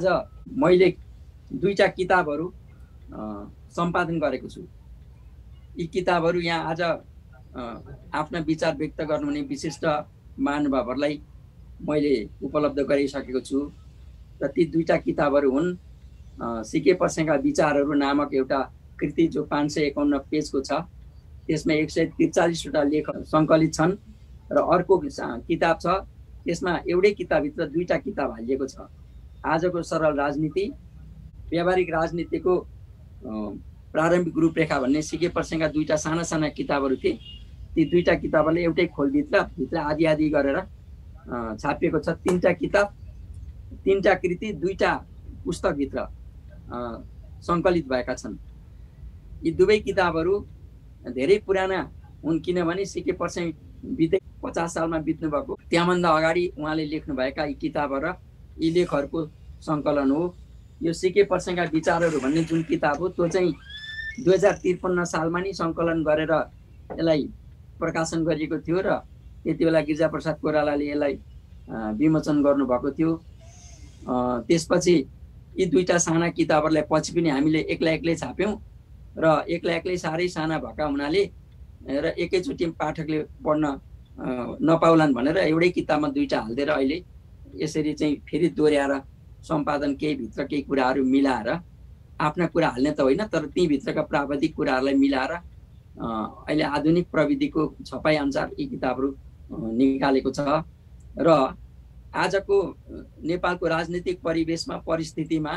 आज मैले दुईटा किताबहरू सम्पादन गरेको छु। यी किताबहरू यहाँ आज आफ्ना विचार व्यक्त गर्नुहुने विशिष्ट महानुभावहरूलाई मैले उपलब्ध गराइसकेको छु र ती दुईटा किताबहरू हुन् सिके पर्सेका विचारहरू नामक एउटा कृति जो 551 पेजको छ। त्यसमा 143वटा लेख सङ्कलित छन् र अर्को किताब छ त्यसमा एउटै किताबभित्र दुईटा किताब हालिएको छ। आजको सरल राजनीति, व्यावहारिक राजनीतिको प्रारम्भिक रूपरेखा भन्ने सिके पर्सेका दुईटा साना साना किताबहरू थिए। ती दुईटा किताबले एउटै खोलभित्र आदि आदि गरेर छापिएको छ। तीनटा किताब, तीनटा कृति दुईटा पुस्तकभित्र सङ्कलित भएका छन्। यी दुवै किताबहरू धेरै पुराना हुन् किनभने सिके पर्से बिते 50 सालमा बित्नु भएको त्यहाँभन्दा अगाडि उहाँले लेख्नुभएका यी किताबहरू र यी लेखहरूको सङ्कलन हो। यो सिके पर्सेका विचारहरू भन्ने जुन किताब हो त्यो चाहिँ 2053 सालमा नि सङ्कलन गरेर यसलाई प्रकाशन गरिएको थियो र त्यति बेला गिरिजाप्रसाद कोइरालाले यसलाई विमोचन गर्नुभएको थियो। त्यसपछि यी दुईटा साना किताबहरूलाई पछि पनि हामीले एक्लै छाप्यौँ र एक्लै साह्रै साना भएका हुनाले र एकैचोटि पाठकले पढ्न नपाउलान् भनेर एउटै किताबमा दुईटा हालिदिएर अहिले यसरी चाहिँ फेरि दोहोऱ्याएर सम्पादन केही कुराहरू मिलाएर आफ्ना कुरा हाल्ने त होइन तर ती भित्रका प्राविधिक कुराहरूलाई मिलाएर अहिले आधुनिक प्रविधिको छपाई अनुसार यी किताबहरू निकालेको छ। र आजको नेपालको राजनीतिक परिवेशमा परिस्थितिमा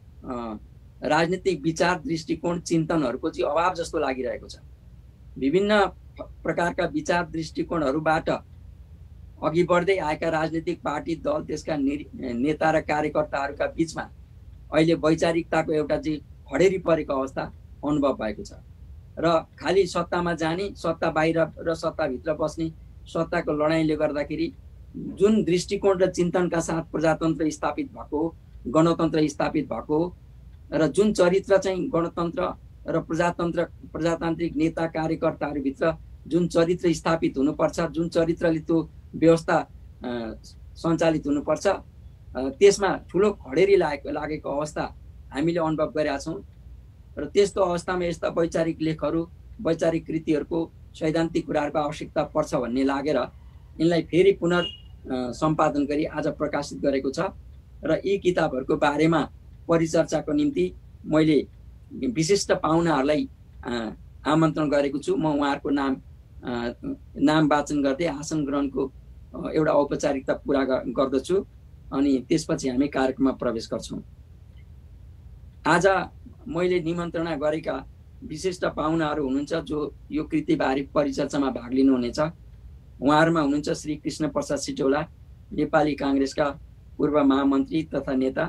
राजनीतिक विचार दृष्टिकोण चिन्तनहरूको चाहिँ अभाव जस्तो लागिरहेको छ। विभिन्न प्रकारका विचार दृष्टिकोणहरूबाट अघि बढ्दै आएका राजनीतिक पार्टी दल त्यसका नेता र कार्यकर्ताहरूका बिचमा अहिले वैचारिकताको एउटा चाहिँ खडेरी परेको अवस्था अनुभव भएको छ र खालि सत्तामा जाने, सत्ता बाहिर र सत्ताभित्र बस्ने सत्ताको लडाइँले गर्दाखेरि जुन दृष्टिकोण र चिन्तनका साथ प्रजातन्त्र स्थापित भएको, गणतन्त्र स्थापित भएको र जुन चरित्र चाहिँ गणतन्त्र र प्रजातान्त्रिक नेता कार्यकर्ताहरूभित्र जुन चरित्र स्थापित हुनुपर्छ, जुन चरित्रले त्यो व्यवस्था सञ्चालित हुनुपर्छ, त्यसमा ठुलो खडेरी लागेको अवस्था हामीले अनुभव गरेका छौँ। र त्यस्तो अवस्थामा यस्ता वैचारिक लेखहरू, वैचारिक कृतिहरूको सैद्धान्तिक कुराहरूको आवश्यकता पर्छ भन्ने लागेर यिनलाई फेरि सम्पादन गरी आज प्रकाशित गरेको छ। र यी किताबहरूको बारेमा परिचर्चाको निम्ति मैले विशिष्ट पाहुनाहरूलाई आमन्त्रण गरेको छु। म उहाँहरूको नाम वाचन गर्दै आसन ग्रहणको एउटा औपचारिकता पुरा गर्दछु अनि त्यसपछि हामी कार्यक्रममा प्रवेश गर्छौँ। आज मैले निमन्त्रणा गरेका विशिष्ट पाहुनाहरू हुनुहुन्छ जो यो कृतिबारे परिचर्चामा भाग लिनुहुनेछ। उहाँहरूमा हुनुहुन्छ श्री कृष्ण प्रसाद सिटौला, नेपाली काङ्ग्रेसका पूर्व महामन्त्री तथा नेता।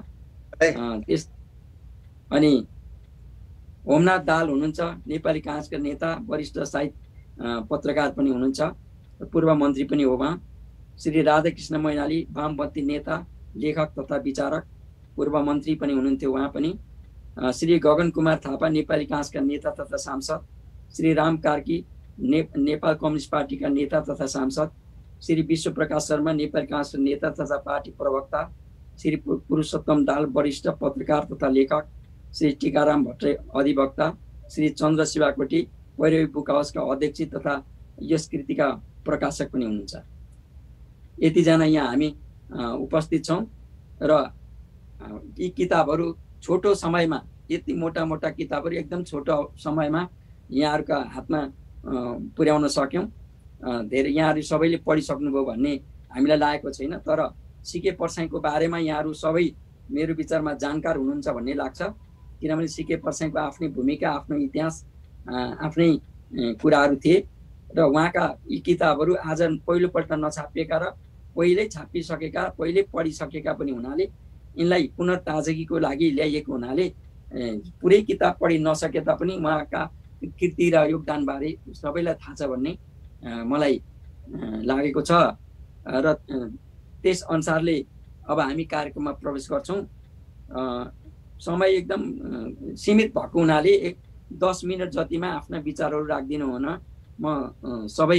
अनि होमनाथ दाहाल हुनुहुन्छ, नेपाली काङ्ग्रेसका नेता, वरिष्ठ साहित्य पत्रकार पनि हुनुहुन्छ, पूर्व मन्त्री पनि हो उहाँ। श्री राधाकृष्ण मैनाली, वामपन्थी नेता, लेखक तथा विचारक, पूर्व मन्त्री पनि हुनुहुन्थ्यो उहाँ पनि। श्री गगन कुमार थापा, नेपाली काङ्ग्रेसका नेता तथा सांसद। श्री राम कार्की, नेपाल कम्युनिस्ट पार्टीका नेता तथा सांसद। श्री विश्वप्रकाश शर्मा, नेपाली काङ्ग्रेसका नेता तथा पार्टी प्रवक्ता। श्री पुरुषोत्तम दाहाल, वरिष्ठ पत्रकार तथा लेखक। श्री टीकाराम भट्टराई, अधिवक्ता। श्री चन्द्र शिवाकोटी, भैरवी बुक हाउसका अध्यक्ष तथा यस कृतिका प्रकाशक पनि हुनुहुन्छ। यतिजना यहाँ हामी उपस्थित छौँ र यी किताबहरू छोटो समयमा, यति मोटा मोटा किताबहरू एकदम छोटो समयमा यहाँहरूका हातमा पुर्याउन सक्यौँ। धेरै यहाँहरू सबैले पढिसक्नुभयो भन्ने हामीलाई लागेको छैन, तर सिके पर्साईको बारेमा यहाँहरू सबै मेरो विचारमा जानकार हुनुहुन्छ भन्ने लाग्छ। किनभने सिके पर्साईको आफ्नै भूमिका, आफ्नो इतिहास, आफ्नै कुराहरू थिए र उहाँका यी किताबहरू आज पहिलोपल्ट नछापिएका र पहिल्यै छापिसकेका, पहिल्यै पढिसकेका पनि हुनाले यिनलाई पुनर्ताजगीको लागि ल्याइएको हुनाले पुरै किताब पढि नसके तापनि उहाँका कृति र योगदानबारे सबैलाई थाहा छ भन्ने मलाई लागेको छ र त्यस अनुसारले अब हामी कार्यक्रममा प्रवेश गर्छौँ। समय एकदम सीमित भएको हुनाले 10 मिनट जतिमा आफ्ना विचारहरू राखिदिनु हुन म सबै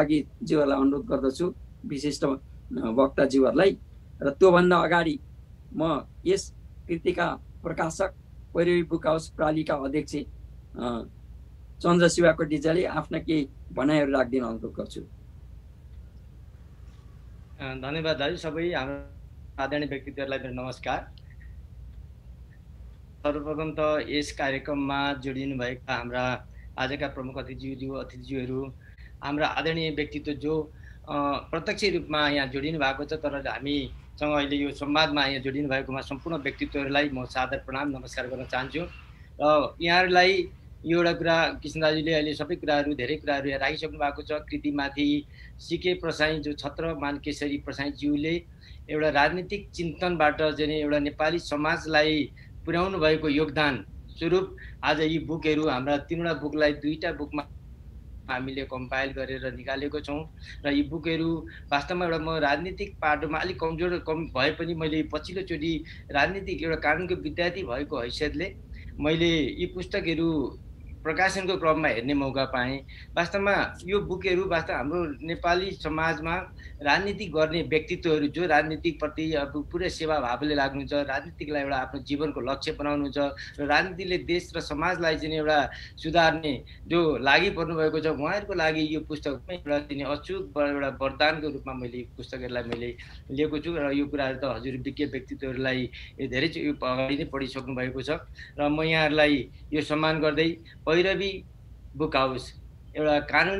सहभागीज्यूहरूलाई अनुरोध गर्दछु, विशिष्ट वक्ताज्यूहरूलाई। र त्योभन्दा अगाडि म यस कृतिका प्रकाशक पैरवी बुक हाउस प्रालीका अध्यक्ष चन्द्र शिवाकोटीजीले आफ्ना केही भनाइहरू राखिदिन अनुरोध गर्छु। धन्यवाद दाजु। सबै हाम्रो आदरणीय व्यक्तित्वहरूलाई मेरो नमस्कार। सर्वप्रथम त यस कार्यक्रममा जोडिनु भएका हाम्रा आजका प्रमुख अतिथिज्यूहरू, हाम्रा आदरणीय व्यक्तित्व जो प्रत्यक्ष रूपमा यहाँ जोडिनु भएको छ, तर हामीसँग अहिले यो संवादमा यहाँ जोडिनु भएकोमा सम्पूर्ण व्यक्तित्वहरूलाई म सादर प्रणाम नमस्कार गर्न चाहन्छु। र यहाँहरूलाई यो एउटा कुरा कृष्ण दाजुले अहिले सबै कुराहरू धेरै कुराहरू यहाँ राखिसक्नु भएको छ। कृतिमाथि सिके प्रसाई जो छत्रमान केशरी प्रसाईज्यूले एउटा राजनीतिक चिन्तनबाट चाहिँ एउटा नेपाली समाजलाई पुर्याउनु भएको योगदान स्वरूप आज यी बुकहरू हाम्रा 3वटा बुकलाई 2टा बुकमा हामीले कम्पाइल गरेर निकालेको छौँ। र यी बुकहरू वास्तवमा एउटा म राजनीतिक पाटोमा अलिक कम भए पनि मैले पछिल्लोचोटि राजनीतिक एउटा कानुनको विद्यार्थी भएको हैसियतले मैले यी पुस्तकहरू प्रकाशनको क्रममा हेर्ने मौका पाएँ। वास्तवमा यो बुकहरू वास्तव हाम्रो नेपाली समाजमा राजनीति गर्ने व्यक्तित्वहरू जो राजनीतिक प्रति अब पुरै सेवा भावले लाग्नुहुन्छ, राजनीतिकलाई एउटा आफ्नो जीवनको लक्ष्य बनाउनुहुन्छ र राजनीतिले देश र समाजलाई चाहिँ एउटा सुधार्ने जो लागि पर्नु भएको छ, उहाँहरूको लागि यो पुस्तकमै एउटा दिने अचूक एउटा वरदानको रूपमा मैले पुस्तकहरूलाई मैले लिएको छु। र यो कुराहरू त हजुर विज्ञ व्यक्तित्वहरूलाई धेरै अगाडि नै पढिसक्नु भएको छ। र म यहाँहरूलाई यो सम्मान गर्दै पैरवी बुक हाउस एउटा कानुन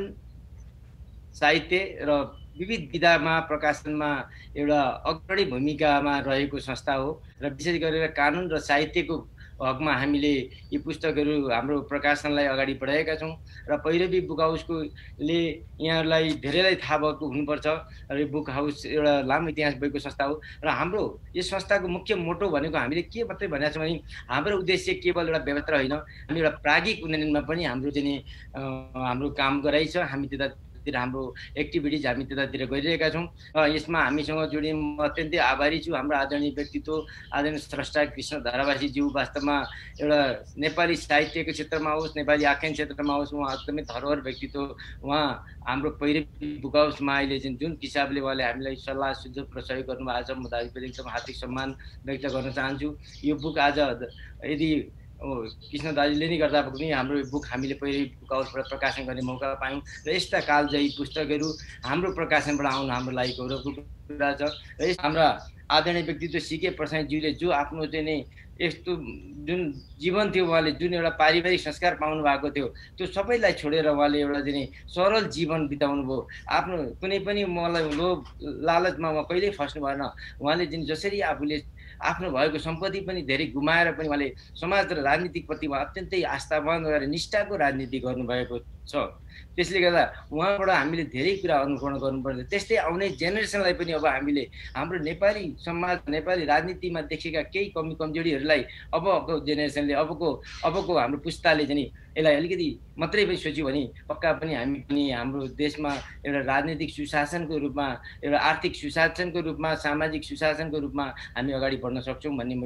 साहित्य र विविध विधामा प्रकाशनमा एउटा अग्रणी भूमिकामा रहेको संस्था हो र विशेष गरेर कानुन र साहित्यको हकमा हामीले यी पुस्तकहरू हाम्रो प्रकाशनलाई अगाडि बढाएका छौँ। र पैरवी बुक हाउसकोले यहाँहरूलाई धेरैलाई थाहा भएको हुनुपर्छ। र यो बुक हाउस एउटा लामो इतिहास भएको संस्था हो र हाम्रो यस संस्थाको मुख्य मोटो भनेको हामीले के मात्रै भनेको छौँ भने हाम्रो उद्देश्य केवल एउटा व्यवहार होइन, हामी एउटा प्राज्ञिक उन्नयनमा पनि हाम्रो चाहिँ हाम्रो काम गराइ छ। हामी त्यतातिर हाम्रो एक्टिभिटिज हामी त्यतातिर गरिरहेका छौँ। यसमा हामीसँग जोडिए म अत्यन्तै आभारी छु। हाम्रो आदरणीय व्यक्तित्व आदरणीय स्रष्टा कृष्ण धारावासीज्यू वास्तवमा एउटा नेपाली साहित्यको क्षेत्रमा होस्, नेपाली आख्यान क्षेत्रमा होस्, उहाँ एकदमै धरोहर व्यक्तित्व। उहाँ हाम्रो पैरवी बुक हाउसमा अहिले जुन हिसाबले उहाँले हामीलाई सल्लाह सुझाव र सहयोग गर्नुभएको छ, म दाजुप्रति एकदम हार्दिक सम्मान व्यक्त गर्न चाहन्छु। यो बुक आज यदि कृष्ण दाजुले नै गर्दा पनि हाम्रो बुक हामीले पैरवी बुक हाउसबाट प्रकाशन गर्ने मौका पायौँ र यस्ता कालजयी पुस्तकहरू हाम्रो प्रकाशनबाट आउनु हाम्रो लागि गौरवको कुरा छ। र यस हाम्रा आदरणीय व्यक्तित्व सिके प्रसाईज्यूले जो आफ्नो चाहिँ नै यस्तो जुन जीवन थियो, उहाँले जुन एउटा पारिवारिक संस्कार पाउनु भएको थियो, त्यो सबैलाई छोडेर उहाँले एउटा चाहिँ सरल जीवन बिताउनु भयो। आफ्नो कुनै पनि मलाई लोभ लालचमा उहाँ कहिल्यै फस्नु भएन। उहाँले जुन जसरी आफूले आफ्नो भएको सम्पत्ति पनि धेरै गुमाएर पनि उहाँले समाज र राजनीतिक प्रति अत्यन्तै आस्थावान गरेर निष्ठाको राजनीति गर्नुभएको छ। त्यसले गर्दा उहाँबाट हामीले धेरै कुरा अनुकरण गर्नुपर्छ। त्यस्तै आउने जेनेरेसनलाई पनि अब हामीले हाम्रो नेपाली समाज नेपाली राजनीतिमा देखेका केही कमी कमजोरीहरूलाई अबको जेनेरेसनले अबको हाम्रो पुस्ताले चाहिँ यसलाई अलिकति मात्रै पनि सोच्यो भने पक्का पनि हामी पनि हाम्रो देशमा एउटा राजनीतिक सुशासनको रूपमा, एउटा आर्थिक सुशासनको रूपमा, सामाजिक सुशासनको रूपमा हामी अगाडि बढ्न सक्छौँ भन्ने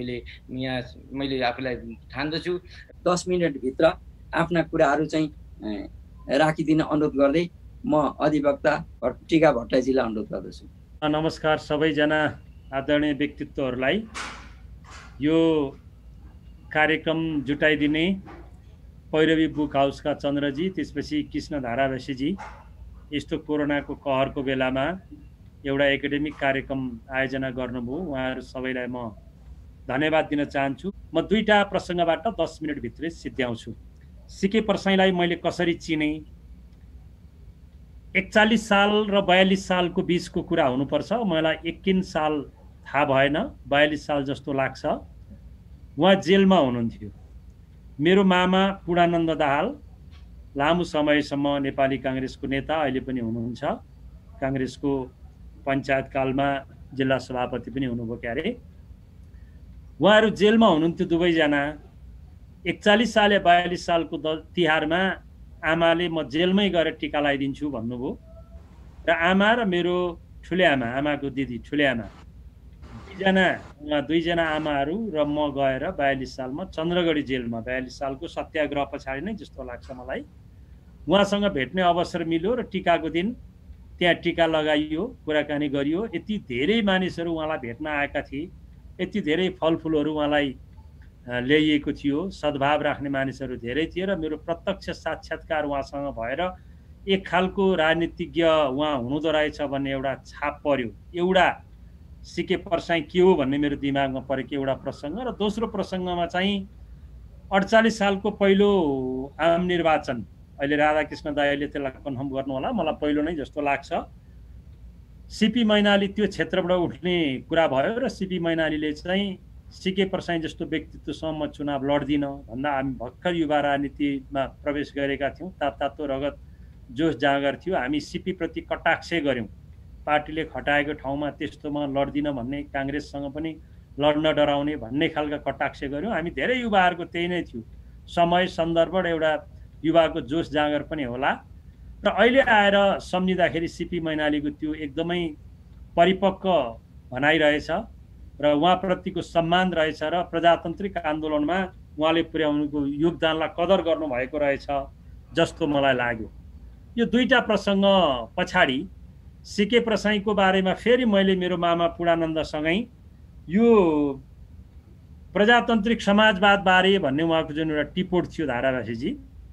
मैले आफूलाई ठान्दछु। 10 मिनटभित्र आफ्ना कुराहरू चाहिँ राखिदिन अनुरोध गर्दै म अधिवक्ता टिका भट्टराईजीलाई अनुरोध गर्दछु। नमस्कार सबैजना आदरणीय व्यक्तित्वहरूलाई। यो कार्यक्रम जुटाइदिने पैरवी बुक हाउसका चन्द्रजी, त्यसपछि कृष्ण धारावासीजी, यस्तो कोरोनाको कहरको बेलामा एउटा एकाडेमिक कार्यक्रम आयोजना गर्नुभयो, उहाँहरू सबैलाई म धन्यवाद दिन चाहन्छु। म 2टा प्रसङ्गबाट 10 मिनटभित्रै सिद्ध्याउँछु। सिके प्रसाईलाई मैले कसरी चिने? 41 साल र 42 सालको बिचको कुरा हुनुपर्छ। मलाई 21 साल थाहा भएन, 42 साल जस्तो लाग्छ। उहाँ जेलमा हुनुहुन्थ्यो। मेरो मामा पूर्णानन्द दाहाल लामो समयसम्म नेपाली काङ्ग्रेसको नेता, अहिले पनि हुनुहुन्छ। काङ्ग्रेसको पञ्चायतकालमा जिल्ला सभापति पनि हुनुभयो क्यारे। उहाँहरू जेलमा हुनुहुन्थ्यो दुवैजना। 41 साल या 42 सालको तिहारमा आमाले म जेलमै गएर टिका लगाइदिन्छु भन्नुभयो र आमा र मेरो ठुले आमा, आमाको दिदी ठुले आमा, दुईजना आमाहरू र म गएर 42 सालमा चन्द्रगढी जेलमा 42 सालको सत्याग्रह पछाडि नै जस्तो लाग्छ मलाई उहाँसँग भेट्ने अवसर मिल्यो र टिकाको दिन त्यहाँ टिका लगाइयो, कुराकानी गरियो। यति धेरै मानिसहरू उहाँलाई भेट्न आएका थिए। यति धेरै फलफुलहरू उहाँलाई ल्याइएको थियो। सद्भाव राख्ने मानिसहरू धेरै थिए र मेरो प्रत्यक्ष साक्षात्कार उहाँसँग भएर एक खालको राजनीतिज्ञ उहाँ हुनुहुँदो रहेछ भन्ने एउटा छाप पर्यो। एउटा सिके प्रसाई के हो भन्ने मेरो दिमागमा परेको एउटा प्रसङ्ग। र दोस्रो प्रसङ्गमा चाहिँ 48 सालको पहिलो आम निर्वाचन, अहिले राधाकृष्ण दाइले त्यसलाई कन्फर्म गर्नु होला, मलाई पहिलो नै जस्तो लाग्छ। सिपी मैनाली त्यो क्षेत्रबाट उठ्ने कुरा भयो र सिपी मैनालीले चाहिँ सिके प्रसाई जस्तो व्यक्तित्वसँग म चुनाव लड्दिनँ भन्दा हामी भर्खर युवा राजनीतिमा प्रवेश गरेका थियौँ, तातो रगत जोस जाँगर थियो। हामी सिपीप्रति कटाक्ष गऱ्यौँ, पार्टीले खटाएको ठाउँमा त्यस्तोमा लड्दिनँ भन्ने, काङ्ग्रेससँग पनि लड्न डराउने भन्ने खालका कटाक्ष गऱ्यौँ। हामी धेरै युवाहरूको त्यही नै थियो, समय सन्दर्भ र एउटा युवाको जोस जाँगर पनि होला। र अहिले आएर सम्झिँदाखेरि सिपी मैनालीको त्यो एकदमै परिपक्व भनाइरहेछ र उहाँप्रतिको सम्मान रहेछ र प्रजातान्त्रिक आन्दोलनमा उहाँले पुर्याउनुको योगदानलाई कदर गर्नुभएको रहेछ जस्तो मलाई लाग्यो। यो दुईटा प्रसङ्ग पछाडि सिके प्रसाईको बारेमा फेरि मैले मेरो मामा पूर्णानन्दसँगै यो प्रजातान्त्रिक समाजवाद बारे भन्ने उहाँको जुन एउटा टिपोट थियो धारावासीजी,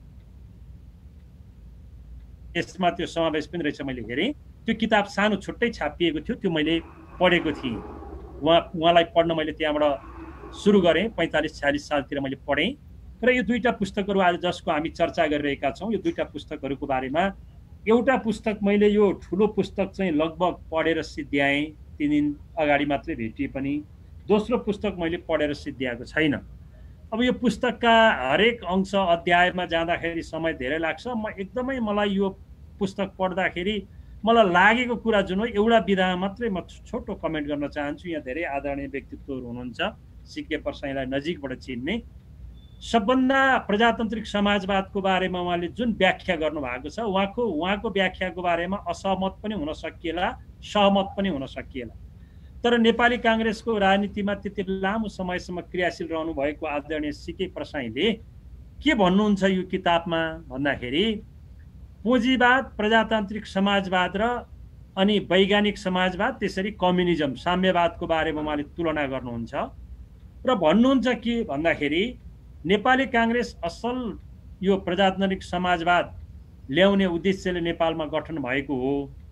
यसमा त्यो समावेश पनि रहेछ। मैले हेरेँ त्यो किताब सानो छुट्टै छापिएको थियो, त्यो मैले पढेको थिएँ। उहाँलाई पढ्न मैले त्यहाँबाट सुरु गरेँ, 45-46 सालतिर मैले पढेँ। र यो दुईटा पुस्तकहरू आज जसको हामी चर्चा गरिरहेका छौँ, यो दुईटा पुस्तकहरूको बारेमा एउटा पुस्तक मैले यो ठुलो पुस्तक चाहिँ लगभग पढेर सिद्ध्याएँ, 3 दिन अगाडि मात्रै भेटिए पनि। दोस्रो पुस्तक मैले पढेर सिद्ध्याएको छैन। अब यो पुस्तकका हरेक अंश अध्यायमा जाँदाखेरि समय धेरै लाग्छ। मलाई यो पुस्तक पढ्दाखेरि मलाई लागेको कुरा जुन हो, एउटा विधामा मात्रै म छोटो कमेन्ट गर्न चाहन्छु। यहाँ धेरै आदरणीय व्यक्तित्वहरू हुनुहुन्छ सिके प्रसाईलाई नजिकबाट चिन्ने। सबभन्दा प्रजातान्त्रिक समाजवादको बारेमा उहाँले जुन व्याख्या गर्नुभएको छ, उहाँको व्याख्याको बारेमा असहमत पनि हुन सकिएला, सहमत पनि हुन सकिएला। तर नेपाली काङ्ग्रेसको राजनीतिमा त्यति लामो समयसम्म क्रियाशील रहनु भएको आदरणीय सिके प्रसाईले के भन्नुहुन्छ यो किताबमा भन्दाखेरि, पुँजीवाद, प्रजातान्त्रिक समाजवाद र अनि वैज्ञानिक समाजवाद, त्यसरी कम्युनिजम, साम्यवादको बारेमा उहाँले तुलना गर्नुहुन्छ र भन्नुहुन्छ के भन्दाखेरि नेपाली काङ्ग्रेस असल यो प्रजातान्त्रिक समाजवाद ल्याउने उद्देश्यले नेपालमा गठन भएको हो।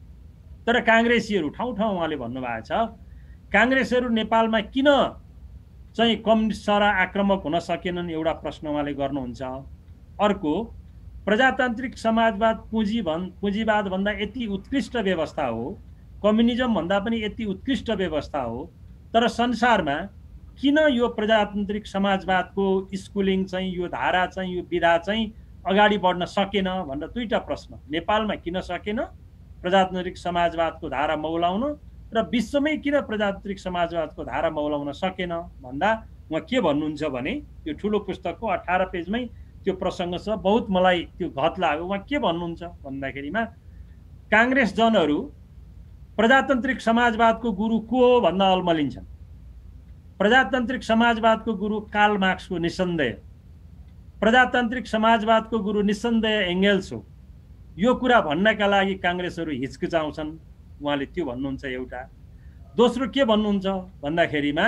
तर काङ्ग्रेसीहरू ठाउँ उहाँले भन्नुभएको छ, काङ्ग्रेसहरू नेपालमा किन चाहिँ कम्युनिस्ट सरा आक्रमक हुन सकेनन्, एउटा प्रश्न उहाँले गर्नुहुन्छ। अर्को, प्रजातान्त्रिक समाजवाद पुँजीवाद भन्दा यति उत्कृष्ट व्यवस्था हो, कम्युनिजम भन्दा पनि यति उत्कृष्ट व्यवस्था हो, तर संसारमा किन यो प्रजातान्त्रिक समाजवादको स्कुलिङ चाहिँ, यो धारा चाहिँ, यो विधा चाहिँ अगाडि बढ्न सकेन भनेर दुईटा प्रश्न। नेपालमा किन सकेन प्रजातान्त्रिक समाजवादको धारा मौलाउन, र विश्वमै किन प्रजातान्त्रिक समाजवादको धारा मौलाउन सकेन भन्दा उहाँ के भन्नुहुन्छ भने, यो ठुलो पुस्तकको 18 पेजमै त्यो प्रसङ्ग छ। बहुत मलाई त्यो घत लाग्यो। उहाँ के भन्नुहुन्छ भन्दाखेरिमा, काङ्ग्रेस जनहरू प्रजातान्त्रिक समाजवादको गुरु को हो भन्दा अल्मलिन्छन्। प्रजातान्त्रिक समाजवादको गुरु कार्ल मार्क्सको निसन्देह, प्रजातान्त्रिक समाजवादको गुरु निसन्देह एङ्गेल्स हो। यो कुरा भन्नका लागि काङ्ग्रेसहरू हिचकिचाउँछन्, उहाँले त्यो भन्नुहुन्छ एउटा। दोस्रो के भन्नुहुन्छ भन्दाखेरिमा,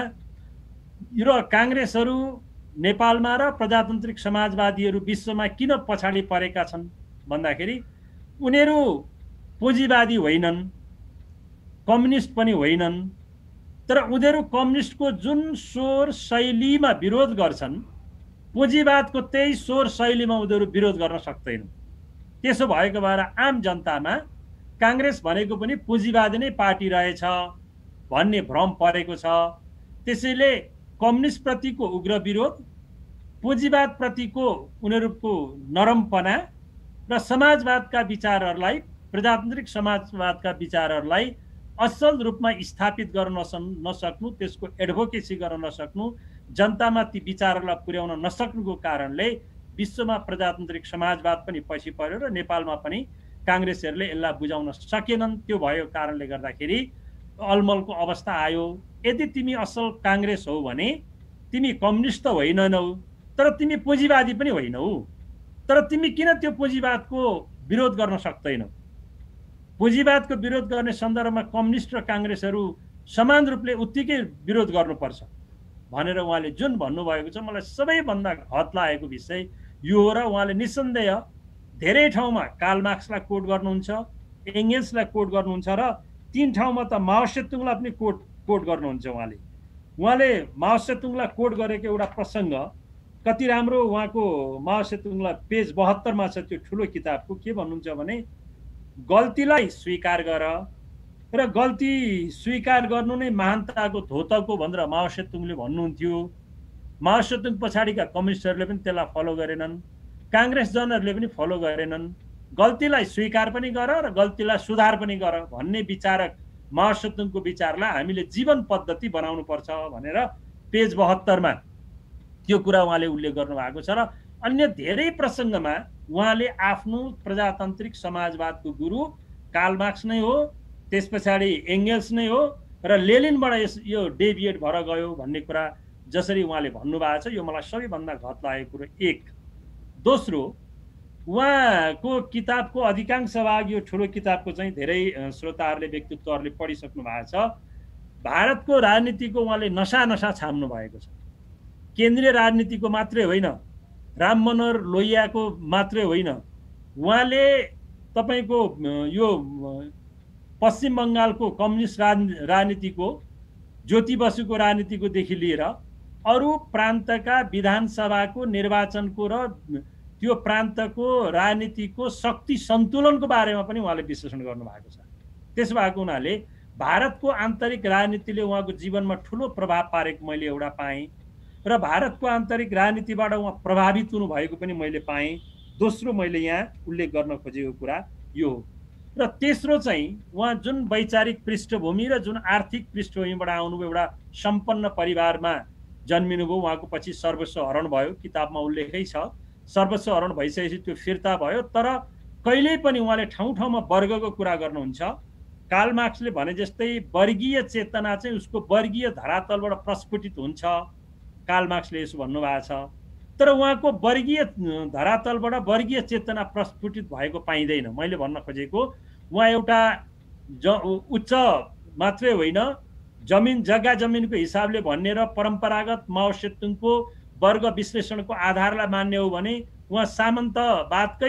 र काङ्ग्रेसहरू नेपालमा र प्रजातान्त्रिक समाजवादीहरू विश्वमा किन पछाडि परेका छन् भन्दाखेरि उनीहरू पुँजीवादी होइनन्, कम्युनिस्ट पनि होइनन्, तर उनीहरू कम्युनिस्टको जुन स्वर शैलीमा विरोध गर्छन्, पुँजीवादको त्यही स्वर शैलीमा उनीहरू विरोध गर्न सक्दैनन्। त्यसो भएको भएर आम जनतामा काङ्ग्रेस भनेको पनि पुँजीवादी नै पार्टी रहेछ भन्ने भ्रम परेको छ। त्यसैले कम्युनिस्ट प्रतिको उग्र विरोध, पुँजीवाद प्रतिको उनीहरूको नरमपना र समाजवादका विचारहरूलाई, प्रजातान्त्रिक समाजवादका विचारहरूलाई असल रूपमा स्थापित गर्न नसक्नु, त्यसको एडभोकेसी गर्न नसक्नु, जनतामा ती विचारहरूलाई पुर्याउन नसक्नुको कारणले विश्वमा प्रजातान्त्रिक समाजवाद पनि पछि पर्यो र नेपालमा पनि काङ्ग्रेसहरूले यसलाई बुझाउन सकेनन्। त्यो भएको कारणले गर्दाखेरि अलमलको अवस्था आयो। यदि तिमी असल काङ्ग्रेस हौ भने तिमी कम्युनिस्ट त होइनौ, तर तिमी पुँजीवादी पनि होइनौ, तर तिमी किन त्यो पुँजीवादको विरोध गर्न सक्दैनौ? पुँजीवादको विरोध गर्ने सन्दर्भमा कम्युनिस्ट र काङ्ग्रेसहरू समान रूपले उत्तिकै विरोध गर्नुपर्छ। भनेर उहाँले जुन भन्नुभएको छ मलाई सबैभन्दा घत लागेको विषय यो हो। र उहाँले निसन्देह धेरै ठाउँमा कार्ल मार्क्सलाई कोट गर्नुहुन्छ, एङ्गेल्सलाई कोट गर्नुहुन्छ र 3 ठाउँमा त माओ सेतुङलाई पनि कोट गर्नुहुन्छ। उहाँले माओ सेतुङलाई कोट गरेको एउटा प्रसङ्ग कति राम्रो, उहाँको माओ सेतुङलाई पेज 72 मा छ त्यो ठुलो किताबको। के भन्नुहुन्छ भने गल्तीलाई स्वीकार गर र गल्ती स्वीकार गर्नु नै महानताको धोतको भनेर माओ सेतुङले भन्नुहुन्थ्यो। माओ सेतुङ पछाडिका कम्युनिस्टहरूले पनि त्यसलाई फलो गरेनन्, काङ्ग्रेसजनहरूले पनि फलो गरेनन्। गल्तीलाई स्वीकार पनि गर र गल्तीलाई सुधार पनि गर भन्ने विचारक माओ सेतुङको विचारलाई हामीले जीवन पद्धति बनाउनु पर्छ भनेर पेज 72 मा त्यो कुरा उहाँले उल्लेख गर्नुभएको छ। र अन्य धेरै प्रसङ्गमा उहाँले आफ्नो प्रजातान्त्रिक समाजवादको गुरु कार्ल मार्क्स नै हो, त्यस पछाडि एङ्गेल्स नै हो र लेनिनबाट यो डेभिएट भएर गयो भन्ने कुरा जसरी उहाँले भन्नुभएको छ, यो मलाई सबैभन्दा घत लागेको कुरो एक। दोस्रो, उहाँको किताबको अधिकांश भाग, यो ठुलो किताबको चाहिँ धेरै श्रोताहरूले व्यक्तित्वहरूले पढिसक्नु भएको छ। भारतको राजनीतिको उहाँले नसा छाम्नु भएको छ। केन्द्रीय राजनीतिको मात्रै होइन, राम मनोहर लोहियाको मात्रै होइन, उहाँले तपाईको यो पश्चिम बङ्गालको कम्युनिस्ट राजनीतिको, ज्योति बसुको राजनीतिको देखि लिएर अरू प्रान्तका विधानसभाको निर्वाचनको र त्यो प्रान्तको राजनीतिको शक्ति सन्तुलनको बारेमा पनि उहाँले विश्लेषण गर्नुभएको छ। त्यस भएको हुनाले भारतको आन्तरिक राजनीतिले उहाँको जीवनमा ठुलो प्रभाव पारेको मैले एउटा पाएँ र भारतको आन्तरिक राजनीतिबाट उहाँ प्रभावित हुनुभएको पनि मैले पाएँ। दोस्रो मैले यहाँ उल्लेख गर्न खोजेको कुरा यो हो। र तेस्रो चाहिँ उहाँ जुन वैचारिक पृष्ठभूमि र जुन आर्थिक पृष्ठभूमिबाट आउनुभयो, एउटा सम्पन्न परिवारमा जन्मिनुभयो, उहाँको पछि सर्वस्व हरण भयो, किताबमा उल्लेखै छ। सर्वस्व हरण भइसकेपछि त्यो फिर्ता भयो, तर कहिल्यै पनि उहाँले ठाउँ ठाउँमा वर्गको कुरा गर्नुहुन्छ। कार्ल मार्क्सले भने जस्तै वर्गीय चेतना चाहिँ उसको वर्गीय धरातलबाट प्रस्फुटित हुन्छ, कार्ल मार्क्सले यसो भन्नुभएको छ। तर उहाँको वर्गीय धरातलबाट वर्गीय चेतना प्रस्फुटित भएको पाइँदैन। मैले भन्न खोजेको उहाँ एउटा उच्च मात्रै होइन, जग्गा जमिनको हिसाबले भन्ने र परम्परागत माओ सेतुङको वर्ग विश्लेषणको आधारलाई मान्ने हो भने उहाँ सामन्तवादकै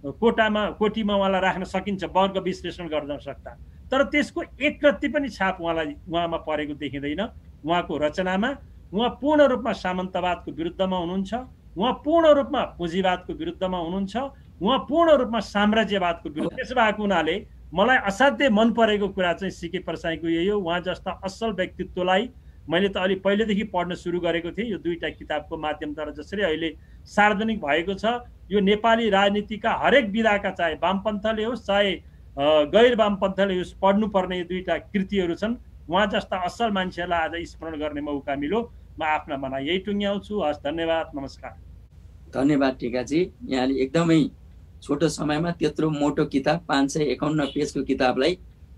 कोटीमा उहाँलाई राख्न सकिन्छ वर्ग विश्लेषण गर्न सक्दा। तर त्यसको एक रत्ती पनि छाप उहाँमा परेको देखिँदैन। उहाँको रचनामा उहाँ पूर्ण रूपमा सामन्तवादको विरुद्धमा हुनुहुन्छ, उहाँ पूर्ण रूपमा पुँजीवादको विरुद्धमा हुनुहुन्छ, उहाँ पूर्ण रूपमा साम्राज्यवादको विरुद्ध। त्यस भएको हुनाले मलाई असाध्यै मन परेको कुरा चाहिँ सिके प्रसाईको यही हो। उहाँ जस्ता असल व्यक्तित्वलाई मैले त अलि पहिलेदेखि पढ्न सुरु गरेको थिएँ यो दुईटा किताबको माध्यमद्वारा। जसरी अहिले सार्वजनिक भएको छ, यो नेपाली राजनीतिका हरेक विधाका, चाहे वामपन्थले होस् चाहे गैर वामपन्थले होस्, पढ्नुपर्ने यो दुईटा कृतिहरू छन्। उहाँ जस्ता असल मान्छेलाई आज स्मरण गर्ने मौका मिल्यो। म आफ्ना मना यही टुङ्ग्याउँछु। हस्, धन्यवाद, नमस्कार। धन्यवाद टिकाजी। यहाँले एकदमै छोटो समयमा त्यत्रो मोटो किताब 551 पेजको किताबलाई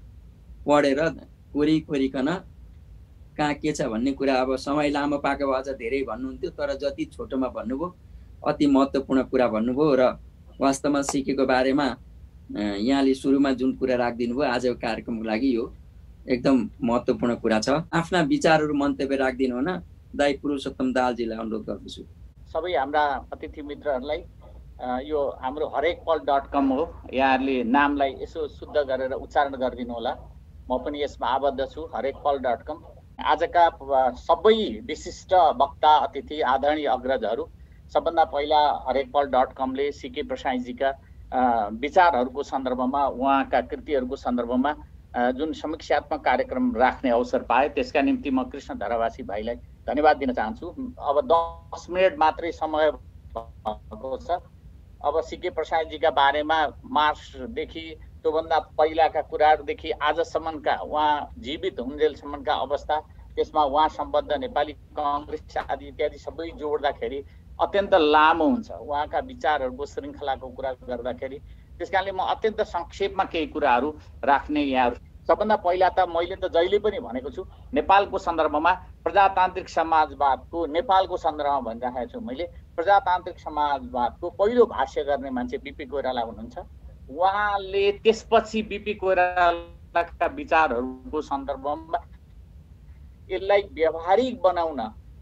पढेर कोरिकन कहाँ के छ भन्ने कुरा, अब समय लामो पाएको भए अझ धेरै भन्नुहुन्थ्यो, तर जति छोटोमा भन्नुभयो अति महत्त्वपूर्ण कुरा भन्नुभयो। र वास्तवमा सिकेको बारेमा यहाँले सुरुमा जुन कुरा राखिदिनु भयो आजको कार्यक्रमको लागि यो एकदम महत्त्वपूर्ण कुरा छ। आफ्ना विचारहरू मन्तव्य राखिदिनु हुन दाइ पुरुषोत्तम दाहालजीलाई अनुरोध गर्दछु। सबै हाम्रा अतिथि मित्रहरूलाई यो हाम्रो हरेकपल.com हो, यहाँहरूले नामलाई यसो शुद्ध गरेर उच्चारण गरिदिनु होला। म पनि यसमा आबद्ध छु, हरेकपल.com। आजका सबै विशिष्ट वक्ता अतिथि आदरणीय अग्रजहरू, सबभन्दा पहिला हरेकपल.comले सिके प्रसाईजीका विचारहरूको सन्दर्भमा, उहाँका कृतिहरूको सन्दर्भमा जुन समीक्षात्मक कार्यक्रम राख्ने अवसर पाए त्यसका निम्ति म कृष्ण धरावासी भाइलाई धन्यवाद दिन चाहन्छु। अब 10 मिनट मात्रै समय भएको छ। अब सिके प्रसाईजीका बारेमा मार्क्सदेखि त्योभन्दा पहिलाका कुराहरूदेखि आजसम्मका उहाँ जीवित हुन्जेलसम्मका अवस्था, त्यसमा उहाँ सम्बद्ध नेपाली काङ्ग्रेस आदि इत्यादि सबै जोड्दाखेरि अत्यन्त लामो हुन्छ उहाँका विचारहरूको श्रृङ्खलाको कुरा गर्दाखेरि। त्यसकारणले म अत्यन्त संक्षेपमा केही कुराहरू राख्ने यहाँहरू। सबभन्दा पहिला त मैले त जहिले पनि भनेको छु, नेपालको सन्दर्भमा प्रजातान्त्रिक समाजवादको, नेपालको सन्दर्भमा भनिराखेको छु मैले, प्रजातान्त्रिक समाजवादको पहिलो भाष्य गर्ने मान्छे बिपी कोइराला हुनुहुन्छ। उहाँले त्यसपछि बिपी कोइरालाका विचारहरूको सन्दर्भमा यसलाई व्यवहारिक बनाउन,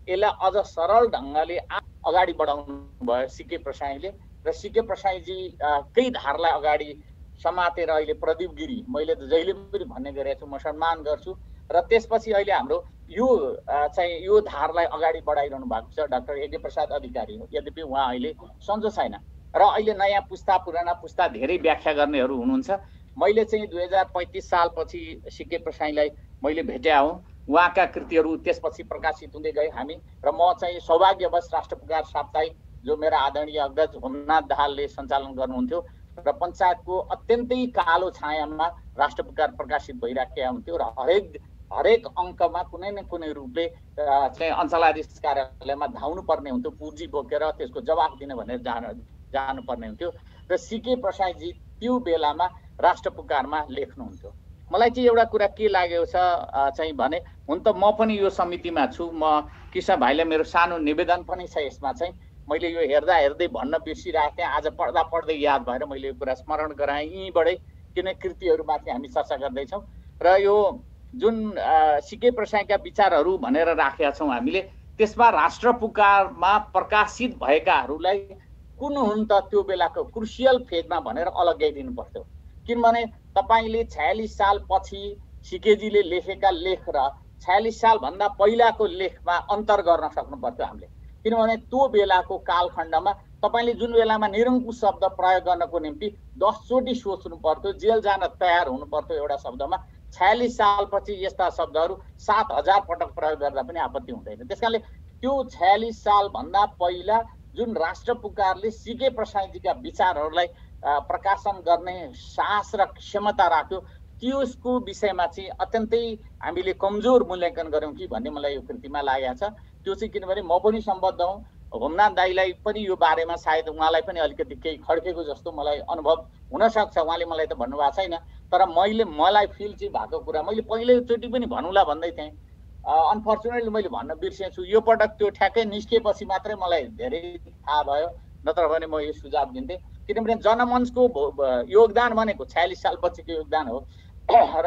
यसलाई अझ सरल ढङ्गले अगाडि बढाउनु भयो सिके प्रसाईले र सिके प्रसाईजी केही धारलाई अगाडि समातेर अहिले प्रदीप गिरी मैले त जहिले पनि भन्ने गरेको छु म सम्मान गर्छु र त्यसपछि अहिले हाम्रो यो चाहिँ यो धारलाई अगाडि बढाइरहनु भएको छ डाक्टर यज्ञ प्रसाद अधिकारी हो यद्यपि उहाँ अहिले सन्चो छैन र अहिले नयाँ पुस्ता पुराना पुस्ता धेरै व्याख्या गर्नेहरू हुनुहुन्छ मैले चाहिँ 2035 सालपछि सिके प्रसाईलाई मैले भेट्या हुँ उहाँका कृतिहरू त्यसपछि प्रकाशित हुँदै गए हामी र म चाहिँ सौभाग्यवश राष्ट्रपुकार साप्ताहिक जो मेरा आदरणीय अग्रज होमनाथ दाहालले सञ्चालन गर्नुहुन्थ्यो र पञ्चायतको अत्यन्तै कालो छायामा राष्ट्रपुकार प्रकाशित भइराखेका हुन्थ्यो र हरेक अङ्कमा कुनै न कुनै रूपले चाहिँ अञ्चलाधीश कार्यालयमा धाउनु पर्ने हुन्थ्यो पुर्जी बोकेर त्यसको जवाफ दिने भनेर जानुपर्ने हुन्थ्यो र सिके प्रसाईजी त्यो बेलामा राष्ट्रपुकारमा लेख्नुहुन्थ्यो मलाई चाहिँ एउटा कुरा के लागेको छ चाहिँ भने हुन त म पनि यो समितिमा छु म कृष्ण भाइलाई मेरो सानो निवेदन पनि छ यसमा चाहिँ मैले यो हेर्दै भन्न बिर्सिरहेको थिएँ आज पढ्दै याद भएर मैले यो कुरा स्मरण गराएँ यहीँबाटै किन कृतिहरूमाथि हामी चर्चा गर्दैछौँ र यो जुन सिके प्रसाईका विचारहरू भनेर राखेका छौँ हामीले त्यसमा राष्ट्रपुकारमा प्रकाशित भएकाहरूलाई कुन हुन् त त्यो बेलाको क्रुसियल फेजमा भनेर अलग्याइदिनु पर्थ्यो किनभने तपाईले 46 साल पछि सिकेजीले लेखेका लेख र 46 सालभन्दा पहिलाको लेखमा अन्तर गर्न सक्नु पर्थ्यो हामीले किनभने त्यो बेलाको कालखण्डमा तपाईले जुन बेलामा निरङ्कुश शब्द प्रयोग गर्नको निम्ति 10 चोटि सोच्नु पर्थ्यो जेल जान तयार हुनु पर्थ्यो एउटा शब्दमा 46 सालपछि यस्ता शब्दहरू 7000 पटक प्रयोग गर्दा पनि आपत्ति हुँदैन त्यसकारणले त्यो 46 सालभन्दा पहिला जुन राष्ट्रपुकारले सिके प्रसाईजीका विचारहरूलाई प्रकाशन गर्ने साहस र क्षमता राख्यो त्यसको विषयमा चाहिँ अत्यन्तै हामीले कमजोर मूल्याङ्कन गर्यौं कि भन्ने मलाई यो कृतिमा लागेको छ त्यो चाहिँ किनभने म पनि सम्बद्ध हुँ होमनाथ दाइलाई पनि यो बारेमा सायद उहाँलाई पनि अलिकति केही खड्केको जस्तो मलाई अनुभव हुन सक्छ उहाँले मलाई त भन्नुभएको छैन तर मलाई फिल चाहिँ भएको कुरा मैले पहिलोचोटि पनि भनौँला भन्दै थिएँ अनफर्चुनेटली मैले भन्न बिर्सेछु यो पटक त्यो ठ्याक्कै निस्केपछि मात्रै मलाई धेरै थाहा भयो नत्र भने म यो सुझाव दिन्थेँ किनभने जनमञ्चको योगदान भनेको 46 सालपछिको योगदान हो र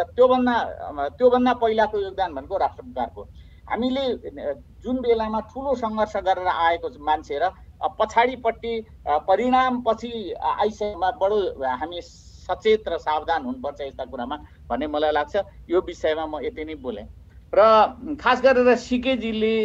त्योभन्दा पहिलाको योगदान भनेको राष्ट्रपुकारको हामीले जुन बेलामा ठुलो सङ्घर्ष गरेर आएको मान्छे र पछाडिपट्टि परिणामपछि आइसकेमा बडो हामी सचेत र सावधान हुनुपर्छ यस्ता कुरामा भन्ने मलाई लाग्छ यो विषयमा म यति नै बोलेँ र खास गरेर सिकेजीले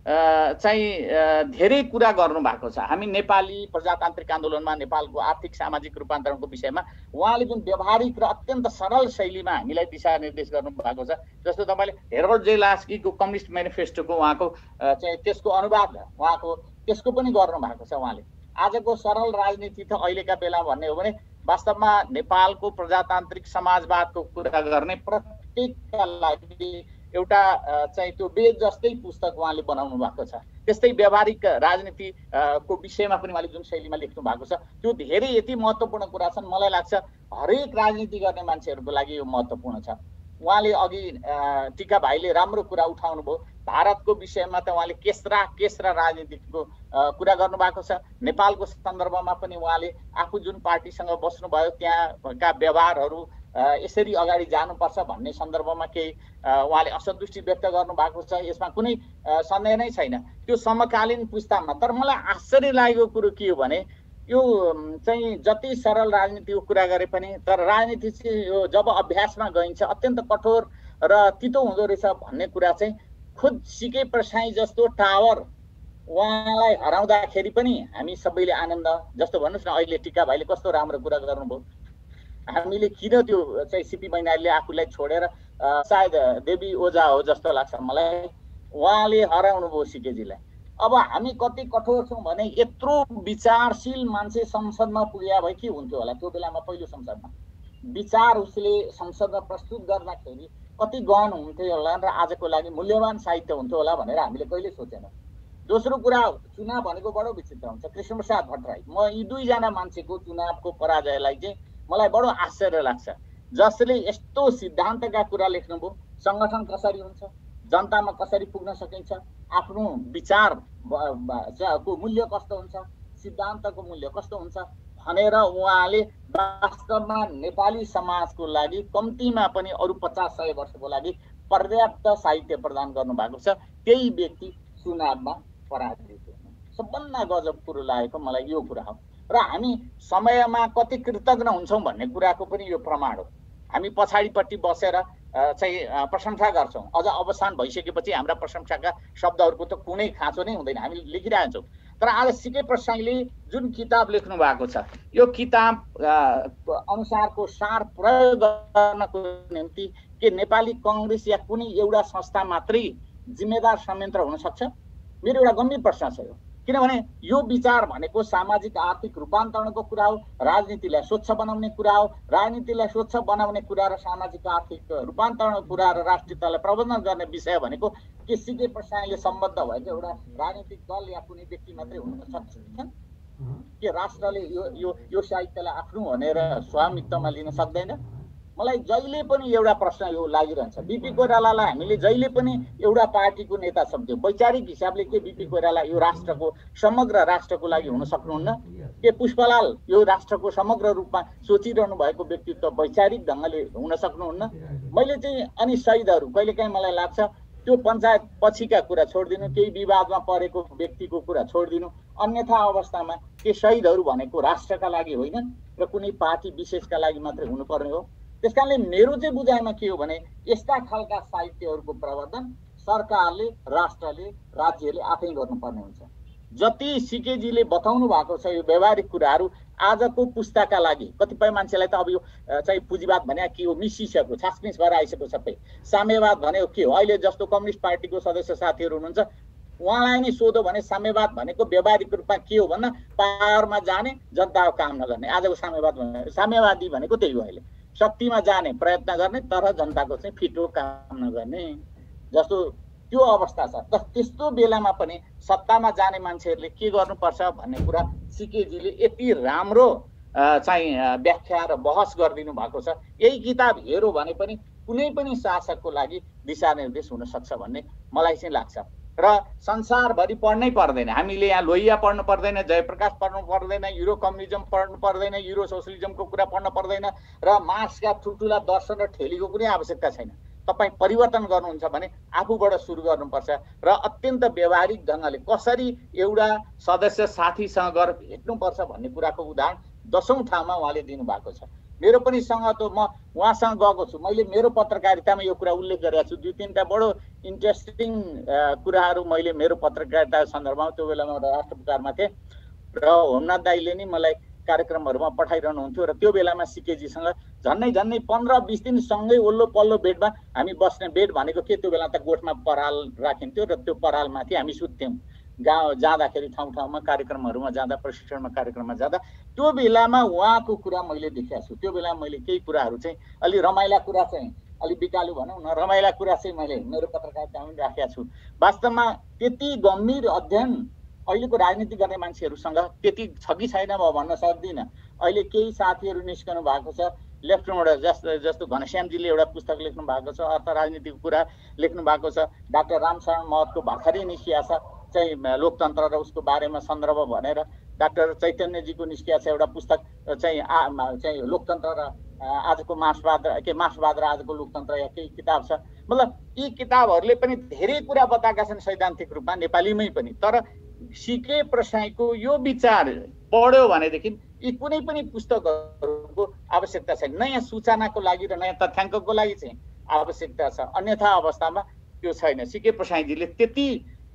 चाहिँ धेरै कुरा गर्नु भएको छ हामी नेपाली प्रजातान्त्रिक आन्दोलनमा नेपालको आर्थिक सामाजिक रूपान्तरणको विषयमा उहाँले जुन व्यवहारिक र अत्यन्त सरल शैलीमा हामीलाई दिशानिर्देश गर्नु भएको छ जस्तो तपाईले हेरोल्ड जेलास्कीको कम्युनिस्ट म्यानिफेस्टोको उहाँको चाहिँ त्यसको अनुवाद उहाँको त्यसको पनि गर्नु भएको छ उहाँले आजको सरल राजनीति त अहिलेका बेला भन्ने हो भने वास्तवमा नेपालको प्रजातान्त्रिक समाजवादको कुरा गर्ने प्रत्येकका लागि एउटा चाहिँ त्यो वेद जस्तै पुस्तक उहाँले बनाउनु भएको छ त्यस्तै व्यावहारिक राजनीति को विषयमा पनि उहाँले जुन शैलीमा लेख्नु भएको छ त्यो धेरै यति महत्त्वपूर्ण कुरा छन् मलाई लाग्छ हरेक राजनीति गर्ने मान्छेहरूको लागि यो महत्त्वपूर्ण छ उहाँले अघि टिका भाइले राम्रो कुरा उठाउनु भयो भारतको विषयमा त उहाँले केस्रा राजनीतिको कुरा गर्नु भएको छ नेपालको सन्दर्भमा पनि उहाँले आफू जुन पार्टीसँग बस्नुभयो त्यहाँका व्यवहारहरू यसरी अगाडि जानुपर्छ भन्ने सन्दर्भमा केही उहाँले असन्तुष्टि व्यक्त गर्नु भएको छ यसमा कुनै सन्देह नै छैन त्यो समकालीन पुस्तामा तर मलाई आश्चर्य लागेको कुरो के हो भने यो चाहिँ जति सरल राजनीतिको कुरा गरे पनि तर राजनीति चाहिँ यो जब अभ्यासमा गइन्छ अत्यन्त कठोर र तितो हुँदो रहेछ भन्ने कुरा चाहिँ खुद सिके प्रसाई जस्तो टावर उहाँलाई हराउँदाखेरि पनि हामी सबैले आनन्द जस्तो भन्नुहोस् न अहिले टिका भाइले कस्तो राम्रो कुरा गर्नुभयो हामीले किन त्यो चाहिँ सिपी मैनालीले आफूलाई छोडेर सायद देवी ओझा हो जस्तो लाग्छ मलाई उहाँले हराउनु भयो सिकेजीलाई अब हामी कति कठोर छौँ भने यत्रो विचारशील मान्छे संसदमा पुग्या भए के हुन्थ्यो होला त्यो बेलामा पहिलो संसदमा विचार उसले संसदमा प्रस्तुत गर्दाखेरि कति गहन हुन्थ्यो होला र आजको लागि मूल्यवान साहित्य हुन्थ्यो होला भनेर हामीले कहिले सोचेनौँ दोस्रो कुरा चुनाव भनेको बडो विचित्र हुन्छ कृष्णप्रसाद भट्टराई म यी दुईजना मान्छेको चुनावको पराजयलाई चाहिँ मलाई बडो आश्चर्य लाग्छ जसले यस्तो सिद्धान्तका कुरा लेख्नुभयो संगठन कसरी हुन्छ जनतामा कसरी पुग्न सकिन्छ आफ्नो विचार को मूल्य कस्तो हुन्छ सिद्धान्तको मूल्य कस्तो हुन्छ भनेर उहाँले वास्तवमा नेपाली समाजको लागि कम्तीमा पनि अरु 50-100 वर्षको लागि पर्याप्त साहित्य प्रदान गर्नु भएको छ त्यही व्यक्ति चुनावमा पराजित हुनु सबभन्दा गजब कुरो लागेको मलाई यो कुरा हो। र हामी समयमा कति कृतज्ञ हुन्छौँ भन्ने कुराको पनि यो प्रमाण हो। हामी पछाडिपट्टि बसेर चाहिँ प्रशंसा गर्छौँ, अझ अवसान भइसकेपछि हाम्रा प्रशंसाका शब्दहरूको त कुनै खाँचो नै हुँदैन, हामी लेखिरहेछौँ। तर आज सिके प्रसाईले जुन किताब लेख्नु भएको छ यो किताब अनुसारको सार प्रयोग गर्नको निम्ति के नेपाली कांग्रेस या कुनै एउटा संस्था मात्रै जिम्मेदार संयन्त्र हुन सक्छ? मेरो एउटा गम्भीर प्रश्न छ यो। किनभने यो विचार भनेको सामाजिक आर्थिक रूपान्तरणको कुरा हो, राजनीतिलाई स्वच्छ बनाउने कुरा हो। राजनीतिलाई स्वच्छ बनाउने कुरा र सामाजिक आर्थिक रूपान्तरणको कुरा र राष्ट्रियतालाई प्रबन्धन गर्ने विषय भनेको के सिके प्रसाईले सम्बद्ध भएको एउटा राजनीतिक दल या कुनै व्यक्ति मात्रै हुन सक्छ? के राष्ट्रले यो साहित्यलाई आफ्नो भनेर स्वामित्वमा लिन सक्दैन? मलाई जहिले पनि एउटा प्रश्न यो लागिरहन्छ। बीपी कोइरालालाई हामीले जहिले पनि एउटा पार्टीको नेता सम्झ्यौँ। वैचारिक हिसाबले के बीपी कोइराला यो राष्ट्रको समग्र राष्ट्रको लागि हुन सक्नुहुन्न? के पुष्पलाल यो राष्ट्रको समग्र रूपमा सोचिरहनु भएको व्यक्तित्व वैचारिक ढङ्गले हुन सक्नुहुन्न? मैले चाहिँ अनि शहीदहरू कहिलेकाहीँ मलाई लाग्छ त्यो पञ्चायत पछिका कुरा छोडिदिनु, केही विवादमा परेको व्यक्तिको कुरा छोडिदिनु, अन्यथा अवस्थामा के शहीदहरू भनेको राष्ट्रका लागि होइनन् र कुनै पार्टी विशेषका लागि मात्रै हुनुपर्ने हो? त्यसकारणले मेरो चाहिँ बुझाइमा के हो भने यस्ता खालका साहित्यहरूको प्रवर्धन सरकारले, राष्ट्रले, राज्यले आफै गर्नुपर्ने हुन्छ। जति सिकेजीले बताउनु भएको छ यो व्यवहारिक कुराहरू आजको पुस्ताका लागि, कतिपय मान्छेलाई त अब यो चाहिँ पुँजीवाद भने के हो मिसिसक्यो, छासमिस भएर आइसक्यो सबै। साम्यवाद भनेको के हो? अहिले जस्तो कम्युनिस्ट पार्टीको सदस्य साथीहरू हुनुहुन्छ उहाँलाई नै सोधो भने साम्यवाद भनेको व्यवहारिक रूपमा के हो भन्दा पावरमा जाने, जनताको काम नगर्ने। आजको साम्यवादी भनेको त्यही हो। अहिले शक्तिमा जाने प्रयत्न गर्ने तर जनताको चाहिँ फिटो काम नगर्ने जस्तो त्यो अवस्था छ। त्यस्तो बेलामा पनि सत्तामा जाने मान्छेहरूले के गर्नुपर्छ भन्ने कुरा सिकेजीले यति राम्रो चाहिँ व्याख्या र बहस गरिदिनु भएको छ। यही किताब हेऱ्यो भने पनि कुनै पनि शासकको लागि दिशानिर्देश हुन सक्छ भन्ने मलाई चाहिँ लाग्छ। र संसारभरि पढ्नै पर्दैन, हामीले यहाँ लोहिया पढ्नु पर्दैन, जयप्रकाश पढ्नु पर्दैन, युरो कम्युनिजम पढ्नु पर्दैन, युरो सोसलिजमको कुरा पढ्नु पर्दैन र मार्क्सका ठुल्ठुला दर्शन र ठेलीको कुनै आवश्यकता छैन। तपाईँ परिवर्तन गर्नुहुन्छ भने आफूबाट सुरु गर्नुपर्छ र अत्यन्त व्यवहारिक ढङ्गले कसरी एउटा सदस्य साथीसँग गएर भेट्नुपर्छ भन्ने कुराको उदाहरण 10औं ठाउँमा उहाँले दिनुभएको छ। मेरो पनि सँग त म उहाँसँग गएको छु, मैले मेरो पत्रकारितामा यो कुरा उल्लेख गरेको छु। 2-3टा बडो इन्ट्रेस्टिङ कुराहरू मैले मेरो पत्रकारिता सन्दर्भमा त्यो बेलामा राष्ट्रपुकारमा थिएँ र होमनाथ दाईले नै मलाई कार्यक्रमहरूमा पठाइरहनुहुन्थ्यो र त्यो बेलामा सिकेजीसँग झन्नै 15-20 दिन सँगै ओल्लो पल्लो बेडमा हामी बस्ने। बेड भनेको के त्यो बेला त गोठमा पराल राखिन्थ्यो र त्यो परालमाथि हामी सुत्थ्यौँ गाउँ जाँदाखेरि, ठाउँ ठाउँमा कार्यक्रमहरूमा जाँदा, प्रशिक्षणमा कार्यक्रममा जाँदा। त्यो बेलामा उहाँको कुरा मैले देखेको छु। त्यो बेला मैले केही कुराहरू चाहिँ अलि रमाइला कुरा चाहिँ अलि बिकालु भनौँ न, रमाइला कुरा चाहिँ मैले मेरो पत्रकारितामा पनि राखेको छु। वास्तवमा त्यति गम्भीर अध्ययन अहिलेको राजनीति गर्ने मान्छेहरूसँग त्यति छ कि छैन म भन्न सक्दिनँ। अहिले केही साथीहरू निस्कनु भएको छ, लेफ्टबाट जस्तो घनश्यामजीले एउटा पुस्तक लेख्नु भएको छ, अर्थ राजनीतिको कुरा लेख्नु भएको छ। डाक्टर रामशरण महतको भर्खरै निस्किया छ चाहिँ लोकतन्त्र र उसको बारेमा सन्दर्भ भनेर। डाक्टर चैतन्यजीको निस्किया छ एउटा पुस्तक चाहिँ लोकतन्त्र र आजको मार्क्सवाद र आजको लोकतन्त्र या केही किताब छ। मतलब यी किताबहरूले पनि धेरै कुरा बताएका छन् सैद्धान्तिक रूपमा नेपालीमै पनि। तर सिके प्रसाईको यो विचार पढ्यो भनेदेखि यी कुनै पनि पुस्तकहरूको आवश्यकता छैन। नयाँ सूचनाको लागि र नयाँ तथ्याङ्कको लागि चाहिँ आवश्यकता छ, अन्यथा अवस्थामा त्यो छैन। सिके प्रसाईजीले त्यति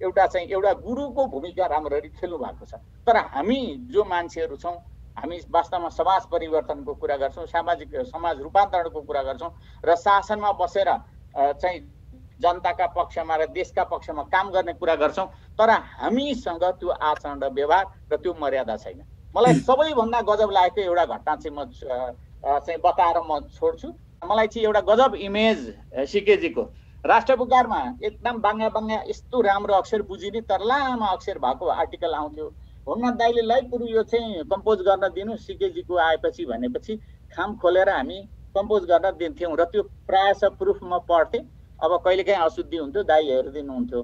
एउटा गुरुको भूमिका राम्ररी खेल्नु भएको छ। तर हामी जो मान्छेहरू छौँ हामी वास्तवमा समाज परिवर्तनको कुरा गर्छौँ, समाज रूपान्तरणको कुरा गर्छौँ र शासनमा बसेर चाहिँ जनताका पक्षमा र देशका पक्षमा काम गर्ने कुरा गर्छौँ। तर हामीसँग त्यो आचरण र व्यवहार र त्यो मर्यादा छैन। मलाई सबैभन्दा गजब लागेको एउटा घटना चाहिँ म चाहिँ बताएर म छोड्छु। मलाई चाहिँ एउटा गजब इमेज सिकेजीको राष्ट्रपुकारमा एकदम बाङ्गा यस्तो राम्रो अक्षर बुझिने तर लामो अक्षर भएको आर्टिकल आउँथ्यो। होमनाथ दाईले लै पुरु यो चाहिँ कम्पोज गर्न दिनु सिकेजीको आएपछि भनेपछि खाम खोलेर हामी कम्पोज गर्न दिन्थ्यौँ र त्यो प्रायः प्रुफ म पढ्थेँ। अब कहिलेकाहीँ अशुद्धि हुन्थ्यो, दाई हेरिदिनुहुन्थ्यो।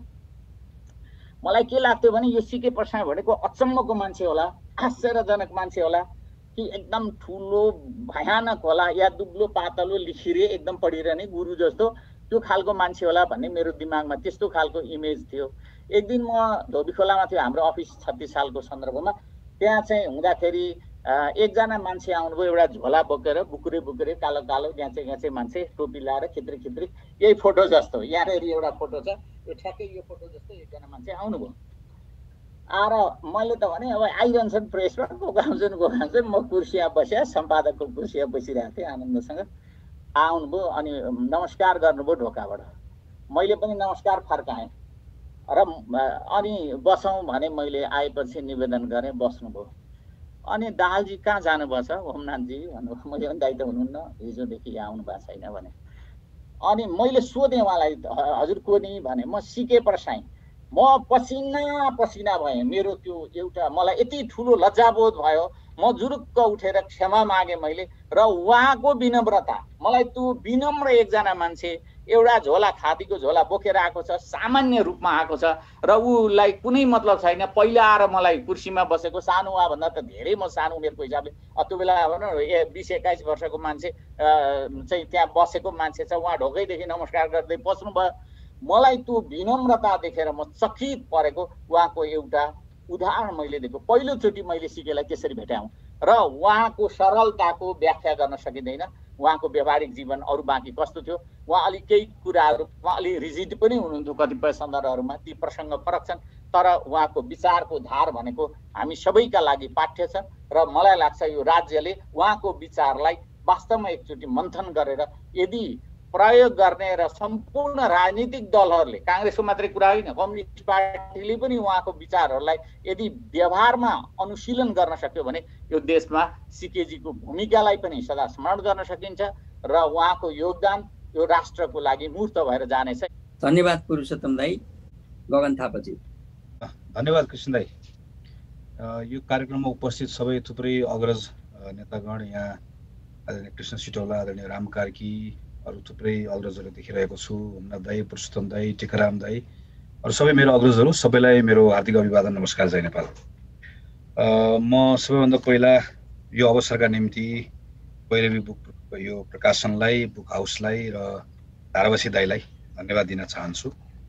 मलाई के लाग्थ्यो भने यो सिके प्रसाई भनेको अचम्मको मान्छे होला, आश्चर्यजनक मान्छे होला कि एकदम ठुलो भयानक होला या दुब्लो पातलो लिखिरे एकदम पढिरहने गुरु जस्तो त्यो खालको मान्छे होला भन्ने मेरो दिमागमा त्यस्तो खालको इमेज थियो। एक दिन म धोबी खोलामा थियो, हाम्रो अफिस 36 सालको सन्दर्भमा। त्यहाँ चाहिँ हुँदाखेरि एकजना मान्छे आउनुभयो, एउटा झोला बोकेर, बुकुरे कालो कालो ग्याँचे मान्छे, टोपी लाएर खित्री खित्री, यही फोटो जस्तो यहाँनिर एउटा फोटो छ, यो ठ्याक्कै यो फोटो जस्तो एकजना मान्छे आउनुभयो। आएर मैले त भने अब आइरहन्छन् प्रेसमा, गोगाउँछन्, म कुर्सिया बसेँ, सम्पादकको कुर्सिया बसिरहेको थिएँ आनन्दसँग। आउनुभयो अनि नमस्कार गर्नुभयो ढोकाबाट। मैले पनि नमस्कार फर्काएँ र अनि बसौँ भने मैले आएपछि निवेदन गरेँ, बस्नुभयो। अनि दाहालजी कहाँ जानुभएछ होमनाथजी भन्नुभयो। मैले पनि दाइ त हुनुहुन्न, हिजोदेखि यहाँ आउनु भएको छैन भने। अनि मैले सोधेँ उहाँलाई, हजुर को नि भने। म सिके प्रसाई, म पसिना पसिना भएँ। मेरो त्यो एउटा मलाई यति ठुलो लज्जाबोध भयो, म जुरुक्क उठेर क्षमा मागेँ मैले। र उहाँको विनम्रता, मलाई त्यो विनम्र एकजना मान्छे एउटा झोला खादीको झोला बोकेर आएको छ, सामान्य रूपमा आएको छ र उसलाई कुनै मतलब छैन। पहिला आएर मलाई कुर्सीमा बसेको, सानो उहाँ भन्दा त धेरै म सानो उमेरको हिसाबले, त्यो बेला भनौँ 20-21 वर्षको मान्छे चाहिँ त्यहाँ बसेको मान्छे छ, उहाँ ढोकैदेखि नमस्कार गर्दै बस्नुभयो। मलाई त्यो विनम्रता देखेर म चकित परेको। उहाँको एउटा उदाहरण मैले दिएको, पहिलोचोटि मैले सिकेलाई त्यसरी भेटाउँ र उहाँको सरलताको व्याख्या गर्न सकिँदैन। उहाँको व्यवहारिक जीवन अरू बाँकी कस्तो थियो, उहाँ अलिक केही कुराहरूमा अलि रिजिड पनि हुनुहुन्थ्यो कतिपय सन्दर्भहरूमा, ती प्रसङ्ग फरक छन्। तर उहाँको विचारको धार भनेको हामी सबैका लागि पाठ्य छ र मलाई लाग्छ यो राज्यले उहाँको विचारलाई वास्तवमा एकचोटि मन्थन गरेर यदि प्रयोग गर्ने र सम्पूर्ण राजनीतिक दलहरूले, काङ्ग्रेसको मात्रै कुरा होइन, कम्युनिस्ट पार्टीले पनि उहाँको विचारहरूलाई यदि व्यवहारमा अनुशीलन गर्न सक्यो भने यो देशमा सिकेजीको भूमिकालाई पनि सदा स्मरण गर्न सकिन्छ र उहाँको योगदान यो राष्ट्रको लागि मूर्त भएर जानेछ। धन्यवाद पुरुषोत्तम दाई। गगन थापाजी। धन्यवाद कृष्ण दाई। यो कार्यक्रममा उपस्थित सबै थुप्रै अग्रज नेतागण, यहाँ आदरणीय कृष्ण सिटौला, आदरणीय राम कार्की, अरू थुप्रै अग्रजहरू देखिरहेको छु, हुमनाथ दाई, पुरुषोत्तम दाई, टिकाराम दाई, अरू सबै मेरो अग्रजहरू, सबैलाई मेरो हार्दिक अभिवादन, नमस्कार, जय नेपाल। म सबैभन्दा पहिला यो अवसरका निम्ति भैरवी बुक यो प्रकाशनलाई, बुक हाउसलाई र धारावासी दाईलाई धन्यवाद दिन चाहन्छु।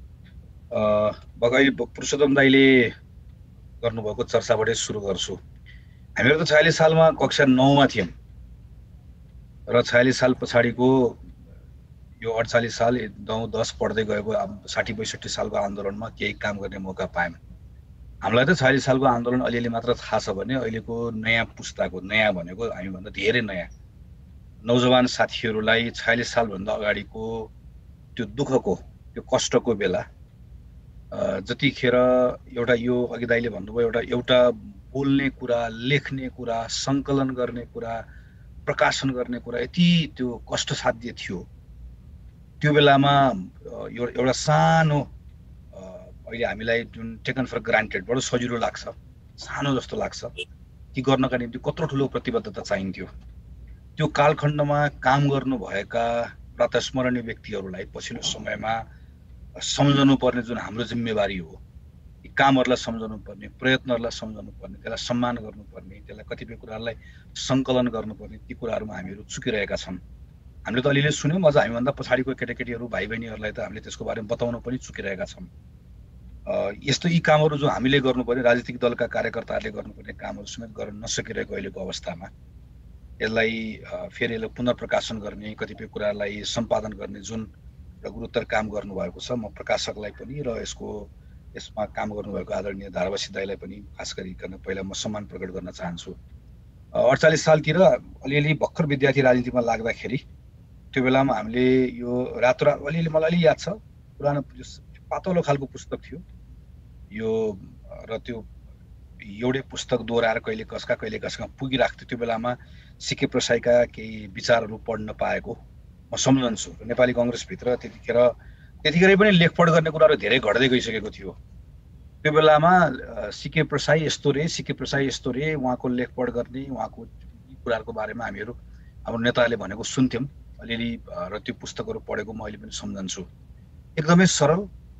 अहिले पुरुषोत्तम दाईले गर्नुभएको चर्चाबाटै सुरु गर्छु। हामीहरू त 46 सालमा कक्षा 9 मा थियौँ र 46 साल पछाडिको यो 48 साल 9-10 पढ्दै गएको 60-62 सालको आन्दोलनमा केही काम गर्ने मौका पायौँ। हामीलाई त 46 सालको आन्दोलन अलिअलि मात्र थाहा छ भने अहिलेको नयाँ पुस्ताको, नयाँ भनेको हामीभन्दा धेरै नयाँ नौजवान साथीहरूलाई 46 सालभन्दा अगाडिको त्यो दुःखको, त्यो कष्टको बेला जतिखेर एउटा यो अघि दाइले भन्नुभयो एउटा बोल्ने कुरा, लेख्ने कुरा, सङ्कलन गर्ने कुरा, प्रकाशन गर्ने कुरा यति त्यो कष्टसाध्य थियो। त्यो बेलामा एउटा सानो अहिले हामीलाई जुन टेकन फर ग्रान्टेड बडो सजिलो लाग्छ, सानो जस्तो लाग्छ, ती गर्नका निम्ति कत्रो ठुलो प्रतिबद्धता चाहिन्थ्यो। त्यो कालखण्डमा काम गर्नुभएका प्रातस्मरणीय व्यक्तिहरूलाई पछिल्लो समयमा सम्झनु पर्ने जुन हाम्रो जिम्मेवारी हो, यी कामहरूलाई सम्झनु पर्ने, प्रयत्नहरूलाई सम्झनु पर्ने, त्यसलाई सम्मान गर्नुपर्ने, त्यसलाई कतिपय कुराहरूलाई सङ्कलन गर्नुपर्ने, ती कुराहरूमा हामीहरू चुकिरहेका छौँ। हामीले त अलिअलि सुन्यौँ, अझ हामीभन्दा पछाडिको केटाकेटीहरू, भाइ बहिनीहरूलाई त हामीले त्यसको बारेमा बताउन पनि चुकिरहेका छौँ। यस्तो यी कामहरू जो हामीले गर्नुपर्ने, राजनीतिक दलका कार्यकर्ताहरूले गर्नुपर्ने कामहरू समेत गर्न नसकिरहेको अहिलेको अवस्थामा यसलाई फेरि यसलाई पुनर्प्रकाशन गर्ने, कतिपय कुराहरूलाई सम्पादन गर्ने जुन गुरुतर काम गर्नुभएको छ, म प्रकाशकलाई पनि र यसमा काम गर्नुभएको आदरणीय धारावासी दाईलाई पनि खास गरिकन पहिला म सम्मान प्रकट गर्न चाहन्छु। 48 सालतिर अलिअलि भर्खर विद्यार्थी राजनीतिमा लाग्दाखेरि त्यो बेलामा हामीले यो रातोरात अलिअलि मलाई अलि याद छ, पुरानो पातलो खालको पुस्तक थियो यो, र त्यो एउटै पुस्तक दोहोऱ्याएर कहिले कसका पुगिराख्थ्यो। त्यो बेलामा सिके प्रसाईका केही विचारहरू पढ्न पाएको म सम्झन्छु। नेपाली कङ्ग्रेसभित्र त्यतिखेरै पनि लेखपढ गर्ने कुराहरू धेरै घट्दै गइसकेको थियो। त्यो बेलामा सिके प्रसाई यस्तो रे, उहाँको लेखपढ गर्ने, उहाँको कुराहरूको बारेमा हामीहरू हाम्रो नेताहरूले भनेको सुन्थ्यौँ अलिअलि, र त्यो पुस्तकहरू पढेको म अहिले पनि सम्झन्छु। एकदमै सरल,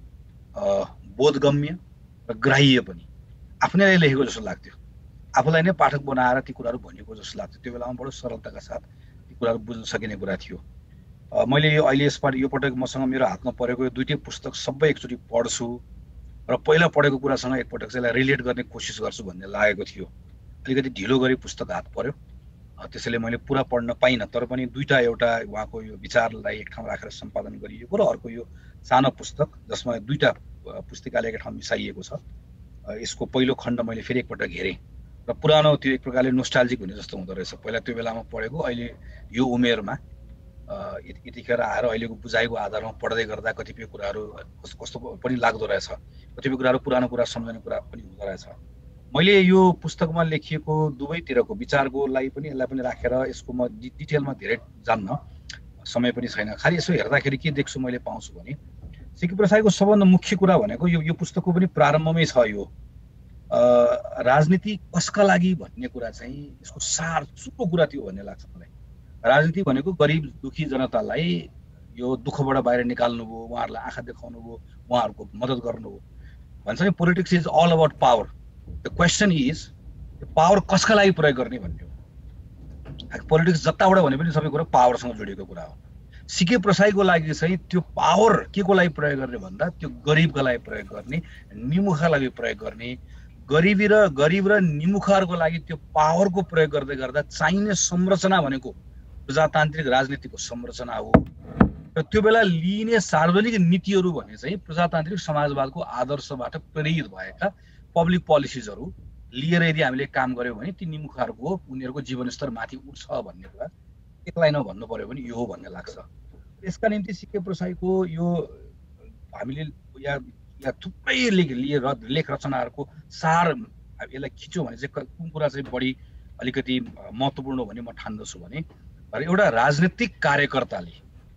बोधगम्य र ग्राह्य पनि, आफ्नैले लेखेको जस्तो लाग्थ्यो, आफूलाई नै पाठक बनाएर ती कुराहरू भनेको जस्तो लाग्थ्यो। त्यो बेलामा बडो सरलताका साथ ती कुराहरू बुझ्न सकिने कुरा थियो। मैले यो अहिले यो पटक मसँग मेरो हातमा परेको यो दुईटै पुस्तक सबै एकचोटि पढ्छु र पहिला पढेको कुरासँग एकपटक चाहिँ रिलेट गर्ने कोसिस गर्छु भन्ने लागेको थियो। अलिकति ढिलो गरी पुस्तक हात पर्यो, त्यसैले मैले पुरा पढ्न पाइनँ, तर पनि दुईटा, एउटा उहाँको यो विचारलाई एक ठाउँ राखेर सम्पादन गरिएको र अर्को यो सानो पुस्तक जसमा दुईटा पुस्तिकाले एक ठाउँ मिसाइएको छ। यसको पहिलो खण्ड मैले फेरि एकपटक हेरेँ र पुरानो त्यो एक प्रकारले नोस्टाल्जिक हुने जस्तो हुँदो रहेछ। पहिला त्यो बेलामा पढेको, अहिले यो उमेरमा यतिखेर आएर अहिलेको बुझाइको आधारमा पढ्दै गर्दा कतिपय कुराहरू कस्तो पनि लाग्दो रहेछ, कतिपय कुराहरू पुरानो कुरा सम्झने कुरा पनि हुँदो रहेछ। मैले यो पुस्तकमा लेखिएको दुवैतिरको विचारकोलाई पनि यसलाई पनि राखेर यसको म डिटेलमा धेरै जान्न, समय पनि छैन। खालि यसो हेर्दाखेरि के देख्छु मैले पाउँछु भने सिके प्रसाईको सबभन्दा मुख्य कुरा भनेको यो पुस्तकको पनि प्रारम्भमै छ, यो राजनीति कसका लागि भन्ने कुरा चाहिँ यसको सार सुको कुरा थियो भन्ने लाग्छ मलाई। राजनीति भनेको गरिब दुखी जनतालाई यो दुःखबाट बाहिर निकाल्नु हो, उहाँहरूलाई आँखा देखाउनु हो, उहाँहरूको मद्दत गर्नु हो। भन्छ नि politics is all about power. The question is power कसका लागि प्रयोग गर्ने भन्ने हो। पोलिटिक्स जताबाट भने पनि सबै कुरा पावरसँग जोडिएको कुरा हो। सिके प्रसाईको लागि चाहिँ त्यो पावर के को लागि प्रयोग गर्ने भन्दा त्यो गरिबका लागि प्रयोग गर्ने, निमुखा लागि प्रयोग गर्ने, गरिब र निमुखाहरूको लागि त्यो पावरको प्रयोग गर्दै गर्दा चाहिने संरचना भनेको प्रजातान्त्रिक राजनीतिको संरचना हो। र त्यो बेला लिइने सार्वजनिक नीतिहरू भने चाहिँ प्रजातान्त्रिक समाजवादको आदर्शबाट प्रेरित भएका पब्लिक पोलिसिजहरू लिएर यदि हामीले काम गर्यौँ भने ती निमुखाहरूको उनीहरूको जीवनस्तर माथि उठ्छ भन्ने कुरा एक लाइनमा भन्नु पर्यो भने यो हो भन्ने लाग्छ। यसका निम्ति सिके प्रसाईको यो हामीले या थुप्रै लेख रचनाहरूको सार यसलाई खिच्यो भने चाहिँ कुन कुरा चाहिँ बढी अलिकति महत्त्वपूर्ण हो भने म ठान्दछु भने एउटा राजनीतिक कार्यकर्ताले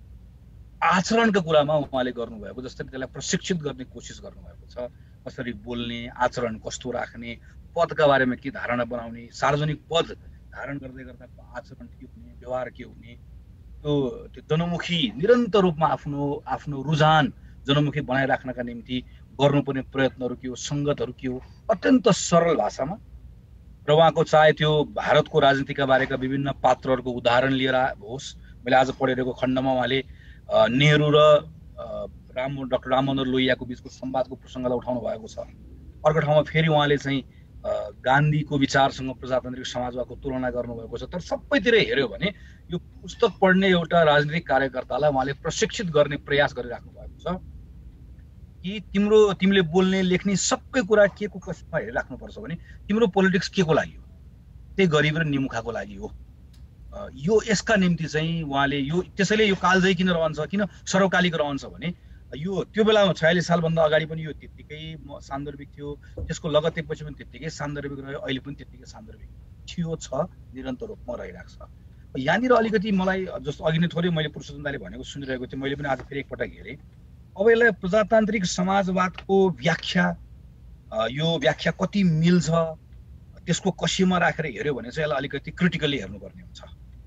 आचरणको कुरामा उहाँले गर्नुभएको, जस्तै त्यसलाई प्रशिक्षित गर्ने कोसिस गर्नुभएको छ। कसरी बोल्ने, आचरण कस्तो राख्ने, पदका बारेमा के धारणा बनाउने, सार्वजनिक पद धारण गर्दै गर्दाको आचरण के हुने, व्यवहार के हुने, त्यो जनमुखी निरन्तर रूपमा आफ्नो रुझान जनमुखी बनाइराख्नका निम्ति गर्नुपर्ने प्रयत्नहरू के हो, सङ्गतहरू के हो, अत्यन्त सरल भाषामा। र उहाँको चाहे त्यो भारतको राजनीतिका बारेका विभिन्न पात्रहरूको उदाहरण लिएर होस्, मैले आज पढिरहेको खण्डमा उहाँले नेहरू र डाक्टर राममनोहर लोहियाको बिचको संवादको प्रसङ्गलाई उठाउनु भएको छ। अर्को ठाउँमा फेरि उहाँले चाहिँ गान्धीको विचारसँग प्रजातान्त्रिक समाजवादको तुलना गर्नुभएको छ। तर सबैतिर हेऱ्यो भने यो पुस्तक पढ्ने एउटा राजनीतिक कार्यकर्तालाई उहाँले प्रशिक्षित गर्ने प्रयास गरिराख्नु भएको छ कि तिमीले बोल्ने लेख्ने सबै कुरा के को कसमा हेरिराख्नुपर्छ भने तिम्रो पोलिटिक्स के को लागि हो, त्यही गरिब र निमुखाको लागि हो। यो यसका निम्ति चाहिँ उहाँले त्यसैले यो कालजयी किन रहन्छ, किन सर्वकालिक रहन्छ भने यो त्यो बेलामा 46 सालभन्दा अगाडि पनि यो त्यत्तिकै सान्दर्भिक थियो, त्यसको लगत्तैपछि पनि त्यत्तिकै सान्दर्भिक रह्यो, अहिले पनि त्यत्तिकै सान्दर्भिक थियो, छ, निरन्तर रूपमा रहिरहेको छ। यहाँनिर अलिकति मलाई जस्तो अघि नै थोरै मैले पुरुषोत्तम दाइले भनेको सुनिरहेको थिएँ, मैले पनि आज फेरि एकपटक हेरेँ। अब यसलाई प्रजातान्त्रिक समाजवादको व्याख्या, यो व्याख्या कति मिल्छ त्यसको कसीमा राखेर हेऱ्यो भने चाहिँ यसलाई अलिकति क्रिटिकली हेर्नुपर्ने हुन्छ।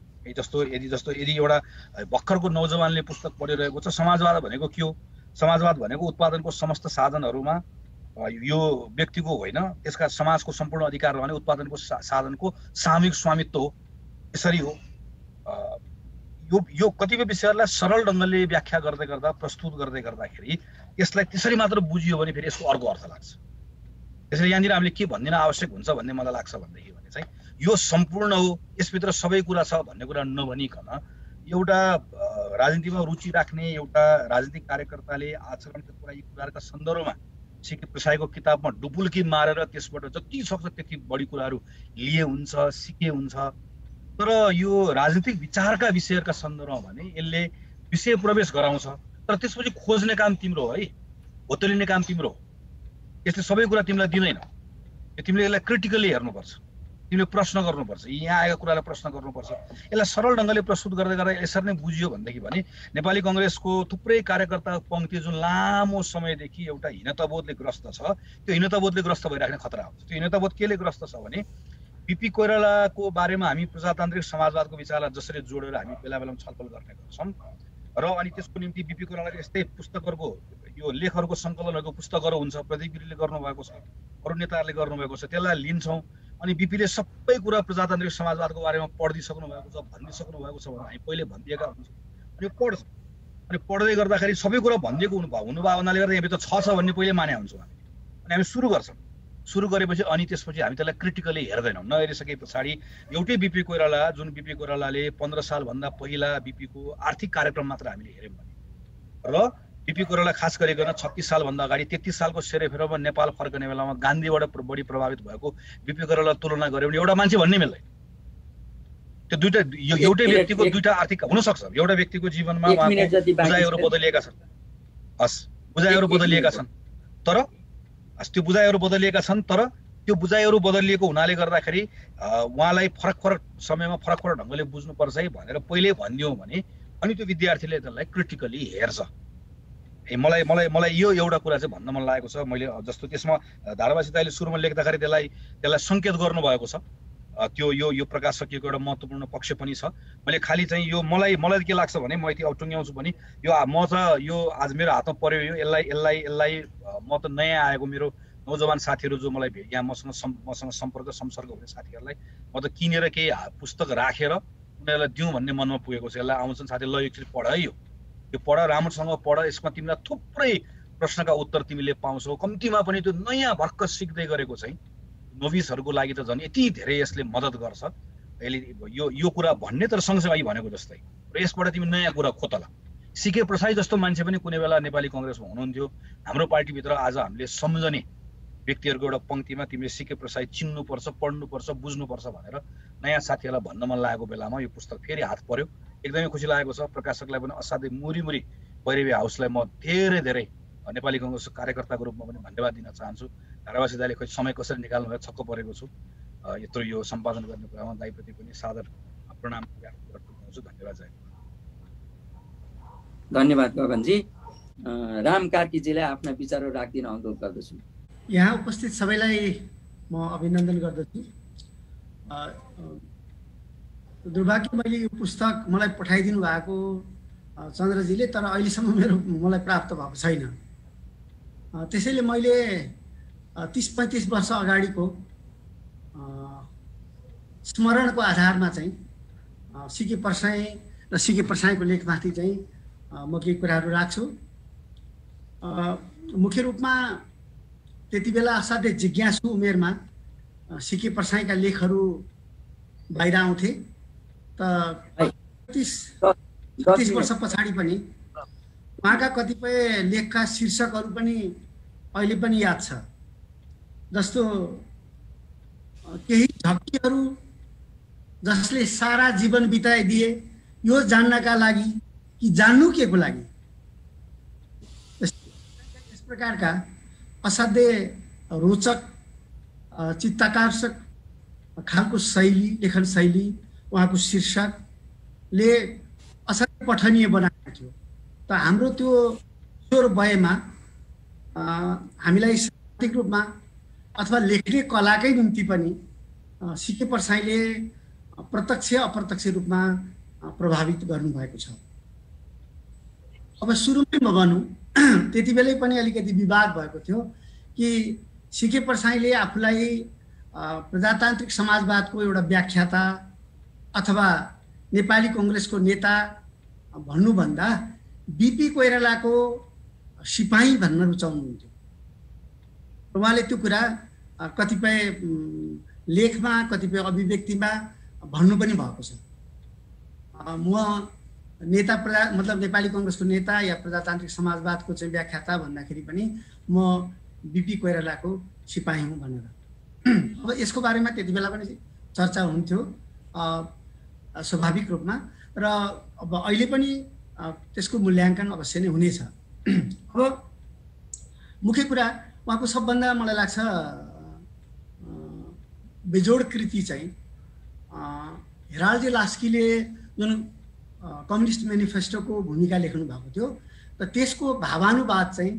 यदि एउटा भर्खरको नौजवानले पुस्तक पढिरहेको छ, समाजवाद भनेको के हो, समाजवाद भनेको उत्पादनको समस्त साधनहरूमा यो व्यक्तिको होइन, त्यसका समाजको सम्पूर्ण अधिकार रहने उत्पादनको साधनको सामूहिक स्वामित्व हो, यसरी हो। यो कतिपय विषयहरूलाई सरल ढङ्गले व्याख्या गर्दै गर्दा, प्रस्तुत गर्दै गर्दाखेरि यसलाई त्यसरी मात्र बुझियो भने फेरि यसको अर्को अर्थ लाग्छ। त्यसैले यहाँनिर हामीले के भनिदिन आवश्यक हुन्छ भन्ने मलाई लाग्छ भनेदेखि भने चाहिँ यो सम्पूर्ण हो, यसभित्र सबै कुरा छ भन्ने कुरा नभनिकन एउटा राजनीतिमा रुचि राख्ने एउटा राजनीतिक कार्यकर्ताले आचरणका कुरा, यी कुराहरूका सन्दर्भमा सिके प्रसाईको किताबमा डुबुल्की मारेर त्यसबाट जति सक्छ त्यति बढी कुराहरू लिए हुन्छ, सिके हुन्छ। तर यो राजनीतिक विचारका विषयहरूका सन्दर्भमा भने यसले विषय प्रवेश गराउँछ, तर त्यसपछि खोज्ने काम तिम्रो हो है, होतलिने काम तिम्रो हो। यसले सबै कुरा तिमीलाई दिँदैन, तिमीले यसलाई क्रिटिकली हेर्नुपर्छ, तिमीले प्रश्न गर्नुपर्छ, यहाँ आएका कुरालाई प्रश्न गर्नुपर्छ। यसलाई सरल ढङ्गले प्रस्तुत गर्दै गर्दा यसरी नै बुझियो भनेदेखि भने नेपाली कङ्ग्रेसको थुप्रै कार्यकर्ता पङ्क्ति जुन लामो समयदेखि एउटा हीनताबोधले ग्रस्त छ, त्यो हीनताबोधले ग्रस्त भइराख्ने खतरा हुन्छ। त्यो हीनताबोध केले ग्रस्त छ भने बिपी कोइरालाको बारेमा हामी प्रजातान्त्रिक समाजवादको विचारलाई जसरी जोडेर हामी बेला बेलामा छलफल गर्ने गर्छौँ र अनि त्यसको निम्ति बिपी कोइरालाले यस्तै पुस्तकहरूको यो लेखहरूको सङ्कलनहरूको पुस्तकहरू हुन्छ, प्रदीप गिरीले गर्नुभएको छ, अरू नेताहरूले गर्नुभएको छ, त्यसलाई लिन्छौँ। अनि बिपीले सबै कुरा प्रजातान्त्रिक समाजवादको बारेमा पढिदिइसक्नु भएको छ, भनिदिइसक्नु भएको छ भनेर हामी पहिले भनिदिएका हुन्छौँ। यो पढ्छ अनि पढ्दै गर्दाखेरि सबै कुरा भनिदिएको हुनुभयो हुनाले गर्दा यहाँभित्र छ भन्ने पहिले माने हुन्छौँ हामी अनि हामी सुरु गरेपछि अनि त्यसपछि हामी त्यसलाई क्रिटिकली हेर्दैनौँ नहेरिसके पछाडि एउटै बिपी कोइराला जुन बिपी कोइरालाले 15 सालभन्दा पहिला बिपीको आर्थिक कार्यक्रम मात्र हामीले हेऱ्यौँ भने र बिपी कोइराला खास गरिकन 36 सालभन्दा अगाडि 33 सालको सेरेफेरोमा नेपाल फर्कने बेलामा गान्धीबाट बढी प्रभावित भएको बिपी कोइराला तुलना गऱ्यो भने एउटा मान्छे भन्ने मिल्दैन त्यो दुईटा एउटै व्यक्तिको दुईटा आर्थिक हुन सक्छ एउटा व्यक्तिको जीवनमा उहाँको बुझाइहरू बदलिएका छन् बुझाइहरू बदलिएका छन् तर त्यो बुझाइहरू बदलिएका छन् तर त्यो बुझाइहरू बदलिएको हुनाले गर्दाखेरि उहाँलाई फरक समयमा फरक ढङ्गले बुझ्नुपर्छ है भनेर पहिले भनिदियौँ भने अनि त्यो विद्यार्थीले त्यसलाई क्रिटिकली हेर्छ मलाई यो एउटा कुरा चाहिँ भन्न मन लागेको छ मैले जस्तो त्यसमा धारावासी दाइले सुरुमा लेख्दाखेरि त्यसलाई सङ्केत गर्नुभएको छ त्यो यो प्रकाशकको एउटा महत्त्वपूर्ण पक्ष पनि छ मैले खाली चाहिँ यो मलाई के लाग्छ भने म यति अटुङ्ग्याउँछु भने यो म त यो आज मेरो हातमा पर्यो यो यसलाई म त नयाँ आएको मेरो नौजवान साथीहरू जो मलाई यहाँ मसँग संसर्ग हुने साथीहरूलाई म त किनेर केही पुस्तक राखेर उनीहरूलाई दिउँ भन्ने मनमा पुगेको छ यसलाई आउँछन् साथी ल एकचोटि पढ है यो पढ राम्रोसँग पढ यसमा तिमीलाई थुप्रै प्रश्नका उत्तर तिमीले पाउँछौ कम्तीमा पनि त्यो नयाँ भर्खर सिक्दै गरेको चाहिँ नोभिसहरूको लागि त झन् यति धेरै यसले मद्दत गर्छ यो कुरा भन्ने तर सँगसँगै भनेको जस्तै र यसबाट तिमी नयाँ कुरा खोतला सिके प्रसाई जस्तो मान्छे पनि कुनै बेला नेपाली कङ्ग्रेसमा हुनुहुन्थ्यो हाम्रो पार्टीभित्र आज हामीले सम्झने व्यक्तिहरूको एउटा पङ्क्तिमा तिमीले सिके प्रसाई चिन्नुपर्छ पढ्नुपर्छ बुझ्नुपर्छ भनेर नयाँ साथीहरूलाई भन्न मन लागेको बेलामा यो पुस्तक फेरि हात पर्यो एकदमै खुसी लागेको छ प्रकाशकलाई पनि असाध्यै मुरी भैरवी हाउसलाई म धेरै नेपाली कङ्ग्रेसको कार्यकर्ताको रूपमा पनि धन्यवाद दिन चाहन्छु धारावासी दाइले खोइ समय कसरी निकाल्नु भएर छक्क परेको छु यत्रो यो सम्पादन गर्ने कुरामा दाइप्रति पनि सादर प्रणाम टुङ्गाउँछु धन्यवाद धन्यवाद गगनजी राम कार्कीजीलाई आफ्ना विचारहरू राख्दिन अनुरोध गर्दछु यहाँ उपस्थित सबैलाई म अभिनन्दन गर्दछु दुर्भाग्य मैले यो पुस्तक मलाई पठाइदिनु भएको चन्द्रजीले तर अहिलेसम्म मलाई प्राप्त भएको छैन त्यसैले मैले 30-35 वर्ष अगाडिको स्मरणको आधारमा चाहिँ सिके प्रसाई र सिके प्रसाईको लेखमाथि चाहिँ म केही कुराहरू राख्छु मुख्य रूपमा त्यति बेला असाध्यै जिज्ञासु उमेरमा सिके प्रसाईका लेखहरू बाहिर आउँथे त 30 वर्ष पछाडि पनि उहाँका कतिपय लेखका शीर्षकहरू पनि अहिले पनि याद छ जस्तो केही झक्कीहरू जसले सारा जीवन बिताइदिए यो जान्नका लागि कि जान्नु के को लागि यस प्रकारका असाध्यै रोचक चित्ताकर्षक खालको शैली लेखन शैली उहाँको शीर्षकले असाध्यै पठनीय बनाएको थियो त हाम्रो त्यो स्वर भएमा हामीलाई साहित्यिक रूपमा अथवा लेख्ने कलाकै निम्ति पनि सिके प्रसाईले प्रत्यक्ष अप्रत्यक्ष रूपमा प्रभावित गर्नुभएको छ अब सुरुमै म भनौँ त्यति बेलै पनि अलिकति विवाद भएको थियो कि सिके प्रसाईले आफूलाई प्रजातान्त्रिक समाजवादको एउटा व्याख्याता अथवा नेपाली कङ्ग्रेसको नेता भन्नुभन्दा बिपी कोइरालाको सिपाही भन्न रुचाउनुहुन्थ्यो उहाँले त्यो कुरा कतिपय लेखमा कतिपय अभिव्यक्तिमा भन्नु पनि भएको छ म नेता मतलब नेपाली कङ्ग्रेसको नेता या प्रजातान्त्रिक समाजवादको चाहिँ व्याख्याता भन्दाखेरि पनि म बिपी कोइरालाको सिपाही हुँ भनेर अब यसको बारेमा त्यति बेला पनि चर्चा हुन्थ्यो स्वाभाविक रूपमा र अब अहिले पनि त्यसको मूल्याङ्कन अवश्य नै हुनेछ अब मुख्य कुरा उहाँको सबभन्दा मलाई लाग्छ बेजोड कृति चाहिँ हेराल्ड लास्कीले जुन कम्युनिस्ट मेनिफेस्टोको भूमिका लेख्नु भएको थियो त त्यसको भावानुवाद चाहिँ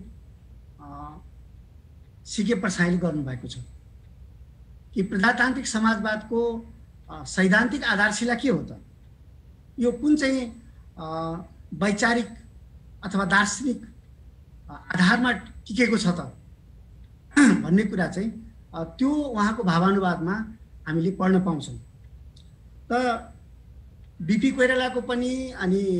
सिके प्रसाईले गर्नुभएको छ कि प्रजातान्त्रिक समाजवादको सैद्धान्तिक आधारशिला के हो त यो कुन चाहिँ वैचारिक अथवा दार्शनिक आधारमा टिकेको छ त भन्ने कुरा चाहिँ त्यो उहाँको भावानुवादमा हामीले पढ्न पाउँछौँ त बिपी कोइरालाको पनि अनि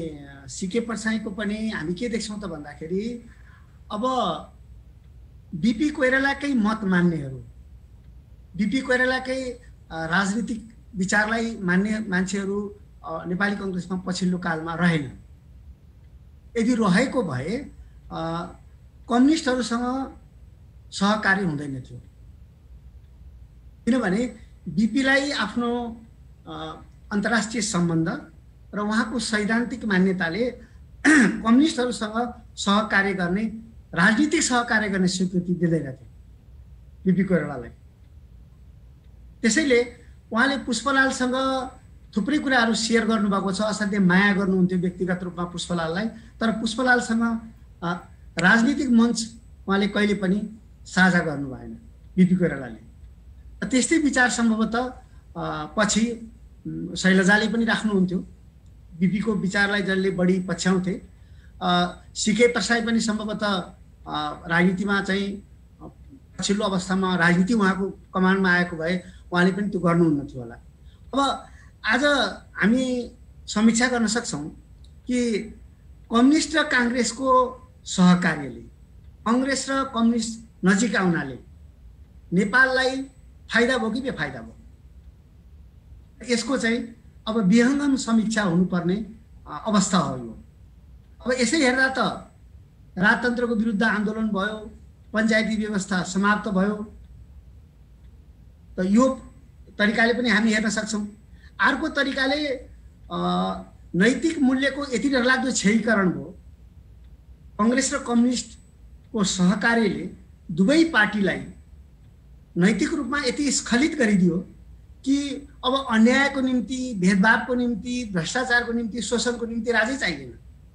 सिके प्रसाईको पनि हामी के देख्छौँ त भन्दाखेरि अब बिपी कोइरालाकै मत मान्नेहरू, बिपी कोइरालाकै राजनीतिक विचारलाई मान्ने मान्छेहरू नेपाली कङ्ग्रेसमा पछिल्लो कालमा रहेन। यदि रहेको भए कम्युनिस्टहरूसँग सहकार्य हुँदैन थियो, किनभने बिपीलाई आफ्नो अन्तर्राष्ट्रिय सम्बन्ध र उहाँको सैद्धान्तिक मान्यताले कम्युनिस्टहरूसँग सहकार्य गर्ने, राजनीतिक सहकार्य गर्ने स्वीकृति दिँदैनथे बिपी कोइरालालाई। त्यसैले उहाँले पुष्पलालसँग थुप्रै कुराहरू सेयर गर्नुभएको छ, असाध्यै माया गर्नुहुन्थ्यो व्यक्तिगत रूपमा पुष्पलाललाई, तर पुष्पलालसँग राजनीतिक मञ्च उहाँले कहिले पनि साझा गर्नु भएन बिपी कोइरालाले। त्यस्तै विचार सम्भवतः पछि शैलजाले पनि राख्नुहुन्थ्यो, बिपीको विचारलाई जसले बढी पछ्याउँथे। सिके प्रसाई पनि सम्भवतः राजनीतिमा चाहिँ पछिल्लो अवस्थामा राजनीति उहाँको कमानमा आएको भए उहाँले पनि त्यो गर्नुहुन्न थियो होला। अब आज हामी समीक्षा गर्न सक्छौँ कि कम्युनिस्ट र काङ्ग्रेसको सहकार्यले, कङ्ग्रेस र कम्युनिस्ट नजिक आउनाले नेपाललाई फाइदा भयो कि बेफाइदा भयो, यसको चाहिँ अब विहङ्गम समीक्षा हुनुपर्ने अवस्था हो यो। अब यसै हेर्दा त राजतन्त्रको विरुद्ध आन्दोलन भयो, पञ्चायती व्यवस्था समाप्त भयो, त यो तरिकाले पनि हामी हेर्न सक्छौँ। अर्को तरिकाले नैतिक मूल्यको यति डरलाग्दो क्षयीकरण भयो, कङ्ग्रेस र कम्युनिस्टको सहकार्यले दुवै पार्टीलाई नैतिक रूपमा यति स्खलित गरिदियो कि अब अन्यायको निम्ति, भेदभावको निम्ति, भ्रष्टाचारको निम्ति, शोषणको निम्ति राजै चाहिँदैन।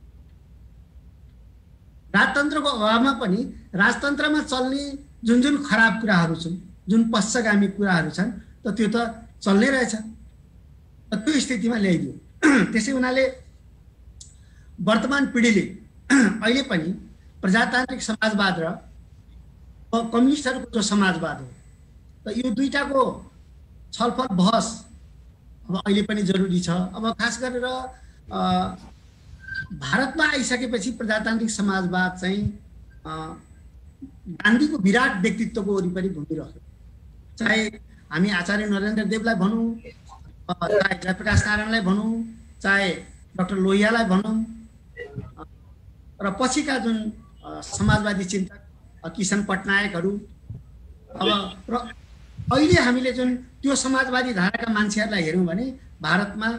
राजतन्त्रको अभावमा पनि राजतन्त्रमा चल्ने जुन जुन खराब कुराहरू छन्, जुन पश्चगामी कुराहरू छन्, त त्यो त चल्नै रहेछ। त्यो स्थितिमा ल्याइदियो। त्यसै हुनाले वर्तमान पिँढीले अहिले पनि प्रजातान्त्रिक समाजवाद र कम्युनिस्टहरूको जो समाजवाद हो, त यो दुईटाको छलफल बहस अब अहिले पनि जरुरी छ। अब खास गरेर भारतमा आइसकेपछि प्रजातान्त्रिक समाजवाद चाहिँ गान्धीको विराट व्यक्तित्वको वरिपरि घुमिरह्यो। चाहे हामी आचार्य नरेन्द्र देवलाई भनौँ, चाहे जयप्रकाश नारायणलाई भनौँ, चाहे डाक्टर लोहियालाई भनौँ, र पछिका जुन समाजवादी चिन्तक किशन पटनायकहरू, अब र अहिले हामीले जुन त्यो समाजवादी धाराका मान्छेहरूलाई हेऱ्यौँ भने भारतमा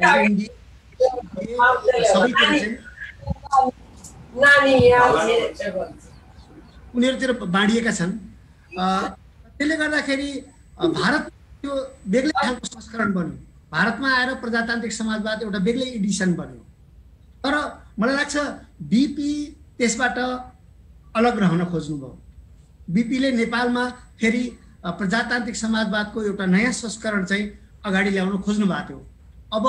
उनीहरूतिर बाँडिएका छन्। त्यसले गर्दाखेरि भारत त्यो बेग्लै खालको संस्करण बन्यो, भारतमा आएर प्रजातान्त्रिक समाजवाद एउटा बेग्लै एडिसन बन्यो। तर मलाई लाग्छ बिपी त्यसबाट अलग रहन खोज्नुभयो। बिपीले नेपालमा फेरि प्रजातान्त्रिक समाजवादको एउटा नयाँ संस्करण चाहिँ अगाडि ल्याउन खोज्नु भएको थियो। अब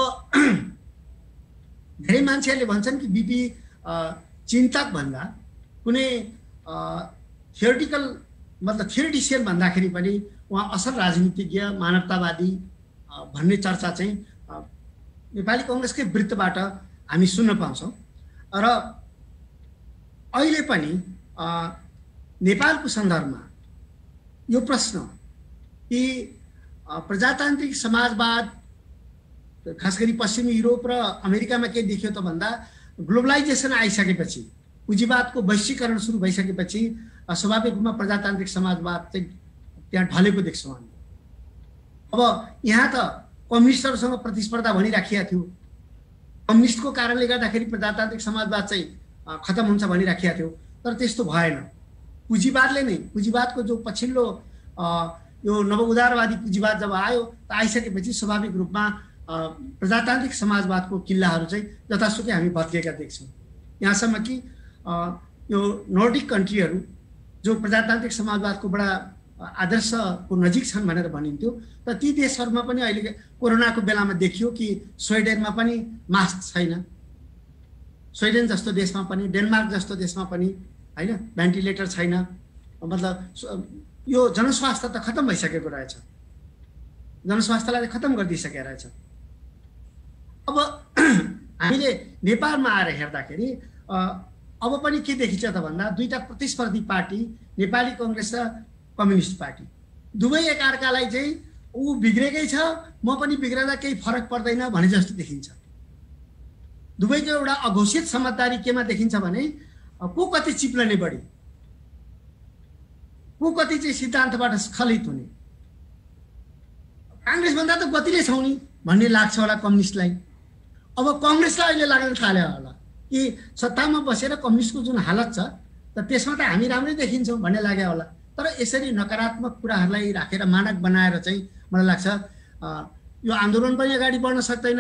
धेरै मान्छेहरूले भन्छन् कि बिपी चिन्तक भन्दा कुनै थियोरिटिकल मतलब थियोरिटिसियन भन्दाखेरि पनि उहाँ असल राजनीतिज्ञ, मानवतावादी भन्ने चर्चा चाहिँ नेपाली कङ्ग्रेसकै वृत्तबाट हामी सुन्न पाउँछौँ। र अहिले पनि नेपालको सन्दर्भमा यो प्रश्न कि प्रजातान्त्रिक समाजवाद खास गरी पश्चिमी युरोप र अमेरिकामा के देखियो त भन्दा ग्लोबलाइजेसन आइसकेपछि, पुँजीवादको वैश्वीकरण सुरु भइसकेपछि स्वाभाविक रूपमा प्रजातान्त्रिक समाजवाद चाहिँ त्यहाँ ढलेको देख्छौँ हामी। अब यहाँ त कम्युनिस्टहरूसँग प्रतिस्पर्धा भनिराखिएको थियो, कम्युनिस्टको कारणले गर्दाखेरि प्रजातान्त्रिक समाजवाद चाहिँ खतम हुन्छ भनिराखिएको थियो, तर त्यस्तो भएन। पुँजीवादले नै, पुँजीवादको जो पछिल्लो यो नवउदारवादी पुँजीवाद जब आयो त आइसकेपछि स्वाभाविक रूपमा प्रजातान्त्रिक समाजवादको किल्लाहरू चाहिँ जतासुकै हामी भत्किएका देख्छौँ। यहाँसम्म कि यो नर्डिक कन्ट्रीहरू जो प्रजातान्त्रिक समाजवादको बडा आदर्शको नजिक छन् भनेर भनिन्थ्यो, त ती देशहरूमा पनि अहिले कोरोनाको बेलामा देखियो कि स्विडेनमा पनि मास्क छैन, स्विडेन जस्तो देशमा पनि, डेनमार्क जस्तो देशमा पनि होइन भेन्टिलेटर छैन। मतलब यो जनस्वास्थ्य त खतम भइसकेको रहेछ, जनस्वास्थ्यलाई खतम गरिदिइसकेको रहेछ। अब हामीले नेपालमा आएर हेर्दाखेरि अब पनि के देखिन्छ त भन्दा दुईटा प्रतिस्पर्धी पार्टी नेपाली कांग्रेस र कम्युनिस्ट पार्टी दुवै एकअर्कालाई चाहिँ ऊ बिग्रेकै छ म पनि बिग्रदा केही फरक पर्दैन भने जस्तो देखिन्छ। दुवैको एउटा अघोषित समझदारी केमा देखिन्छ भने को कति चिप्लने बढी, को कति चाहिँ सिद्धान्तबाट स्खलित हुने। कांग्रेस भन्दा त गतिले छौ नि भन्ने लाग्छ होला कम्युनिस्टलाई। अब कांग्रेसलाई अहिले लाग्न थाल्यो होला कि सत्तामा बसेर कम्युनिस्टको जुन हालत छ त त्यसमा त हामी राम्रै देखिन्छौँ भन्ने लाग्यो होला। तर यसरी नकारात्मक कुराहरूलाई राखेर मानक बनाएर चाहिँ मलाई लाग्छ यो आन्दोलन पनि अगाडि बढ्न सक्दैन,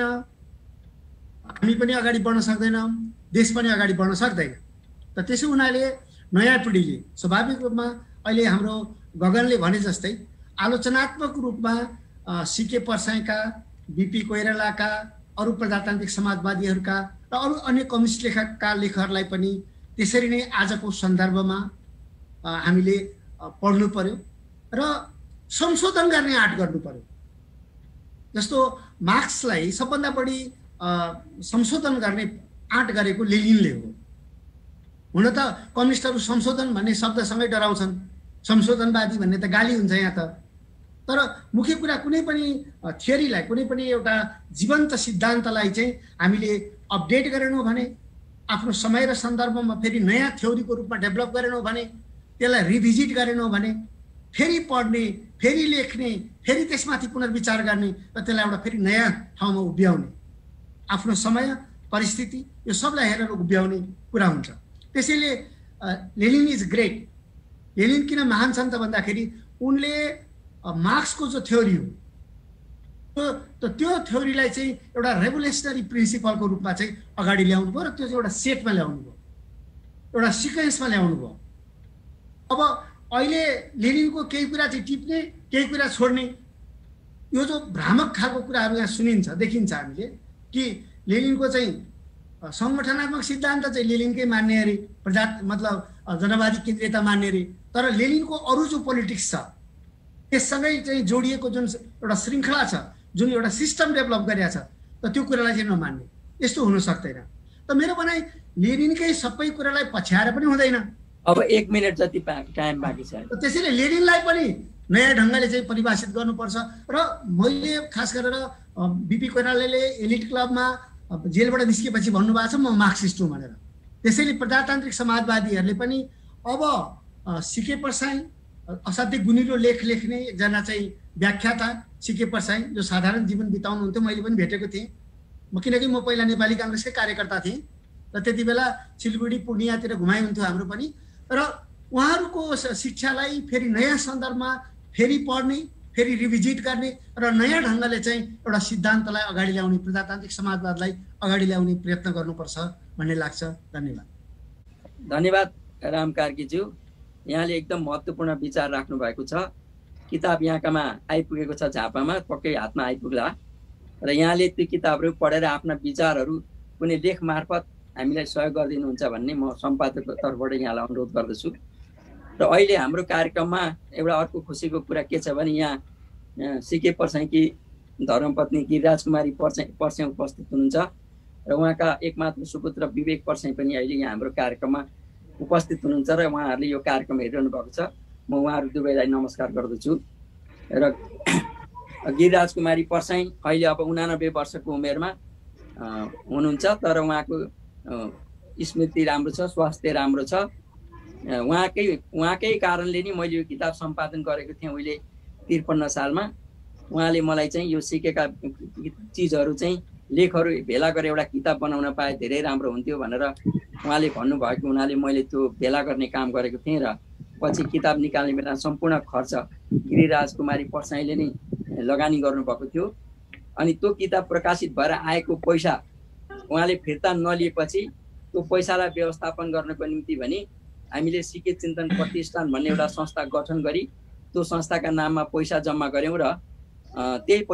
हामी पनि अगाडि बढ्न सक्दैनौँ, देश पनि अगाडि बढ्न सक्दैन। त त्यसै हुनाले नयाँ पिँढीले स्वाभाविक रूपमा अहिले हाम्रो गगनले भने जस्तै आलोचनात्मक रूपमा सीके पर्साईका, बीपी कोइरालाका, अरू प्रजातान्त्रिक समाजवादीहरूका र अरू अन्य कम्युनिस्ट लेखकहरूलाई पनि त्यसरी नै आजको सन्दर्भमा हामीले पढ्नु पर्यो र संशोधन गर्ने आँट गर्नु पर्यो। जस्तो मार्क्सलाई सबभन्दा बढी संशोधन गर्ने आँट गरेको लेनिनले हो। हुन त कम्युनिस्टहरू संशोधन भन्ने शब्दसँगै डराउँछन्, संशोधनवादी भन्ने त गाली हुन्छ यहाँ त। तर मुख्य कुरा कुनै पनि थियोरीलाई, कुनै पनि एउटा जीवन्त सिद्धान्तलाई चाहिँ हामीले अपडेट गरेनौँ भने, आफ्नो समय र सन्दर्भमा फेरि नयाँ थ्योरीको रूपमा डेभलप गरेनौँ भने, त्यसलाई रिभिजिट गरेनौँ भने फेरि पढ्ने, फेरि लेख्ने, फेरि त्यसमाथि पुनर्विचार गर्ने र त्यसलाई एउटा फेरि नयाँ ठाउँमा उभ्याउने, आफ्नो समय परिस्थिति यो सबलाई हेरेर उभ्याउने कुरा हुन्छ। त्यसैले लेनिन इज ग्रेट। लेनिन किन महान छन् त भन्दाखेरि उनले मार्क्सको जो थ्योरी हो त्यो थ्योरीलाई चाहिँ एउटा रेभोल्युसनरी प्रिन्सिपलको रूपमा चाहिँ अगाडि ल्याउनु भयो र त्यो चाहिँ एउटा सेटमा ल्याउनु भयो, एउटा सिक्वेन्समा ल्याउनु भयो। अब अहिले लेनिनको केही कुरा चाहिँ टिप्ने, केही कुरा छोड्ने, यो जो भ्रामक खालको कुराहरू यहाँ सुनिन्छ, देखिन्छ हामीले कि लेनिनको चाहिँ सङ्गठनात्मक सिद्धान्त चाहिँ लेनिनकै मान्ने अरे, मतलब जनवादी केन्द्रीयता मान्ने अरे। तर लेनिनको अरू जो पोलिटिक्स छ त्यससँगै चाहिँ जोडिएको जुन एउटा श्रृङ्खला छ, जुन एउटा सिस्टम डेभलप गरेका छ, त त्यो कुरालाई चाहिँ नमान्ने, यस्तो हुन सक्दैन। त मेरो भनाइ लेनिनकै सबै कुरालाई पछ्याएर पनि हुँदैन। अब 1 मिनट जति टाइम बाँकी छ। त्यसैले लेनिनलाई पनि नयाँ ढङ्गले चाहिँ परिभाषित गर्नुपर्छ। र मैले खास गरेर बीपी कोइरालाले एलिट क्लबमा जेलबाट निस्किएपछि भन्नुभएको छ म मार्क्सिस्ट हुँ भनेर। त्यसैले प्रजातान्त्रिक समाजवादीहरूले पनि अब सीके पर्साई, असाध्यै गुनिलो लेख लेख्ने एकजना चाहिँ व्याख्याता सीके पर्साई, जो साधारण जीवन बिताउनुहुन्थ्यो, मैले पनि भेटेको थिएँ। किनकि म पहिला नेपाली काङ्ग्रेसकै कार्यकर्ता थिएँ र त्यति बेला सिलगढी पूर्णियातिर घुमाइहुन्थ्यो हाम्रो पनि। र उहाँहरूको शिक्षालाई फेरि नयाँ सन्दर्भमा फेरि पढ्ने, फेरि रिभिजिट गर्ने र नयाँ ढङ्गले चाहिँ एउटा सिद्धान्तलाई अगाडि ल्याउने, प्रजातान्त्रिक समाजवादलाई अगाडि ल्याउने प्रयत्न गर्नुपर्छ भन्ने लाग्छ। धन्यवाद। धन्यवाद राम कार्कीज्यू, यहाँले एकदम महत्त्वपूर्ण विचार राख्नु भएको छ। किताब यहाँकामा आइपुगेको छ, झापामा पक्कै हातमा आइपुग्ला र यहाँले त्यो किताबहरू पढेर आफ्ना विचारहरू कुनै लेख मार्फत हामीलाई सहयोग गरिदिनुहुन्छ भन्ने म सम्पादकको तर्फबाट यहाँलाई अनुरोध गर्दछु। र अहिले हाम्रो कार्यक्रममा एउटा अर्को खुसीको कुरा के छ भने यहाँ सीके पर्साईकी धर्मपत्नी गिरिराज कुमारी पर्साई उपस्थित हुनुहुन्छ र उहाँका एकमात्र सुपुत्र विवेक पर्साई पनि अहिले यहाँ हाम्रो कार्यक्रममा उपस्थित हुनुहुन्छ र उहाँहरूले यो कार्यक्रम हेरिरहनु भएको छ। म उहाँहरू दुवैलाई नमस्कार गर्दछु। र गिरिराज कुमारी पर्साई अहिले अब 89 वर्षको उमेरमा हुनुहुन्छ, तर उहाँको स्मृति राम्रो छ, स्वास्थ्य राम्रो छ। उहाँकै कारणले नि मैले यो किताब सम्पादन गरेको थिएँ उहिले 53 सालमा। उहाँले मलाई चाहिँ यो सिकेका चिजहरू चाहिँ लेखहरू भेला गरेर एउटा किताब बनाउन पाए धेरै राम्रो हुन्थ्यो भनेर उहाँले भन्नुभएको हुनाले मैले त्यो भेला गर्ने काम गरेको थिएँ र पछि किताब निकाल्ने बेला सम्पूर्ण खर्च गिरिराज कुमारी पर्साईले नै लगानी गर्नुभएको थियो। अनि त्यो किताब प्रकाशित भएर आएको पैसा उहाँले फिर्ता नलिएपछि त्यो पैसालाई व्यवस्थापन गर्नको निम्ति भने हामीले सिके चिन्तन प्रतिष्ठान भन्ने एउटा संस्था गठन गरी त्यो संस्थाका नाममा पैसा जम्मा गऱ्यौँ र त्यही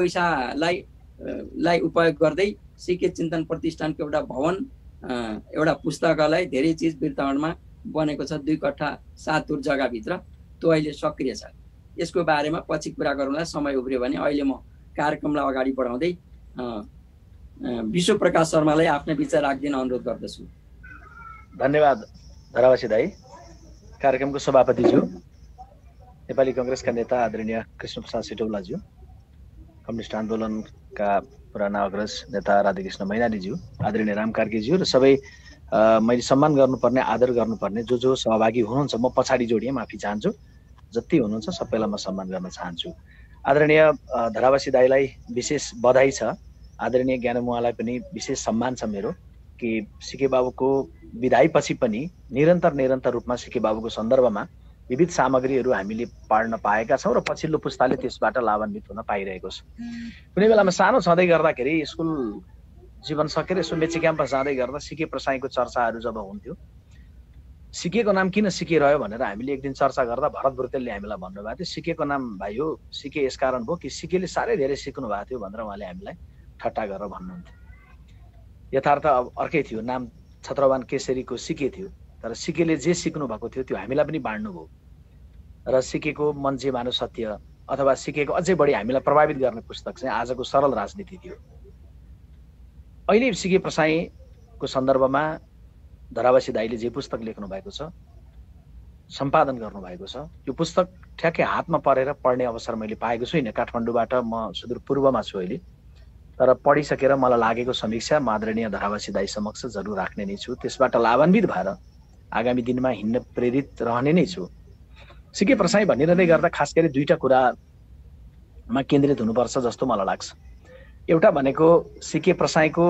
पैसालाई उपयोग गर्दै सिके चिन्तन प्रतिष्ठानको एउटा भवन, एउटा पुस्तकालय, धेरै चिज बिर्तावनमा बनेको छ। 2 कट्ठा 7 धुर जग्गाभित्र त्यो अहिले सक्रिय छ। यसको बारेमा पछि कुरा गरौँला, समय उब्रियो भने। अहिले म कार्यक्रमलाई अगाडि बढाउँदै विश्व प्रकाश शर्मालाई आफ्ना विचार राख्दिन अनुरोध गर्दछु। धन्यवाद धरावासी दाई। कार्यक्रमको सभापतिज्यू, नेपाली कांग्रेसका नेता आदरणीय कृष्णप्रसाद सिटौलाज्यू, कम्युनिस्ट आन्दोलनका पुराना अग्रज नेता राधाकृष्ण मैनालीज्यू, आदरणीय राम कार्कीज्यू र सबै मैले सम्मान गर्नुपर्ने, आदर गर्नुपर्ने जो सहभागी हुनुहुन्छ, म पछाडि जोडिए माफी चाहन्छु, जति हुनुहुन्छ सबैलाई म सम्मान गर्न चाहन्छु। आदरणीय धरावासी दाईलाई विशेष बधाई छ। आदरणीय ज्ञानमुवालाई पनि विशेष सम्मान छ मेरो कि सिके बाबुको विदाईपछि पनि निरन्तर रूपमा सिके बाबुको सन्दर्भमा विविध सामग्रीहरू हामीले पढ्न पाएका छौँ र पछिल्लो पुस्ताले त्यसबाट लाभान्वित हुन पाइरहेको छ। कुनै बेलामा सानो छँदै गर्दाखेरि स्कुल जीवन सकेर यसो मेची क्याम्पस जाँदै गर्दा सिके प्रसाईको चर्चाहरू जब हुन्थ्यो, सिकेको नाम किन सिके रह्यो भनेर हामीले एक दिन चर्चा गर्दा भरत बुर्तेलले हामीलाई भन्नुभएको थियो, सिकेको नाम भाइ हो सिके यसकारण भयो कि सिकेले साह्रै धेरै सिक्नु भएको थियो भनेर उहाँले हामीलाई ठट्टा गरेर भन्नुहुन्थ्यो। यथार्थ अब अर्कै थियो, नाम छत्रबान केसरीको सिके थियो, तर सिकेले जे सिक्नु भएको थियो त्यो हामीलाई पनि बाँड्नु भयो र सिकेको मन जे मानु सत्य अथवा सिकेको अझै बढी हामीलाई प्रभावित गर्ने पुस्तक चाहिँ आजको सरल राजनीति थियो। अहिले सिके प्रसाईको सन्दर्भमा धरावासी दाईले जे पुस्तक लेख्नु भएको छ, सम्पादन गर्नुभएको छ, यो पुस्तक ठ्याक्कै हातमा परेर पढ्ने अवसर मैले पाएको छुइनँ। काठमाडौँबाट म सुदूरपूर्वमा छु अहिले, तर पढिसकेर मलाई लागेको समीक्षा म आदरणीय धरावासी दाई समक्ष जरुर राख्ने नै छु। त्यसबाट लाभान्वित भएर आगामी दिनमा हिँड्न प्रेरित रहने नै छु। सिके प्रसाई भनिरहँदै गर्दा खास गरी दुईटा कुरामा केन्द्रित हुनुपर्छ जस्तो मलाई लाग्छ। एउटा भनेको सिके प्रसाईको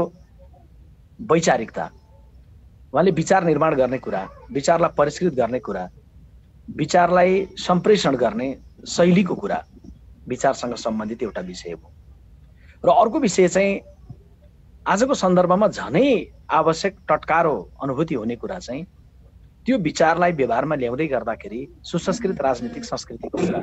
वैचारिकता, उहाँले विचार निर्माण गर्ने कुरा, विचारलाई परिष्कृत गर्ने कुरा, विचारलाई सम्प्रेषण गर्ने शैलीको कुरा विचारसँग सम्बन्धित एउटा विषय हो। र अर्को विषय चाहिँ आजको सन्दर्भमा झनै आवश्यक टटकारो अनुभूति हुने कुरा चाहिँ त्यो विचारलाई व्यवहारमा ल्याउँदै गर्दाखेरि सुसंस्कृत राजनीतिक संस्कृतिको कुरा।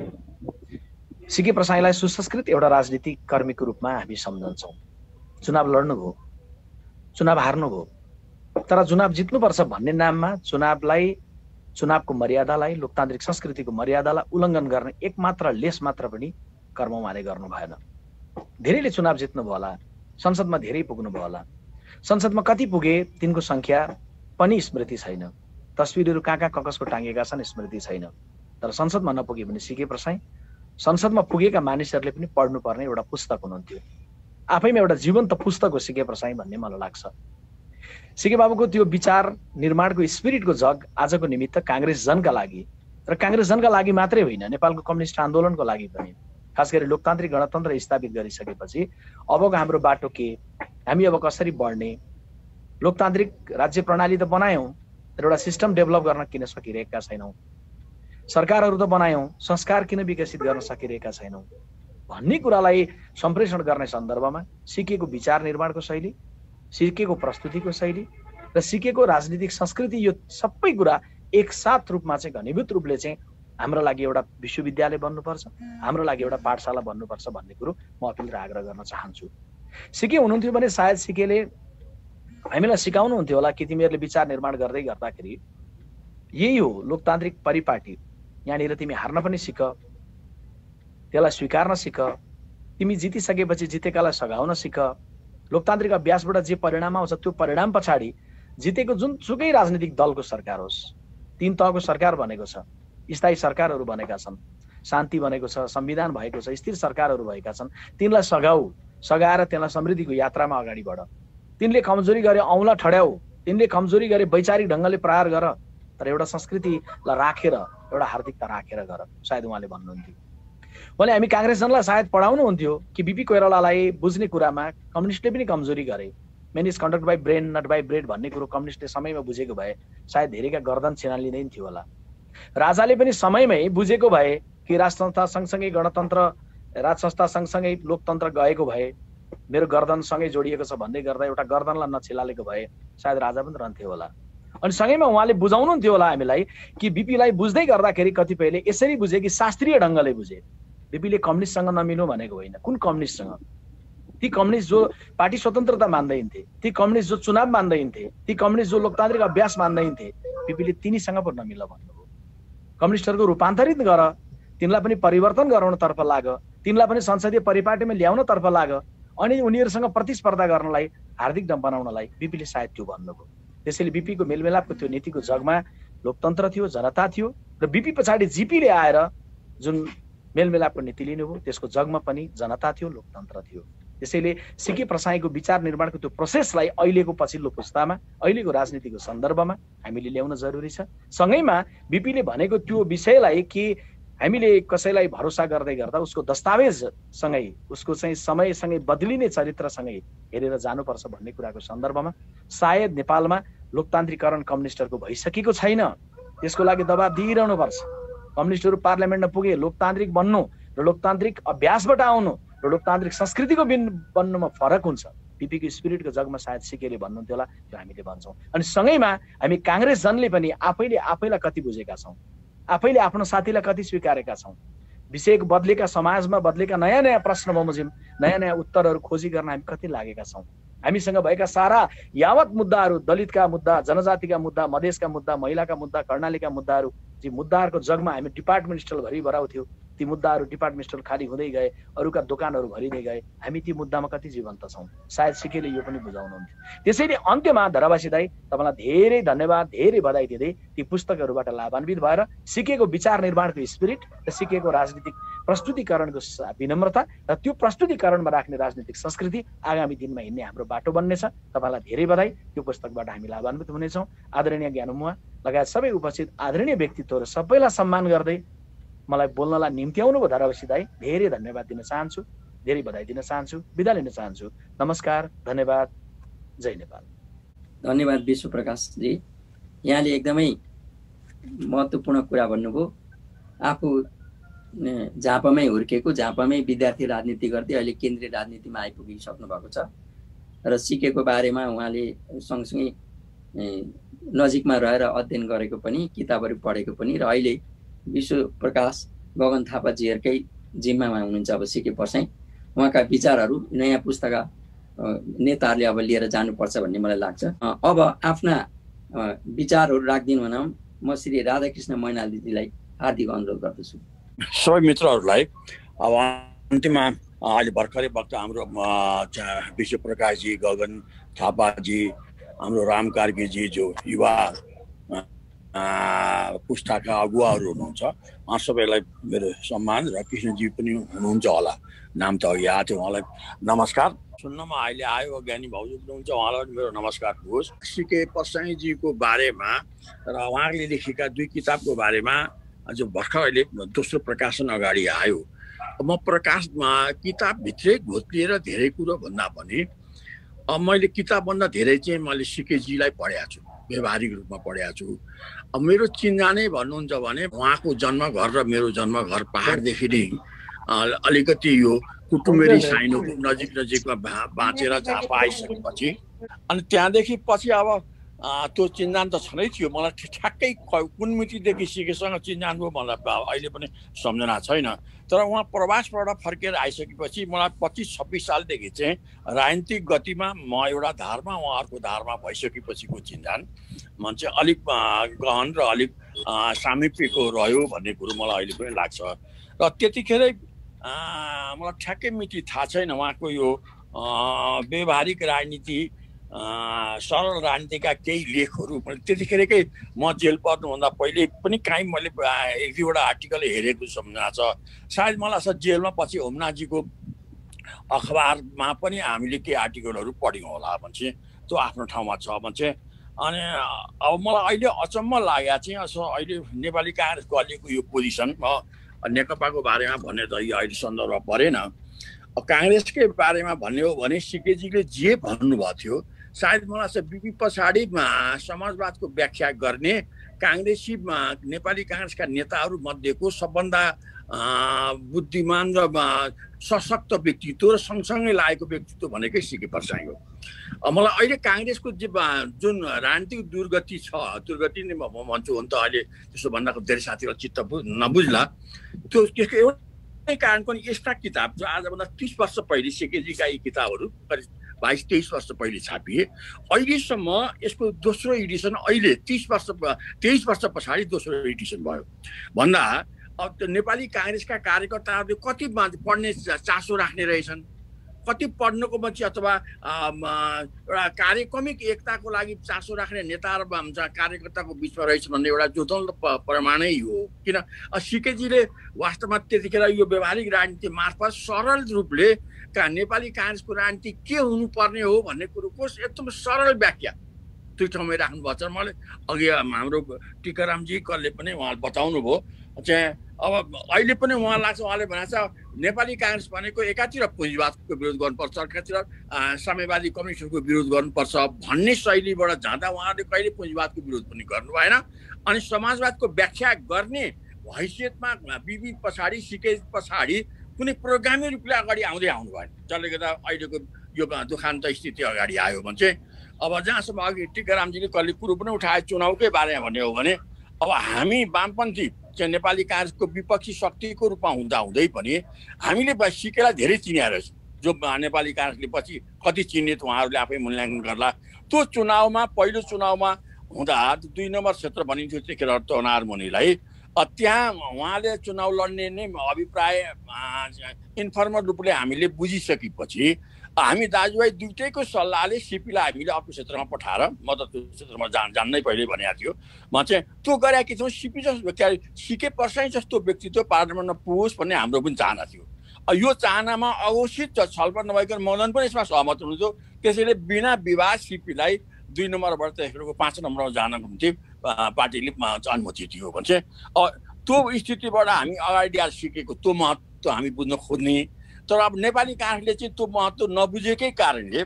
सिके प्रसाईलाई सुसंस्कृत एउटा राजनीतिक कर्मीको रूपमा हामी सम्झन्छौँ। चुनाव लड्नुभयो, चुनाव हार्नुभयो, तर चुनाव जित्नुपर्छ भन्ने नाममा चुनावलाई, चुनावको मर्यादालाई, लोकतान्त्रिक संस्कृतिको मर्यादालाई उल्लङ्घन गर्ने एकमात्र लेस मात्र पनि कर्म उहाँले गर्नु भएन। धेरैले चुनाव जित्नुभयो होला, संसदमा धेरै पुग्नुभयो होला, संसदमा कति पुगे तिनको संख्या पनि स्मृति छैन, तस्बिरहरू कहाँ कसको टाँगेका छन् स्मृति छैन, तर संसदमा नपुगे भने सिके प्रसाई संसदमा पुगेका मानिसहरूले पनि पढ्नुपर्ने एउटा पुस्तक हुनुहुन्थ्यो। आफैमा एउटा जीवन्त पुस्तक हो सिके प्रसाई भन्ने मलाई लाग्छ। सिके बाबुको त्यो विचार निर्माणको स्पिरिटको जग आजको निमित्त कांग्रेस जनका लागि र कांग्रेस जनका लागि मात्रै होइन, नेपालको कम्युनिस्ट आन्दोलनको लागि पनि, खास गरी लोकतान्त्रिक गणतन्त्र स्थापित गरिसकेपछि अबको हाम्रो बाटो के, हामी अब कसरी बढ्ने, लोकतान्त्रिक राज्य प्रणाली त बनायौँ तर एउटा सिस्टम डेभलप गर्न किन सकिरहेका छैनौँ, सरकारहरू त बनायौँ, संस्कार किन विकसित गर्न सकिरहेका छैनौँ भन्ने कुरालाई सम्प्रेषण गर्ने सन्दर्भमा सिकेको विचार निर्माणको शैली, सिकेको प्रस्तुतिको शैली र सिकेको राजनीतिक संस्कृति, यो सबै कुरा एकसाथ रूपमा चाहिँ घनीभूत रूपले चाहिँ हाम्रो लागि एउटा विश्वविद्यालय बन्नुपर्छ, हाम्रो लागि एउटा पाठशाला बन्नुपर्छ भन्ने कुरो म अपिल र आग्रह गर्न चाहन्छु। सिके हुनुहुन्थ्यो भने सायद सिकेले हामीलाई सिकाउनुहुन्थ्यो होला कि तिमीहरूले विचार निर्माण गर्दै गर्दाखेरि यही हो लोकतान्त्रिक परिपाटी, यहाँनिर तिमी हार्न पनि सिक, त्यसलाई स्वीकार्न सिक, तिमी जितिसकेपछि जितेकालाई सघाउन सिक, लोकतान्त्रिक अभ्यासबाट जे परिणाम आउँछ त्यो परिणाम पछाडि जितेको जुनसुकै राजनीतिक दलको सरकार होस्, 3 तहको सरकार बनेको छ, स्थायी सरकारहरू बनेका छन्, शान्ति बनेको छ, संविधान भएको छ, स्थिर सरकारहरू भएका छन्, तिनलाई सघाऊ, सघाएर त्यसलाई समृद्धिको यात्रामा अगाडि बढ। तिनले कमजोरी गरे औँला ठड्याऊ, तिनले कमजोरी गरे वैचारिक ढङ्गले प्रहार गर, तर एउटा संस्कृतिलाई राखेर, एउटा हार्दिकता राखेर गर, सायद उहाँले भन्नुहुन्थ्यो। उहाँले हामी काङ्ग्रेसजनलाई सायद पढाउनुहुन्थ्यो कि बिपी कोइरालालाई बुझ्ने कुरामा कम्युनिस्टले पनि कमजोरी गरे, men is conduct by brain not by bread भन्ने कुरो कम्युनिस्टले समयमा बुझेको भए सायद धेरैका गर्दन छिनालिँदैन थियो होला। राजाले पनि समयमै बुझेको भए कि राज संस्था सँगसँगै गणतन्त्र, राज संस्था सँगसँगै लोकतन्त्र गएको भए मेरो गर्दनसँगै जोडिएको छ भन्दै गर्दा एउटा गर्दनलाई नछिलालेको भए सायद राजा पनि रहन्थ्यो होला। अनि सँगैमा उहाँले बुझाउनुहुन्थ्यो होला हामीलाई कि बिपीलाई बुझ्दै गर्दाखेरि कतिपयले यसरी बुझे कि शास्त्रीय ढङ्गले बुझे। बिपीले कम्युनिस्टसँग नमिल्नु भनेको होइन, कुन कम्युनिस्टसँग? ती कम्युनिस्ट जो पार्टी स्वतन्त्रता मान्दैनथे, ती कम्युनिस्ट जो चुनाव मान्दैनथे, ती कम्युनिस्ट जो लोकतान्त्रिक अभ्यास मान्दैनथे, बिपीले तिनीसँग पो नमिल्न भन्नुभयो। कम्युनिस्टहरूको रूपान्तरित गर, तिनलाई पनि परिवर्तन गराउनतर्फ लाग, तिनलाई पनि संसदीय परिपाटीमा ल्याउनतर्फ लाग, अनि उनीहरूसँग प्रतिस्पर्धा गर्नलाई हार्दिक बनाउनलाई बिपीले सायद त्यो भन्नुभयो। त्यसैले बिपीको मेलमिलापको त्यो नीतिको जगमा लोकतन्त्र थियो, जनता थियो र बिपी पछाडि जिपीले आएर जुन मेलमिलापको नीति लिनुभयो त्यसको जगमा पनि जनता थियो, लोकतन्त्र थियो। त्यसैले सिके प्रसाईको विचार निर्माणको त्यो प्रोसेसलाई अहिलेको पछिल्लो पुस्तामा, अहिलेको राजनीतिको सन्दर्भमा हामीले ल्याउन जरुरी छ। सँगैमा बिपीले भनेको त्यो विषयलाई कि हामीले कसैलाई भरोसा गर्दै गर्दा उसको दस्तावेजसँगै, उसको चाहिँ समयसँगै बदलिने चरित्रसँगै हेरेर जानुपर्छ भन्ने कुराको सन्दर्भमा सायद नेपालमा लोकतान्त्रिकरण कम्युनिस्टहरूको भइसकेको छैन, त्यसको लागि दबाब दिइरहनुपर्छ। कम्युनिस्टहरू पार्लियामेन्टमा पुगे लोकतान्त्रिक बन्नु र लोकतान्त्रिक अभ्यासबाट आउनु र लोकतान्त्रिक संस्कृतिको बन्नुमा फरक हुन्छ। बिपीको स्पिरिटको जगमा सायद सिकेले भन्नुहुन्थ्यो होला, त्यो हामीले भन्छौँ। अनि सँगैमा हामी काङ्ग्रेस जनले पनि आफैलाई कति बुझेका छौँ, आफैले आफ्नो साथीलाई कति स्वीकारेका छौँ, विषय बदलेका समाजमा बदलेका नयाँ नयाँ प्रश्न बमोजिम, नयाँ नयाँ उत्तरहरू खोजी गर्न हामी कति लागेका छौँ। हामीसँग भएका सारा यावत मुद्दाहरू, दलितका मुद्दा, जनजातिका मुद्दा, मधेसका मुद्दा, महिलाका मुद्दा, कर्णालीका मुद्दाहरू, ती मुद्दाहरूको जगमा हामी डिपार्टमेन्ट स्टोर भरि भराउँथ्यौँ। ती मुद्दाहरू डिपार्टमेन्ट स्टोर खाली हुँदै गए, अरूका दोकानहरू भरिँदै गए। हामी ती मुद्दामा कति जीवन्त छौँ, सायद सिकेले यो पनि बुझाउनुहुन्थ्यो। त्यसैले अन्त्यमा धरावासी दाई तपाईँलाई धेरै धन्यवाद, धेरै बधाई दिँदै ती पुस्तकहरूबाट लाभान्वित भएर सिकेको विचार निर्माणको स्पिरिट र सिकेको राजनीतिक प्रस्तुतिकरणको विनम्रता र त्यो प्रस्तुतिकरणमा राख्ने राजनीतिक संस्कृति आगामी दिनमा हिँड्ने हाम्रो बाटो बन्नेछ। तपाईँलाई धेरै बधाई। त्यो पुस्तकबाट हामी लाभान्वित हुनेछौँ। आदरणीय ज्ञानुमुवा लगायत सबै उपस्थित आदरणीय व्यक्तित्वहरू सबैलाई सम्मान गर्दै मलाई बोल्नलाई निम्त्याउनु भयो धरावासी दाई, धेरै धन्यवाद दिन चाहन्छु, धेरै बधाई दिन चाहन्छु, बिदा लिन चाहन्छु। नमस्कार, धन्यवाद, जय नेपाल। धन्यवाद विश्वप्रकाशजी, यहाँले एकदमै महत्त्वपूर्ण कुरा भन्नुभयो। आफू झापामै हुर्केको, झापामै विद्यार्थी राजनीति गर्दै अहिले केन्द्रीय राजनीतिमा आइपुगिसक्नु भएको छ र सिकेको बारेमा उहाँले सँगसँगै नजिकमा रहेर अध्ययन गरेको पनि, किताबहरू पढेको पनि र अहिले विश्वप्रकाश गगन थापाजीहरूकै जिम्मामा हुनुहुन्छ अब सिके प्रसाई। उहाँका विचारहरू नयाँ पुस्ताका नेताहरूले अब लिएर जानुपर्छ भन्ने मलाई लाग्छ। अब आफ्ना विचारहरू राखिदिनु हुन म श्री राधाकृष्ण मैनालीजीलाई हार्दिक अनुरोध गर्दछु। सबै मित्रहरूलाई अब अन्तिममा अहिले भर्खरै वक्त हाम्रो विश्वप्रकाशजी, गगन थापाजी, हाम्रो राम कार्कीजी जो युवा पुस्ताका अगुवाहरू हुनुहुन्छ, उहाँ सबैलाई मेरो सम्मान र कृष्णजी पनि हुनुहुन्छ होला, नाम त अघि आएको थियो, उहाँलाई नमस्कार। सुन्नमा अहिले आयो, ज्ञानी भाउजू हुनुहुन्छ, उहाँलाई पनि मेरो नमस्कार होस्। सिके प्रसाईजीको बारेमा र उहाँले लेखेका 2 किताबको बारेमा जो भर्खर अहिले दोस्रो प्रकाशन अगाडि आयो, म किताबभित्रै घोत्लिएर धेरै कुरो भन्दा पनि मैले किताबभन्दा धेरै चाहिँ मैले सिकेजीलाई पढेको छु, व्यवहारिक रूपमा पढेको छु। अब मेरो चिन्जानै भन्नुहुन्छ भने उहाँको जन्मघर र मेरो जन्मघर पहाडदेखि नै अलिकति यो कुटुम्बेरी साइनोको नजिकमा बाँचेर झापा आइसकेपछि अनि त्यहाँदेखि पछि अब त्यो चिन्जान त छँदै थियो। मलाई ठ्याक्कै कुन मितिदेखि सिकेसँग चिन्जान भयो मलाई अहिले पनि सम्झना छैन। तर उहाँ प्रवासबाट फर्केर आइसकेपछि मलाई 25-26 सालदेखि चाहिँ राजनीतिक गतिमा म एउटा धारमा, उहाँ अर्को धारमा भइसकेपछिको चिन्जान मन चाहिँ अलिक गहन र अलिक सामिप्यको रह्यो भन्ने कुरो मलाई अहिले पनि लाग्छ। र त्यतिखेरै मलाई ठ्याक्कै मिति थाहा छैन उहाँको यो व्यवहारिक राजनीति, सरल राजनीतिका केही लेखहरू त्यतिखेरकै म जेल पर्नुभन्दा पहिले पनि काहीँ मैले 1-2वटा आर्टिकल हेरेको सम्झना छ। सायद मलाई जेलमा पछि होमनाजीको अखबारमा पनि हामीले केही आर्टिकलहरू पढ्यौँ होला भन्छ, त्यो आफ्नो ठाउँमा छ भन्छ। अनि अब मलाई अहिले अचम्म लाग्यो चाहिँ अहिले नेपाली काङ्ग्रेसको अहिलेको यो पोजिसन, म नेकपाको बारेमा भन्ने त अहिले सन्दर्भ परेन, काङ्ग्रेसकै बारेमा भन्ने हो भने सिकेजीले जे भन्नुभएको थियो सायद मलाई चाहिँ बिपी पछाडि समाजवादको व्याख्या गर्ने काङ्ग्रेसी नेपाली काङ्ग्रेसका नेताहरू मध्येको सबभन्दा बुद्धिमान र सशक्त व्यक्तित्व र सँगसँगै लागेको व्यक्तित्व भनेकै सिके प्रसाई हो। मलाई अहिले काङ्ग्रेसको जुन राजनीतिक दुर्गति छ, दुर्गति नै म भन्छु हो नि त, अहिले त्यसो भन्दाको धेरै साथीहरू चित्त नबुझ्ला, त्यसको एउटै कारण पनि यस्ता किताब जो आजभन्दा 30 वर्ष पहिले सिकेजीका यी किताबहरू 22-23 वर्ष पहिले छापिए, अहिलेसम्म यसको दोस्रो एडिसन अहिले 23 वर्ष पछाडि दोस्रो एडिसन भयो भन्दा अब नेपाली काङ्ग्रेसका कार्यकर्ताहरूले कति पढ्ने चासो राख्ने रहेछन्, कति पढ्नुको मान्छे अथवा एउटा कार्यक्रमिक एकताको लागि चासो राख्ने नेता र कार्यकर्ताको बिचमा रहेछ भन्ने एउटा जोतल प्रमाणै हो। किन सिकेजीले वास्तवमा त्यतिखेर यो व्यावहारिक राजनीति मार्फत सरल रूपले नेपाली काङ्ग्रेसको राजनीति के हुनुपर्ने हो भन्ने कुरोको एकदम सरल व्याख्या त्यो ठाउँमै राख्नुभएको छ। मैले अघि हाम्रो टिकारामजी कसले पनि उहाँले बताउनु भयो चाहिँ अब अहिले पनि उहाँ लाग्छ उहाँले भनेको छ नेपाली काङ्ग्रेस भनेको एकातिर पुँजीवादको विरोध गर्नुपर्छ अर्कातिर साम्यवादी कम्युनिस्टको विरोध गर्नुपर्छ भन्ने शैलीबाट जाँदा उहाँले कहिले पुँजीवादको विरोध पनि गर्नु भएन। अनि समाजवादको व्याख्या गर्ने हैसियतमा बिबी पछाडि सिकेज पछाडि कुनै प्रोग्रामी रूपले अगाडि आउँदै आउनु भएन। जसले गर्दा अहिलेको यो दुखान्त स्थिति अगाडि आयो भने चाहिँ अब जहाँसम्म अघि टिकारामजीले कहिले कुरो पनि उठाए चुनावकै बारेमा भन्ने हो भने अब हामी वामपन्थी चाहिँ नेपाली काङ्ग्रेसको विपक्षी शक्तिको रूपमा हुँदा हुँदै पनि हामीले सिकेलाई धेरै चिनिया रहेछ। जो नेपाली काङ्ग्रेसले पछि कति चिन्ने उहाँहरूले आफै मूल्याङ्कन गर्ला। त्यो चुनावमा पहिलो चुनावमा हुँदा 2 नम्बर क्षेत्र भनिन्थ्यो त्यतिखेर तनार मुनिलाई त्यहाँ उहाँले चुनाव लड्ने नै अभिप्राय इन्फर्मल रूपले हामीले बुझिसकेपछि हामी दाजुभाइ दुईटैको सल्लाहले सिपीलाई हामीले अर्को क्षेत्रमा पठाएर म त त्यो क्षेत्रमा जान्नै पहिले भनेको थियो म चाहिँ त्यो गरेकी थियौँ। सिपी जस्तो सिके पर्साई जस्तो व्यक्तित्व पार्लियामेन्टमा पुगोस् भन्ने हाम्रो पनि चाहना थियो। यो चाहनामा अघोषित छलफल नभइकन मदन पनि यसमा सहमत हुनुहुन्थ्यो। त्यसैले बिना विवाद सिपीलाई 2 नम्बरबाट त्यसको 5 नम्बरमा जानको निम्ति पार्टीले अनुमति दियो भने चाहिँ त्यो स्थितिबाट हामी अगाडि आएर सिकेको त्यो महत्त्व हामी बुझ्न खोज्ने। तर अब नेपाली काङ्ग्रेसले चाहिँ त्यो महत्त्व नबुझेकै कारणले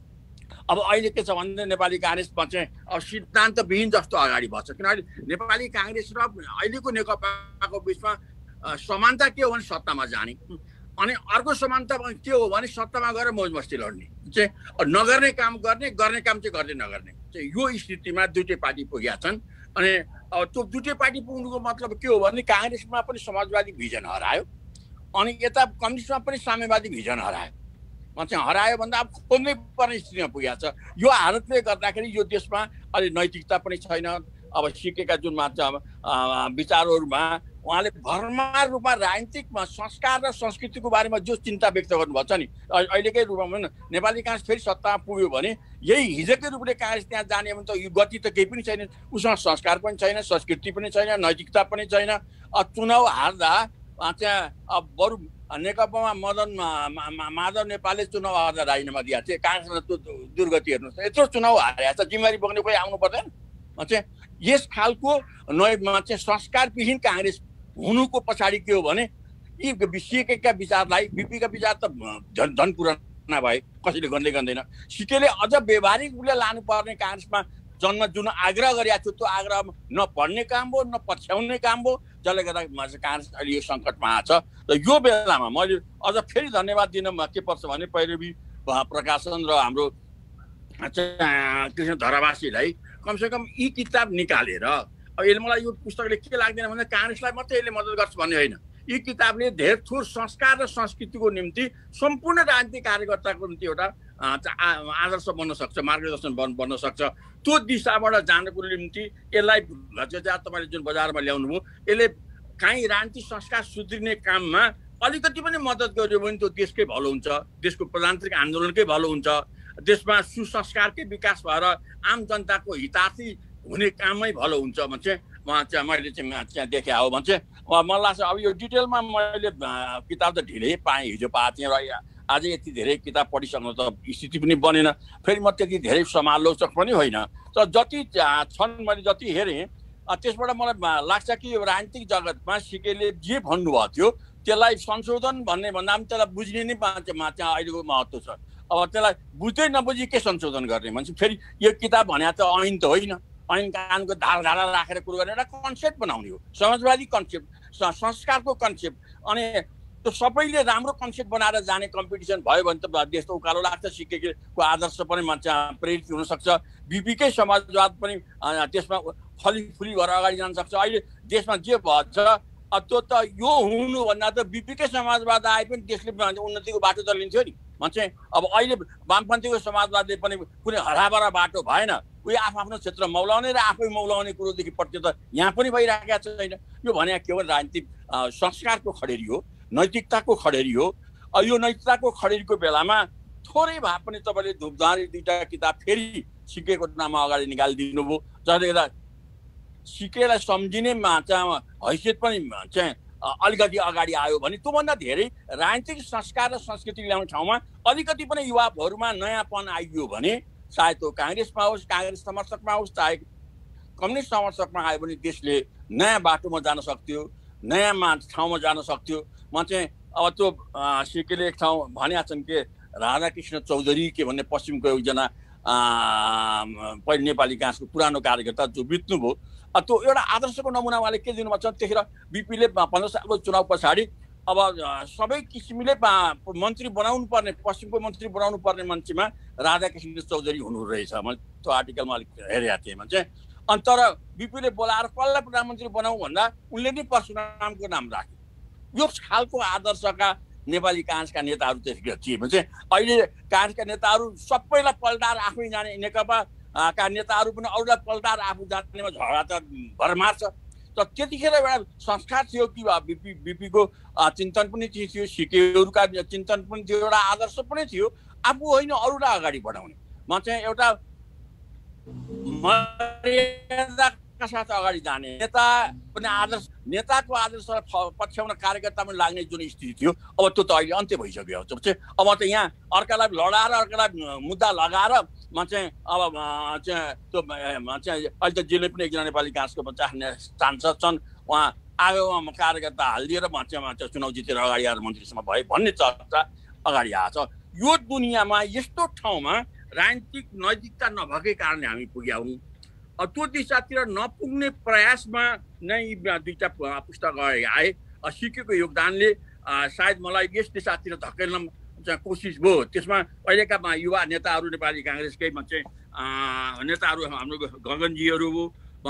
अब अहिले के छ भन्दा नेपाली काङ्ग्रेसमा चाहिँ अब सिद्धान्तविहीन जस्तो अगाडि बढ्छ। किनभने नेपाली काङ्ग्रेस र अहिलेको नेकपाको बिचमा समानता के हो भने सत्तामा जाने अनि अर्को समानता के हो भने सत्तामा गएर मौज मस्ती लड्ने चाहिँ नगर्ने काम गर्ने गर्ने काम चाहिँ गर्दै नगर्ने चाहिँ यो स्थितिमा दुईटै पार्टी पुगेका छन्। अनि अब त्यो दुईटै पार्टी पुग्नुको मतलब के हो भने काङ्ग्रेसमा पनि समाजवादी भिजन हरायो अनि यता कम्युनिस्टमा पनि साम्यवादी भिजन हरायो। चाहिँ हरायो भन्दा अब खोज्नै पर्ने स्थितिमा पुगेको छ। यो हालतले गर्दाखेरि यो देशमा अहिले नैतिकता पनि छैन। अब सिकेका जुन विचारहरूमा उहाँले भरमार रूपमा राजनीतिकमा संस्कार र संस्कृतिको बारेमा जो चिन्ता व्यक्त गर्नुभएको छ नि अहिलेकै रूपमा नेपाली काङ्ग्रेस फेरि सत्तामा पुग्यो भने यही हिजोकै रूपले काङ्ग्रेस त्यहाँ जाने भने त यो गति त केही पनि छैन। उसँग संस्कार पनि छैन, संस्कृति पनि छैन, नैतिकता पनि छैन। चुनाव हार्दा त्यहाँ अब बरु नेकपामा माधव नेपालले चुनाव हार्दा राजीनामा दिएको थियो। काङ्ग्रेसमा त्यो दुर्गति हेर्नुहोस् यत्रो चुनाव हारेको छ जिम्मेवारी बोक्ने कोही आउनु पर्दैन। चाहिँ यस खालको चाहिँ संस्कारविहीन काङ्ग्रेस हुनुको पछाडि के हो भने यी सिकेका विचारलाई बिपीका विचार त झन पुराना भए कसैले गर्दै गर्दैन। सिकेले अझ व्यवहारिक रूपले लानुपर्ने काङ्ग्रेसमा जन्म जुन आग्रह गरेको थियो त्यो आग्रह न पढ्ने काम हो न पछ्याउने काम हो। जसले गर्दा काङ्ग्रेस अहिले यो सङ्कटमा आएको छ। र यो बेलामा मैले अझ फेरि धन्यवाद दिन के पर्छ भने पहिरवी प्रकाशन र हाम्रो कृष्ण धरावासीलाई कमसेकम यी किताब निकालेर अब यसले मलाई यो पुस्तकले के लाग्दैन भन्दा काङ्ग्रेसलाई मात्रै यसले मद्दत गर्छ भन्ने होइन। यी किताबले धेरै थोर संस्कार र संस्कृतिको निम्ति सम्पूर्ण राजनीतिक कार्यकर्ताको निम्ति एउटा आदर्श बन्न सक्छ, मार्गदर्शन बन्न सक्छ। त्यो दिशाबाट जानको निम्ति यसलाई तपाईँले जुन बजारमा ल्याउनु भयो यसले काहीँ राजनीतिक संस्कार सुध्रिने काममा अलिकति पनि मद्दत गर्यो भने त्यो देशकै भलो हुन्छ, देशको प्रजातान्त्रिक आन्दोलनकै भलो हुन्छ, देशमा सुसंस्कारकै विकास भएर आम जनताको हितार्थी हुने काममै भलो हुन्छ भने चाहिँ मैले चाहिँ देखेँ हो भने चाहिँ मलाई लाग्छ अब यो डिटेलमा मैले किताब त ढिलै पाएँ हिजो पाएको थिएँ र आज यति धेरै किताब पढिसक्नु त स्थिति पनि बनेन। फेरि म त्यति धेरै समालोचक पनि होइन। तर जति छन् मैले जति हेरेँ त्यसबाट मलाई लाग्छ कि यो राजनीतिक जगतमा सिकेले जे भन्नुभएको थियो त्यसलाई संशोधन भन्ने भन्दा पनि त्यसलाई बुझ्ने नै त्यहाँ अहिलेको महत्त्व छ। अब त्यसलाई बुझ्दै नबुझी के संशोधन गर्ने भन्छ। फेरि यो किताब भने त ऐन त होइन, ऐन कानुनको धारा राखेर कुरो गर्ने एउटा कन्सेप्ट बनाउने हो, समाजवादी कन्सेप्ट, संस्कारको कन्सेप्ट। अनि त्यो सबैले राम्रो कन्सेप्ट बनाएर जाने कम्पिटिसन भयो भने त देश त उकालो लाग्छ। सिकेको आदर्श पनि मान्छे प्रेरित हुनसक्छ, बिपीकै समाजवाद पनि त्यसमा फलिफुली भएर अगाडि जान सक्छ। अहिले देशमा जे भन्छ त्यो त यो हुनुभन्दा त बिपीकै समाजवाद आए पनि देशले उन्नतिको बाटो त लिन्थ्यो नि। चाहिँ अब अहिले वामपन्थीको समाजवादले पनि कुनै हराभरा बाटो भएन। उयो आफ्नो क्षेत्र मौलाउने र आफै मौलाउने कुरोदेखि प्रति त यहाँ पनि भइरहेको छैन। यो भने केवल राजनीतिक संस्कारको खडेरी हो, नैतिकताको खडेरी हो। यो नैतिकताको खडेरीको बेलामा थोरै भए पनि तपाईँले धुपधारी 2टा किताब फेरि सिकेको नाममा अगाडि निकालिदिनु भयो, जसले गर्दा सिकेलाई सम्झिने हैसियत पनि चाहिँ अलिकति अगाडि आयो भने त्योभन्दा धेरै राजनीतिक संस्कार र संस्कृति ल्याउने ठाउँमा अलिकति पनि युवाहरूमा नयाँपन आइयो भने चाहे त्यो काङ्ग्रेसमा होस्, काङ्ग्रेस समर्थकमा होस्, चाहे कम्युनिस्ट समर्थकमा आयो भने देशले नयाँ बाटोमा जान सक्थ्यो, नयाँ ठाउँमा जान सक्थ्यो। म चाहिँ अब त्यो सिकेले एक ठाउँ भनेका छन् के राधाकृष्ण चौधरी के भन्ने पश्चिमको एकजना पहिले नेपाली काङ्ग्रेसको पुरानो कार्यकर्ता जो बित्नुभयो, त्यो एउटा आदर्शको नमुना उहाँले के दिनुभएको छ, त्यतिखेर बिपीले 15 सालको चुनाव पछाडि अब सबै किसिमले मन्त्री बनाउनु पर्ने, पश्चिमको मन्त्री बनाउनु पर्ने मान्छेमा राधाकृष्ण चौधरी हुनु रहेछ। मैले त्यो आर्टिकलमा अलिक हेरेको थिएँ। चाहिँ अनि तर बिपीले बोलाएर कसलाई प्रधानमन्त्री बनाऊ भन्दा उनले नै परशुरामको नाम राख्यो। यो खालको आदर्शका नेपाली काङ्ग्रेसका नेताहरू त्यतिखेर थिए भने चाहिँ अहिले काङ्ग्रेसका नेताहरू सबैलाई पल्टाएर आफै जाने, नेकपा का नेताहरू पनि अरूलाई पल्टाएर आफू जानेमा झगडा त भरमार छ। तर त्यतिखेर एउटा संस्कार थियो कि बिपीको चिन्तन पनि थियो, सिकेहरूका चिन्तन पनि थियो, एउटा आदर्श पनि थियो, आफू होइन अरूलाई अगाडि बढाउने। म चाहिँ एउटा मर्यादाका साथ अगाडि जाने नेता पनि आदर्श, नेताको आदर्शलाई पछ्याउन कार्यकर्ता पनि लाग्ने जुन स्थिति थियो, अब त्यो त अहिले अन्त्य भइसक्यो। चाहिँ अब त यहाँ अर्कालाई लडाएर, अर्कालाई मुद्दा लगाएर म चाहिँ अब चाहिँ त्यो चाहिँ अहिले त जसले पनि एकजना नेपाली काङ्ग्रेसको 50 सांसद छन्, उहाँ आगोमा कार्यकर्ता हालिदिएर म चाहिँ चुनाव जितेर अगाडि आएर मन्त्रीसम्म भए भन्ने चर्चा अगाडि आएछ। यो दुनियाँमा यस्तो ठाउँमा राजनीतिक नैतिकता नभएकै कारणले हामी पुग्या हौँ। त्यो दिशातिर नपुग्ने प्रयासमा नै 2टा पुस्तक आए। सिकेको योगदानले सायद मलाई यस दिशातिर धकेल्न कोसिस भयो। त्यसमा अहिलेका युवा नेताहरू नेपाली काङ्ग्रेसकैमा चाहिँ नेताहरू हाम्रो गगनजीहरू भयो,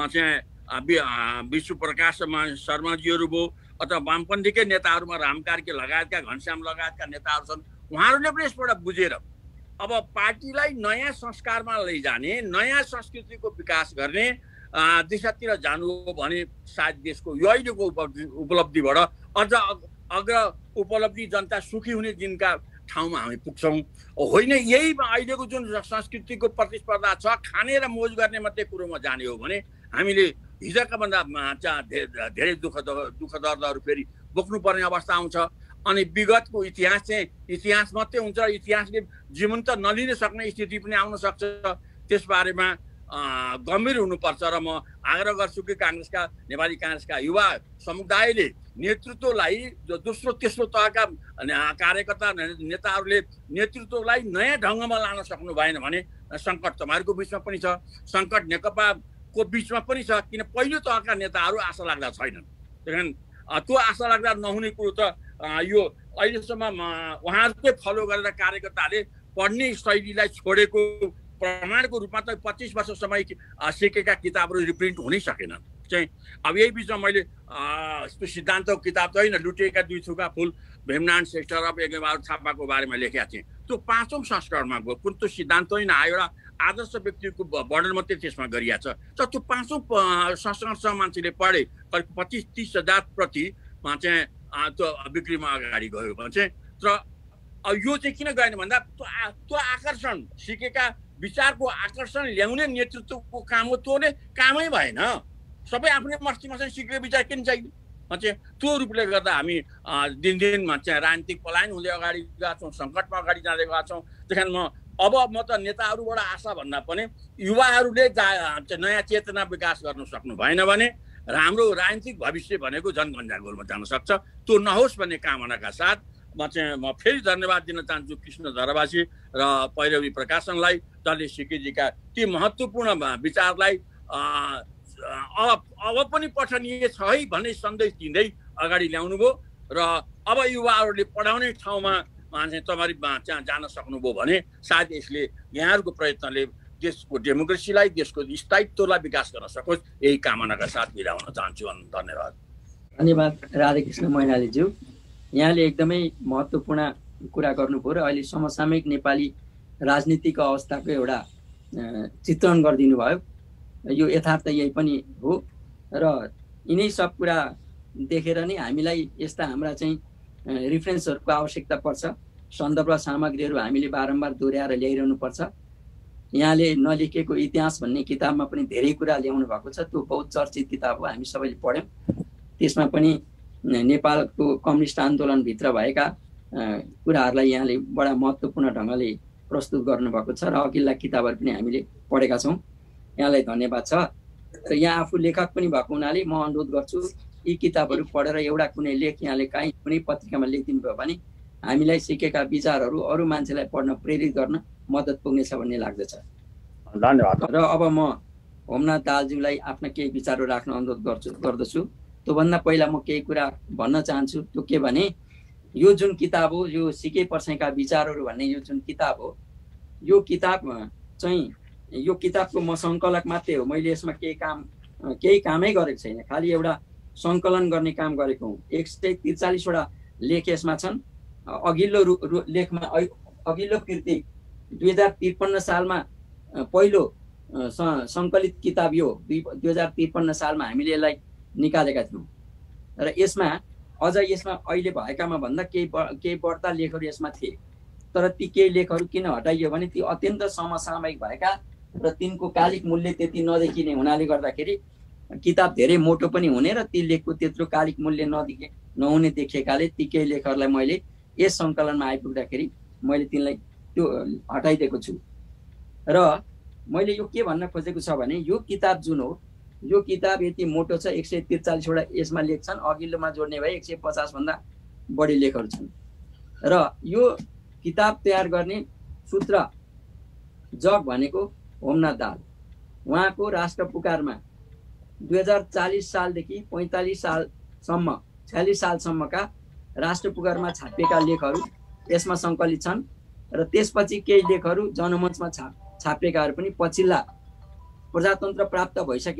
चाहिँ विश्व प्रकाश शर्माजीहरू भयो, अथवा वामपन्थीकै नेताहरूमा रामकार्की लगायतका, घनश्याम लगायतका नेताहरू छन्। उहाँहरूले पनि यसबाट बुझेर अब पार्टीलाई नयाँ संस्कारमा लैजाने, नयाँ संस्कृतिको विकास गर्ने दिशातिर जानु हो भने सायद देशको यो अहिलेको उपलब्धिबाट अझ अग्र उपलब्धि जनता सुखी हुने दिनका ठाउँमा हामी पुग्छौँ। होइन यही अहिलेको जुन संस्कृतिको प्रतिस्पर्धा छ, खाने र मोज गर्ने मात्रै कुरोमा जाने हो भने हामीले हिजोका भन्दा धेरै दुःख दर्दहरू फेरि बोक्नुपर्ने अवस्था आउँछ। अनि विगतको इतिहास चाहिँ इतिहास मात्रै हुन्छ, इतिहासले जीवन त नलिन सक्ने स्थिति पनि आउन सक्छ। त्यसबारेमा गम्भीर हुनुपर्छ र म आग्रह गर्छु कि काङ्ग्रेसका, नेपाली काङ्ग्रेसका युवा समुदायले नेतृत्वलाई, दोस्रो तेस्रो तहका कार्यकर्ता नेताहरूले नेतृत्वलाई नयाँ ढङ्गमा लान सक्नु भएन भने सङ्कट तपाईँहरूको बिचमा पनि छ, सङ्कट नेकपाको बिचमा पनि छ। किन पहिलो तहका नेताहरू आशा लाग्दा छैनन्। त्यही त्यो आशा लाग्दा नहुने कुरो त यो अहिलेसम्म उहाँहरूकै फलो गरेर कार्यकर्ताले पढ्ने शैलीलाई छोडेको प्रमाणको रूपमा त 25 वर्षसम्म सिकेका किताबहरू रिप्रिन्ट हुनै सकेनन्। चाहिँ अब यही बिचमा मैले त्यो सिद्धान्तको किताब त होइन, लुटेका 2 थुका फुल भीमनारायण श्रेष्ठ र यज्ञबहादुर थापाको बारेमा लेखेका थिएँ। त्यो 5औं संस्करणमा गयो। कुन त्यो सिद्धान्त होइन, एउटा आदर्श व्यक्तिको वर्णन मात्रै त्यसमा गरिएको छ। तर त्यो 5औं संस्करणसम्म मान्छेले पढे, करिब 25-30 हजार प्रति चाहिँ त्यो बिक्रीमा अगाडि गयो भने चाहिँ। तर यो चाहिँ किन गएन भन्दा त्यो आकर्षण, सिकेका विचारको आकर्षण ल्याउने नेतृत्वको काम हो, त्यो नै कामै भएन। सबै आफ्नै मस्तीमा चाहिँ सिकेको विचार किन चाहियो चाहिँ। त्यो रूपले गर्दा हामी दिनदिनमा चाहिँ राजनीतिक पलायन हुँदै अगाडि गएका छौँ, सङ्कटमा अगाडि जाँदै गएका छौँ। त्यही कारण म त नेताहरूबाट आशा भन्दा पनि युवाहरूले नयाँ चेतना विकास गर्न सक्नु भएन भने हाम्रो राजनीतिक भविष्य भनेको जनगन्जागोलमा जान सक्छ। त्यो नहोस् भन्ने कामनाका साथ म फेरि धन्यवाद दिन चाहन्छु कृष्ण धरावासी र पैरवी प्रकाशनलाई, जसले सिकेजीका ती महत्त्वपूर्ण विचारलाई अब पनि पठनीय छ है भन्ने सन्देश दिँदै अगाडि ल्याउनु भयो। र अब युवाहरूले पढाउने ठाउँमा तपाईँ जान सक्नुभयो भने सायद यसले यहाँहरूको प्रयत्नले देशको डेमोक्रेसीलाई, देशको स्थायित्वलाई विकास गर्न सकोस्। यही कामनाका साथ बिदा हुन चाहन्छु। धन्यवाद। धन्यवाद राधाकृष्ण मैनालीज्यू, यहाँले एकदमै महत्त्वपूर्ण कुरा गर्नुभयो र अहिले समसामयिक नेपाली राजनीतिक अवस्थाको एउटा चित्रण गरिदिनु भयो। यो यथार्थ यही पनि हो र यिनै सब कुरा देखेर नै हामीलाई यस्ता हाम्रा चाहिँ रिफरेन्सहरूको आवश्यकता पर्छ, सन्दर्भ सामग्रीहरू हामीले बारम्बार दोहोऱ्याएर ल्याइरहनु पर्छ। यहाँले नलेखेको इतिहास भन्ने किताबमा पनि धेरै कुरा ल्याउनु भएको छ, त्यो बहुत चर्चित किताब हो, हामी सबैले पढ्यौँ। त्यसमा पनि नेपालको कम्युनिस्ट आन्दोलनभित्र भएका कुराहरूलाई यहाँले बडा महत्त्वपूर्ण ढङ्गले प्रस्तुत गर्नुभएको छ र अघिल्ला किताबहरू पनि हामीले पढेका छौँ। यहाँलाई धन्यवाद छ। र यहाँ आफू लेखक पनि भएको हुनाले म अनुरोध गर्छु यी किताबहरू पढेर एउटा कुनै लेख यहाँले काहीँ कुनै पत्रिकामा लेखिदिनु भयो भने हामीलाई सिकेका विचारहरू अरू मान्छेलाई पढ्न प्रेरित गर्न मद्दत पुग्नेछ भन्ने लाग्दछ। धन्यवाद। र अब म होमनाथ दाहालज्यूलाई आफ्ना केही विचारहरू राख्न अनुरोध गर्दछु। त्योभन्दा पहिला म केही कुरा भन्न चाहन्छु। त्यो के भने यो जुन किताब हो, यो सिके पर्साईका विचारहरू भन्ने यो जुन किताब हो, यो किताब चाहिँ यो किताबको म सङ्कलक मात्रै हो। मैले यसमा केही कामै गरेको छैन, खालि एउटा सङ्कलन गर्ने काम गरेको हुँ। 143 वटा लेख यसमा छन्। अघिल्लो लेखमा अघिल्लो कृति 2053 सालमा पहिलो सङ्कलित किताब यो 2053 सालमा हामीले यसलाई निकालेका थियौँ। र यसमा अझ यसमा अहिले भएकामा भन्दा केही बढ्ता लेखहरू यसमा थिए, तर ती केही लेखहरू किन हटाइयो भने ती अत्यन्त समसामयिक भएका र तिनको कालिक मूल्य त्यति नदेखिने हुनाले गर्दाखेरि किताब धेरै मोटो पनि हुने र ती लेखको त्यत्रो कालिक मूल्य नहुने देखिएकाले ती केही लेखहरूलाई मैले यस सङ्कलनमा आइपुग्दाखेरि मैले तिनलाई त्यो हटाइदिएको छु। र मैले यो के भन्न खोजेको छ भने यो किताब जुन हो, यो किताब यति मोटो छ, 143 वटा यसमा लेख छन्, अघिल्लोमा जोड्ने भए 150 भन्दा बढी लेखहरू छन्। र यो किताब तयार गर्ने सूत्र जग भनेको होमनाथ दाहाल। उहाँको राष्ट्र पुकारमा 2040 सालदेखि 45 सालसम्म 46 सालसम्मका राष्ट्र पुकारमा छापिएका लेखहरू यसमा सङ्कलित छन्। र त्यसपछि केही लेखहरू जनमञ्चमा छापिएकाहरू पनि पछिल्ला प्रजातन्त्र प्राप्त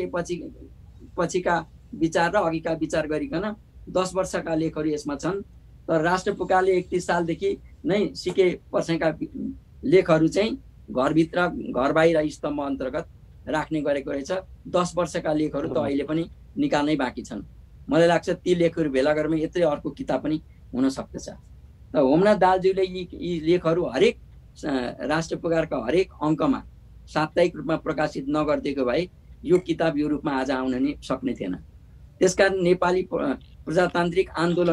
भइसकेपछिका विचार र अघिका विचार गरिकन 10 वर्षका लेखहरू यसमा छन्। तर राष्ट्र पुकारले 31 सालदेखि नै सिके पर्साईका लेखहरू चाहिँ घरभित्र घर बाहिर स्तम्भ अन्तर्गत राख्ने गरेको रहेछ। 10 वर्षका लेखहरू त अहिले पनि निकाल्नै बाँकी छन्। मलाई लाग्छ ती लेखहरू भेला गरेर यत्रै अर्को किताब पनि हुन सक्दछ। र होमनाथ दाहालज्यूले यी लेखहरू हरेक राष्ट्र पुकारका हरेक अङ्कमा साप्ताहिक रूपमा प्रकाशित नगरिदिएको भए यो किताब यो रूपमा आज आउन नै सक्ने थिएन। त्यसकारण नेपाली प्रजातान्त्रिक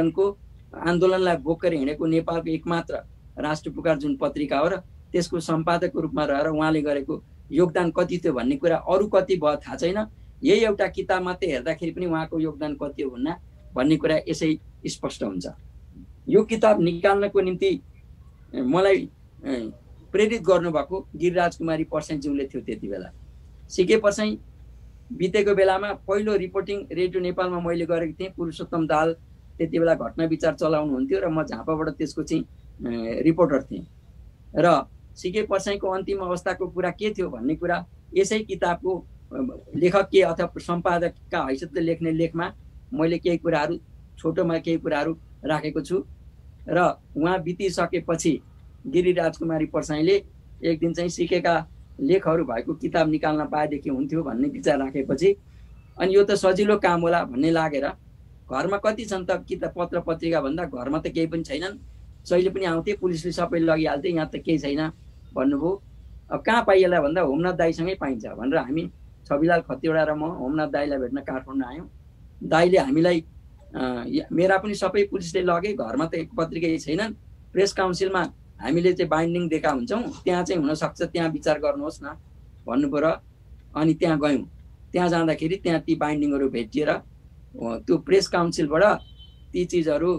आन्दोलनलाई बोकेर हिँडेको नेपालको एकमात्र राष्ट्र पुकार जुन पत्रिका हो र त्यसको सम्पादकको रूपमा रहेर उहाँले गरेको योगदान कति थियो भन्ने कुरा अरू कति भयो थाहा छैन। यही एउटा किताब मात्रै हेर्दाखेरि पनि उहाँको योगदान कति हो भन्ने कुरा यसै स्पष्ट हुन्छ। यो किताब निकाल्नको निम्ति मलाई प्रेरित गर्नुभएको गिरिराज कुमारी पर्साईज्यूले थियो। त्यति बेला सिके पर्साई बितेको बेलामा पहिलो रिपोर्टिङ रेडियो नेपालमा मैले गरेको थिएँ। पुरुषोत्तम दाहाल त्यति बेला घटना विचार चलाउनुहुन्थ्यो र म झापाबाट त्यसको चाहिँ रिपोर्टर थिएँ। र सिके पर्साईको अन्तिम अवस्थाको कुरा के थियो भन्ने कुरा यसै किताबको लेखक के अथवा सम्पादकका हैसियतले लेख्ने लेखमा मैले केही कुराहरू छोटोमा केही कुराहरू राखेको छु। र उहाँ बितिसकेपछि गिरिराज कुमारी पर्साईले एक दिन चाहिँ सिकेका लेखहरू भएको किताब निकाल्न पाएदेखि हुन्थ्यो भन्ने विचार राखेपछि अनि यो त सजिलो काम होला भन्ने लागेर घरमा कति छन् त किताब पत्र पत्रिका भन्दा घरमा त केही पनि छैनन्। जहिले पनि आउँथे, पुलिसले सबै लगिहाल्थे, यहाँ त केही छैन भन्नुभयो। अब कहाँ पाइएला भन्दा होमनाथ दाईसँगै पाइन्छ भनेर हामी छविलाल खतिवडा र म होमनाथ दाईलाई भेट्न काठमाडौँ आयौँ। दाईले हामीलाई मेरा पनि सबै पुलिसले लगे, घरमा त एक पत्रिकै छैनन्, प्रेस काउन्सिलमा हामीले चाहिँ बाइन्डिङ दिएका हुन्छौँ, त्यहाँ चाहिँ हुनसक्छ, त्यहाँ विचार गर्नुहोस् न भन्नुभयो। र अनि त्यहाँ गयौँ। त्यहाँ जाँदाखेरि त्यहाँ ती बाइन्डिङहरू भेटिएर त्यो प्रेस काउन्सिलबाट ती चिजहरू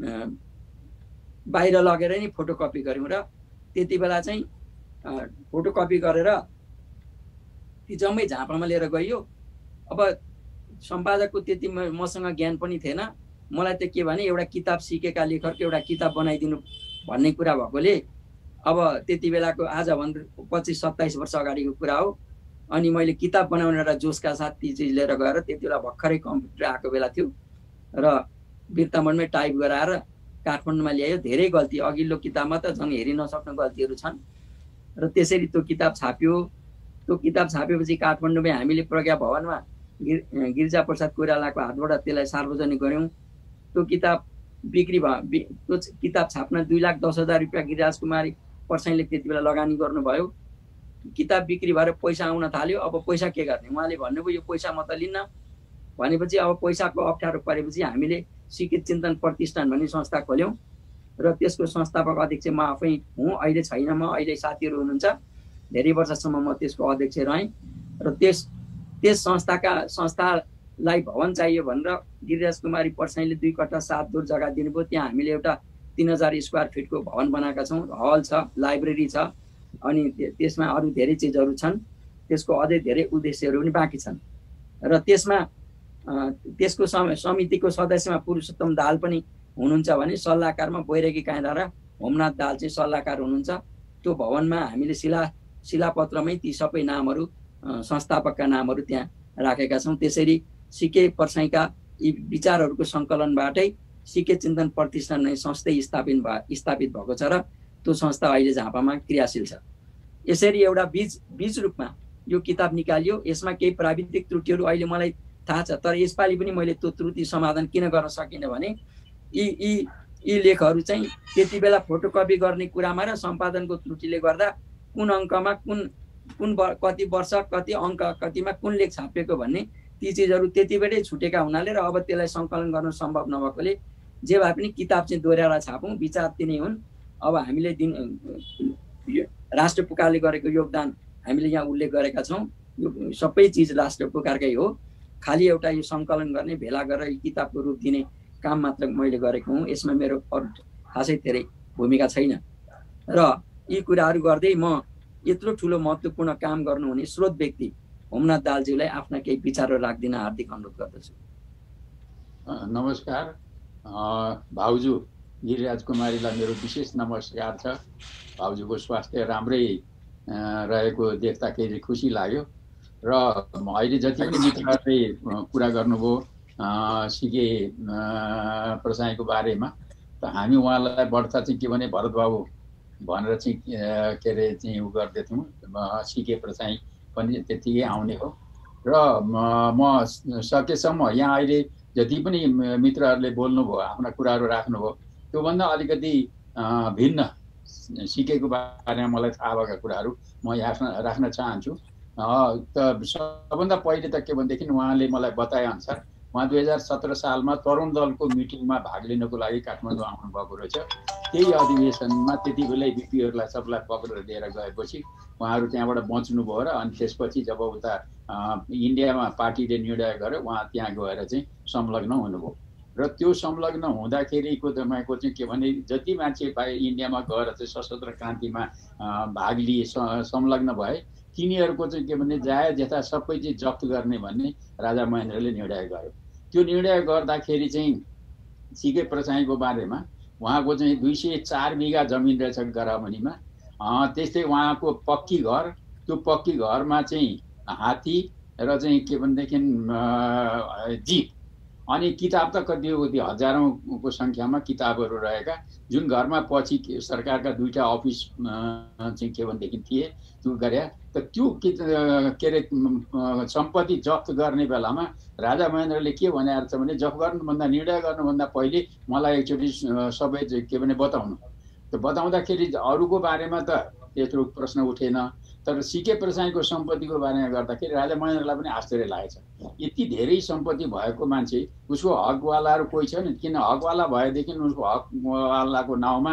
बाहिर लगेर नि फोटोकपी गऱ्यौँ। र त्यति बेला चाहिँ फोटोकपी गरेर ती जम्मै झापामा लिएर गइयो। अब सम्पादकको त्यति मसँग ज्ञान पनि थिएन। मलाई त के भने एउटा किताब सिकेका लेखकको एउटा किताब बनाइदिनु भन्ने कुरा भएकोले अब त्यति बेलाको आजभन्दा 25-27 वर्ष अगाडिको कुरा हो। अनि मैले किताब बनाउने एउटा जोसका साथ ती चिज लिएर गएर त्यति बेला भर्खरै कम्प्युटर आएको बेला थियो र बिर्तामनमै टाइप गराएर काठमाडौँमा ल्यायो। धेरै गल्ती अघिल्लो किताबमा त झन् हेरि नसक्ने गल्तीहरू छन्। र त्यसरी त्यो किताब छाप्यो। त्यो किताब छापेपछि काठमाडौँमै हामीले प्रज्ञा भवनमा गिरिजा प्रसाद कोइरालाको हातबाट त्यसलाई सार्वजनिक गऱ्यौँ। त्यो किताब बिक्री भयो, त्यो किताब छाप्न 2,10,000 रुपियाँ गिरिराज कुमारी पर्साईले त्यति बेला लगानी गर्नुभयो। किताब बिक्री भएर पैसा आउन थाल्यो। अब पैसा के गर्ने? उहाँले भन्नुभयो यो पैसा म त लिन्न भनेपछि अब पैसाको अप्ठ्यारो परेपछि हामीले सिके चिन्तन प्रतिष्ठान भन्ने संस्था खोल्यौँ र त्यसको संस्थापक अध्यक्ष म आफै हुँ। अहिले छैन, म अहिले साथीहरू हुनुहुन्छ। धेरै वर्षसम्म म त्यसको अध्यक्ष रहेँ र त्यस संस्थालाई भवन चाहियो भनेर गिरिराज कुमारी पर्साईले 2 कट्टा 7 दूर जग्गा दिनुभयो। त्यहाँ हामीले एउटा 3000 स्क्वायर फिटको भवन बनाएका छौँ। हल छ, लाइब्रेरी छ, अनि त्यसमा अरू धेरै चिजहरू छन्। त्यसको अझै धेरै उद्देश्यहरू पनि बाँकी छन् र त्यसको समितिको सदस्यमा पुरुषोत्तम दाहाल पनि हुनुहुन्छ भने सल्लाहकारमा बैरागी काँडा र होमनाथ दाहाल चाहिँ सल्लाहकार हुनुहुन्छ। त्यो भवनमा हामीले शिलापत्रमै ती सबै नामहरू, संस्थापकका नामहरू त्यहाँ राखेका छौँ। त्यसरी सिके पर्साईका यी विचारहरूको सङ्कलनबाटै सिके चिन्तन प्रतिष्ठान नै संस्थै स्थापित भएको छ र त्यो संस्था अहिले झापामा क्रियाशील छ। यसरी एउटा बीज रूपमा यो किताब निकालियो। यसमा केही प्राविधिक त्रुटिहरू अहिले मलाई थाहा छ, तर यसपालि पनि मैले त्यो त्रुटि समाधान किन गर्न सकिनँ भने यी लेखहरू चाहिँ त्यति बेला फोटोकपी गर्ने कुरामा र सम्पादनको त्रुटिले गर्दा कुन अङ्कमा कुन कति वर्ष कति अङ्क कतिमा कुन लेख छापिएको भन्ने ती चिजहरू त्यति बेलै छुटेका हुनाले र अब त्यसलाई सङ्कलन गर्न सम्भव नभएकोले जे भए पनि किताब चाहिँ दोहोऱ्याएर छापौँ। विचार तिनै हुन्। अब हामीले राष्ट्र पुकारले गरेको योगदान हामीले यहाँ उल्लेख गरेका छौँ। यो सबै चिज राष्ट्र पुकारकै हो। खालि एउटा यो सङ्कलन गर्ने, भेला गरेर यो किताबको रूप दिने काम मात्र मैले गरेको हुँ। यसमा मेरो अरू खासै धेरै भूमिका छैन र यी कुराहरू गर्दै म यत्रो ठुलो महत्त्वपूर्ण काम गर्नुहुने स्रोत व्यक्ति होमनाथ दाहालज्यूलाई आफ्ना केही विचारहरू राख्दिन हार्दिक अनुरोध गर्दछु। नमस्कार। भाउजू गिरिराज कुमारीलाई मेरो विशेष नमस्कार छ। भाउजूको स्वास्थ्य राम्रै रहेको देख्दाखेरि खुसी लाग्यो र अहिले जति पनि मित्रहरूले कुरा गर्नुभयो सिके प्रसाईको बारेमा, त हामी उहाँलाई बढ्ता चाहिँ के भने भरत बाबु भनेर चाहिँ के अरे चाहिँ उ गर्दैथ्यौँ। सिके प्रसाई पनि त्यतिकै आउने हो र म सकेसम्म यहाँ अहिले जति पनि मित्रहरूले बोल्नुभयो, आफ्ना कुराहरू राख्नुभयो, त्योभन्दा अलिकति भिन्न सिकेको बारेमा मलाई थाहा भएका कुराहरू म यहाँ राख्न चाहन्छु। त सबभन्दा पहिले त के भनेदेखि उहाँले मलाई बताएअनुसार उहाँ 2017 सालमा तरुण दलको मिटिङमा भाग लिनको लागि काठमाडौँ आउनुभएको रहेछ। त्यही अधिवेशनमा त्यति बेलै बिपीहरूलाई सबलाई पक्रेर लिएर गएपछि उहाँहरू त्यहाँबाट बच्नुभयो र अनि त्यसपछि जब उता इन्डियामा पार्टीले निर्णय गर्यो उहाँ त्यहाँ गएर चाहिँ संलग्न हुनुभयो र त्यो संलग्न हुँदाखेरिको तपाईँको चाहिँ के भने जति मान्छे इन्डियामा गएर चाहिँ सशस्त्र क्रान्तिमा भाग लिए संलग्न भए तिनीहरूको चाहिँ के भने जायज यथा सबै चाहिँ जफ्त गर्ने भन्ने राजा महेन्द्रले निर्णय गर्यो। त्यो निर्णय गर्दाखेरि चाहिँ सिके प्रसाईको बारेमा उहाँको चाहिँ 204 बिघा जमिन रहेछ गरामनीमा। त्यस्तै उहाँको पक्की घर, त्यो पक्की घरमा चाहिँ हात्ती र चाहिँ के भनेदेखि जीप, अनि किताब त कति हजारौँको सङ्ख्यामा किताबहरू रहेका, जुन घरमा पछि सरकारका 2टा अफिस चाहिँ के भनेदेखि थिए त्यो गरे। त त्यो के अरे सम्पत्ति जफ्त गर्ने बेलामा राजा महेन्द्रले के भनेर छ भने जफ्त गर्नुभन्दा निर्णय गर्नुभन्दा पहिले मलाई एकचोटि सबै के भने बताउनु। त बताउँदाखेरि अरूको बारेमा त त्यत्रो प्रश्न उठेन, तर सिके प्रसाईको सम्पत्तिको बारेमा गर्दाखेरि राजा महेन्द्रलाई पनि आश्चर्य लागेछ। यति धेरै सम्पत्ति भएको मान्छे, उसको हकवालाहरू कोही छैन, किन हकवाला भएदेखि उसको हकवालाको नाउँमा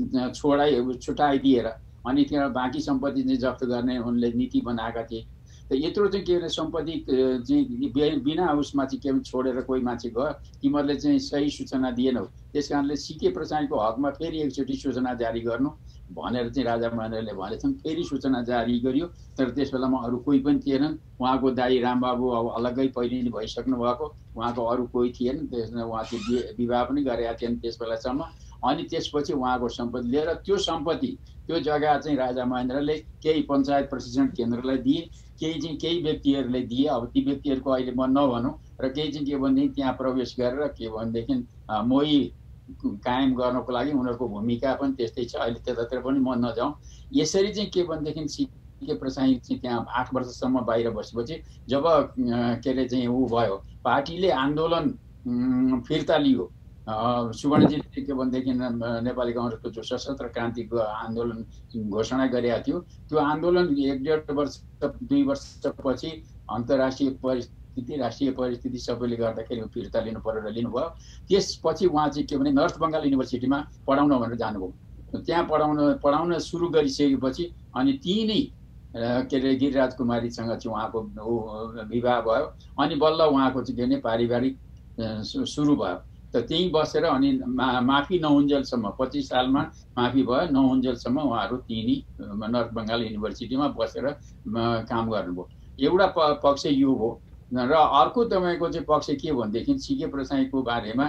छुटाइदिएर अनि त्यहाँ बाँकी सम्पत्ति चाहिँ जफ्त गर्ने उनले नीति बनाएका थिए। त यत्रो चाहिँ के अरे सम्पत्ति चाहिँ बिना उसमा चाहिँ के छोडेर कोही मान्छे गयो, तिमीहरूले चाहिँ सही सूचना दिएनौ, त्यस कारणले सिके प्रसाईको हकमा फेरि एकचोटि सूचना जारी गर्नु भनेर चाहिँ राजा महेन्द्रले भनेछन्। फेरि सूचना जारी गरियो, तर त्यस बेलामा अरू कोही पनि थिएनन्। उहाँको दाई रामबाबु अब अलग्गै पहिले नै भइसक्नु भएको, उहाँको अरू कोही थिएन, त्यसमा उहाँ चाहिँ विवाह पनि गरेका थिएन त्यस बेलासम्म। अनि त्यसपछि उहाँको सम्पत्ति लिएर त्यो सम्पत्ति त्यो जग्गा चाहिँ राजा महेन्द्रले केही पञ्चायत प्रशिक्षण केन्द्रलाई दिए, केही व्यक्तिहरूले दिए। अब ती व्यक्तिहरूको अहिले म नभनौँ, र केही चाहिँ के भनेदेखि त्यहाँ प्रवेश गरेर के भनेदेखि मोही कायम गर्नको लागि उनीहरूको भूमिका पनि त्यस्तै छ। अहिले त्यतातिर पनि म नजाउँ। यसरी चाहिँ के भनेदेखि सिके प्रसाई चाहिँ त्यहाँ 8 वर्षसम्म बाहिर बसेपछि जब के अरे चाहिँ ऊ भयो, पार्टीले आन्दोलन फिर्ता लियो सुवर्णजीले के भनेदेखि नेपाली काङ्ग्रेसको जो सशस्त्र क्रान्तिको आन्दोलन घोषणा गरेका थियो, त्यो आन्दोलन 1.5 वर्ष 2 वर्षपछि अन्तर्राष्ट्रिय परिस्थिति राष्ट्रिय परिस्थिति सबैले गर्दाखेरि फिर्ता लिनु पर्यो र लिनुभयो। त्यसपछि उहाँ चाहिँ के भने नर्थ बङ्गाल युनिभर्सिटीमा पढाउन भनेर जानुभयो। त्यहाँ पढाउन सुरु गरिसकेपछि अनि त्यही नै के अरे गिरिराज कुमारीसँग चाहिँ उहाँको विवाह भयो अनि बल्ल उहाँको चाहिँ के भने पारिवारिक सुरु भयो। त त्यहीँ बसेर अनि माफी नहुन्जेलसम्म 25 सालमा माफी भयो, नहुन्जेलसम्म उहाँहरू त्यही नर्थ बङ्गाल युनिभर्सिटीमा बसेर काम गर्नुभयो। एउटा पक्ष यो हो र अर्को तपाईँको चाहिँ पक्ष के भनेदेखि सिके प्रसाईको बारेमा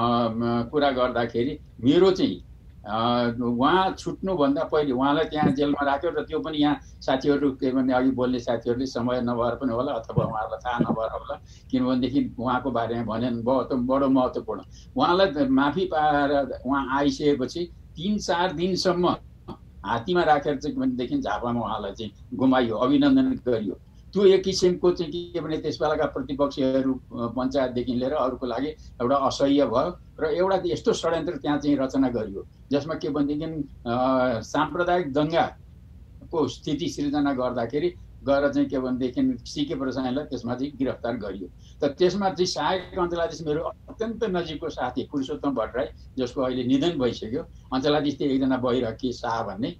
कुरा गर्दाखेरि मेरो चाहिँ उहाँ छुट्नुभन्दा पहिले उहाँलाई त्यहाँ जेलमा राख्यो र त्यो पनि यहाँ साथीहरू के भने अघि बोल्ने साथीहरूले समय नभएर पनि होला अथवा उहाँहरूलाई थाहा नभएर होला, किनभनेदेखि उहाँको बारेमा भने भयो त बडो महत्त्वपूर्ण। उहाँलाई माफी पाएर उहाँ आइसकेपछि 3-4 दिनसम्म हात्तीमा राखेर चाहिँ भनेदेखि झापामा उहाँलाई चाहिँ गुमाइयो, अभिनन्दन गरियो। त्यो एक किसिमको चाहिँ के भने त्यस बेलाका प्रतिपक्षीहरू पञ्चायतदेखि लिएर अरूको लागि एउटा असह्य भयो र एउटा यस्तो षड्यन्त्र त्यहाँ चाहिँ रचना गरियो जसमा के भनेदेखि साम्प्रदायिक दङ्गाको स्थिति सिर्जना गर्दाखेरि गएर चाहिँ के भनेदेखि सिके प्रसाईलाई त्यसमा चाहिँ गिरफ्तार गरियो। त त्यसमा चाहिँ सहायक अञ्चलाधीश मेरो अत्यन्त नजिकको साथी पुरुषोत्तम भट्टराई, जसको अहिले निधन भइसक्यो, अञ्चलाधीश चाहिँ एकजना भइरहे शाह भन्ने,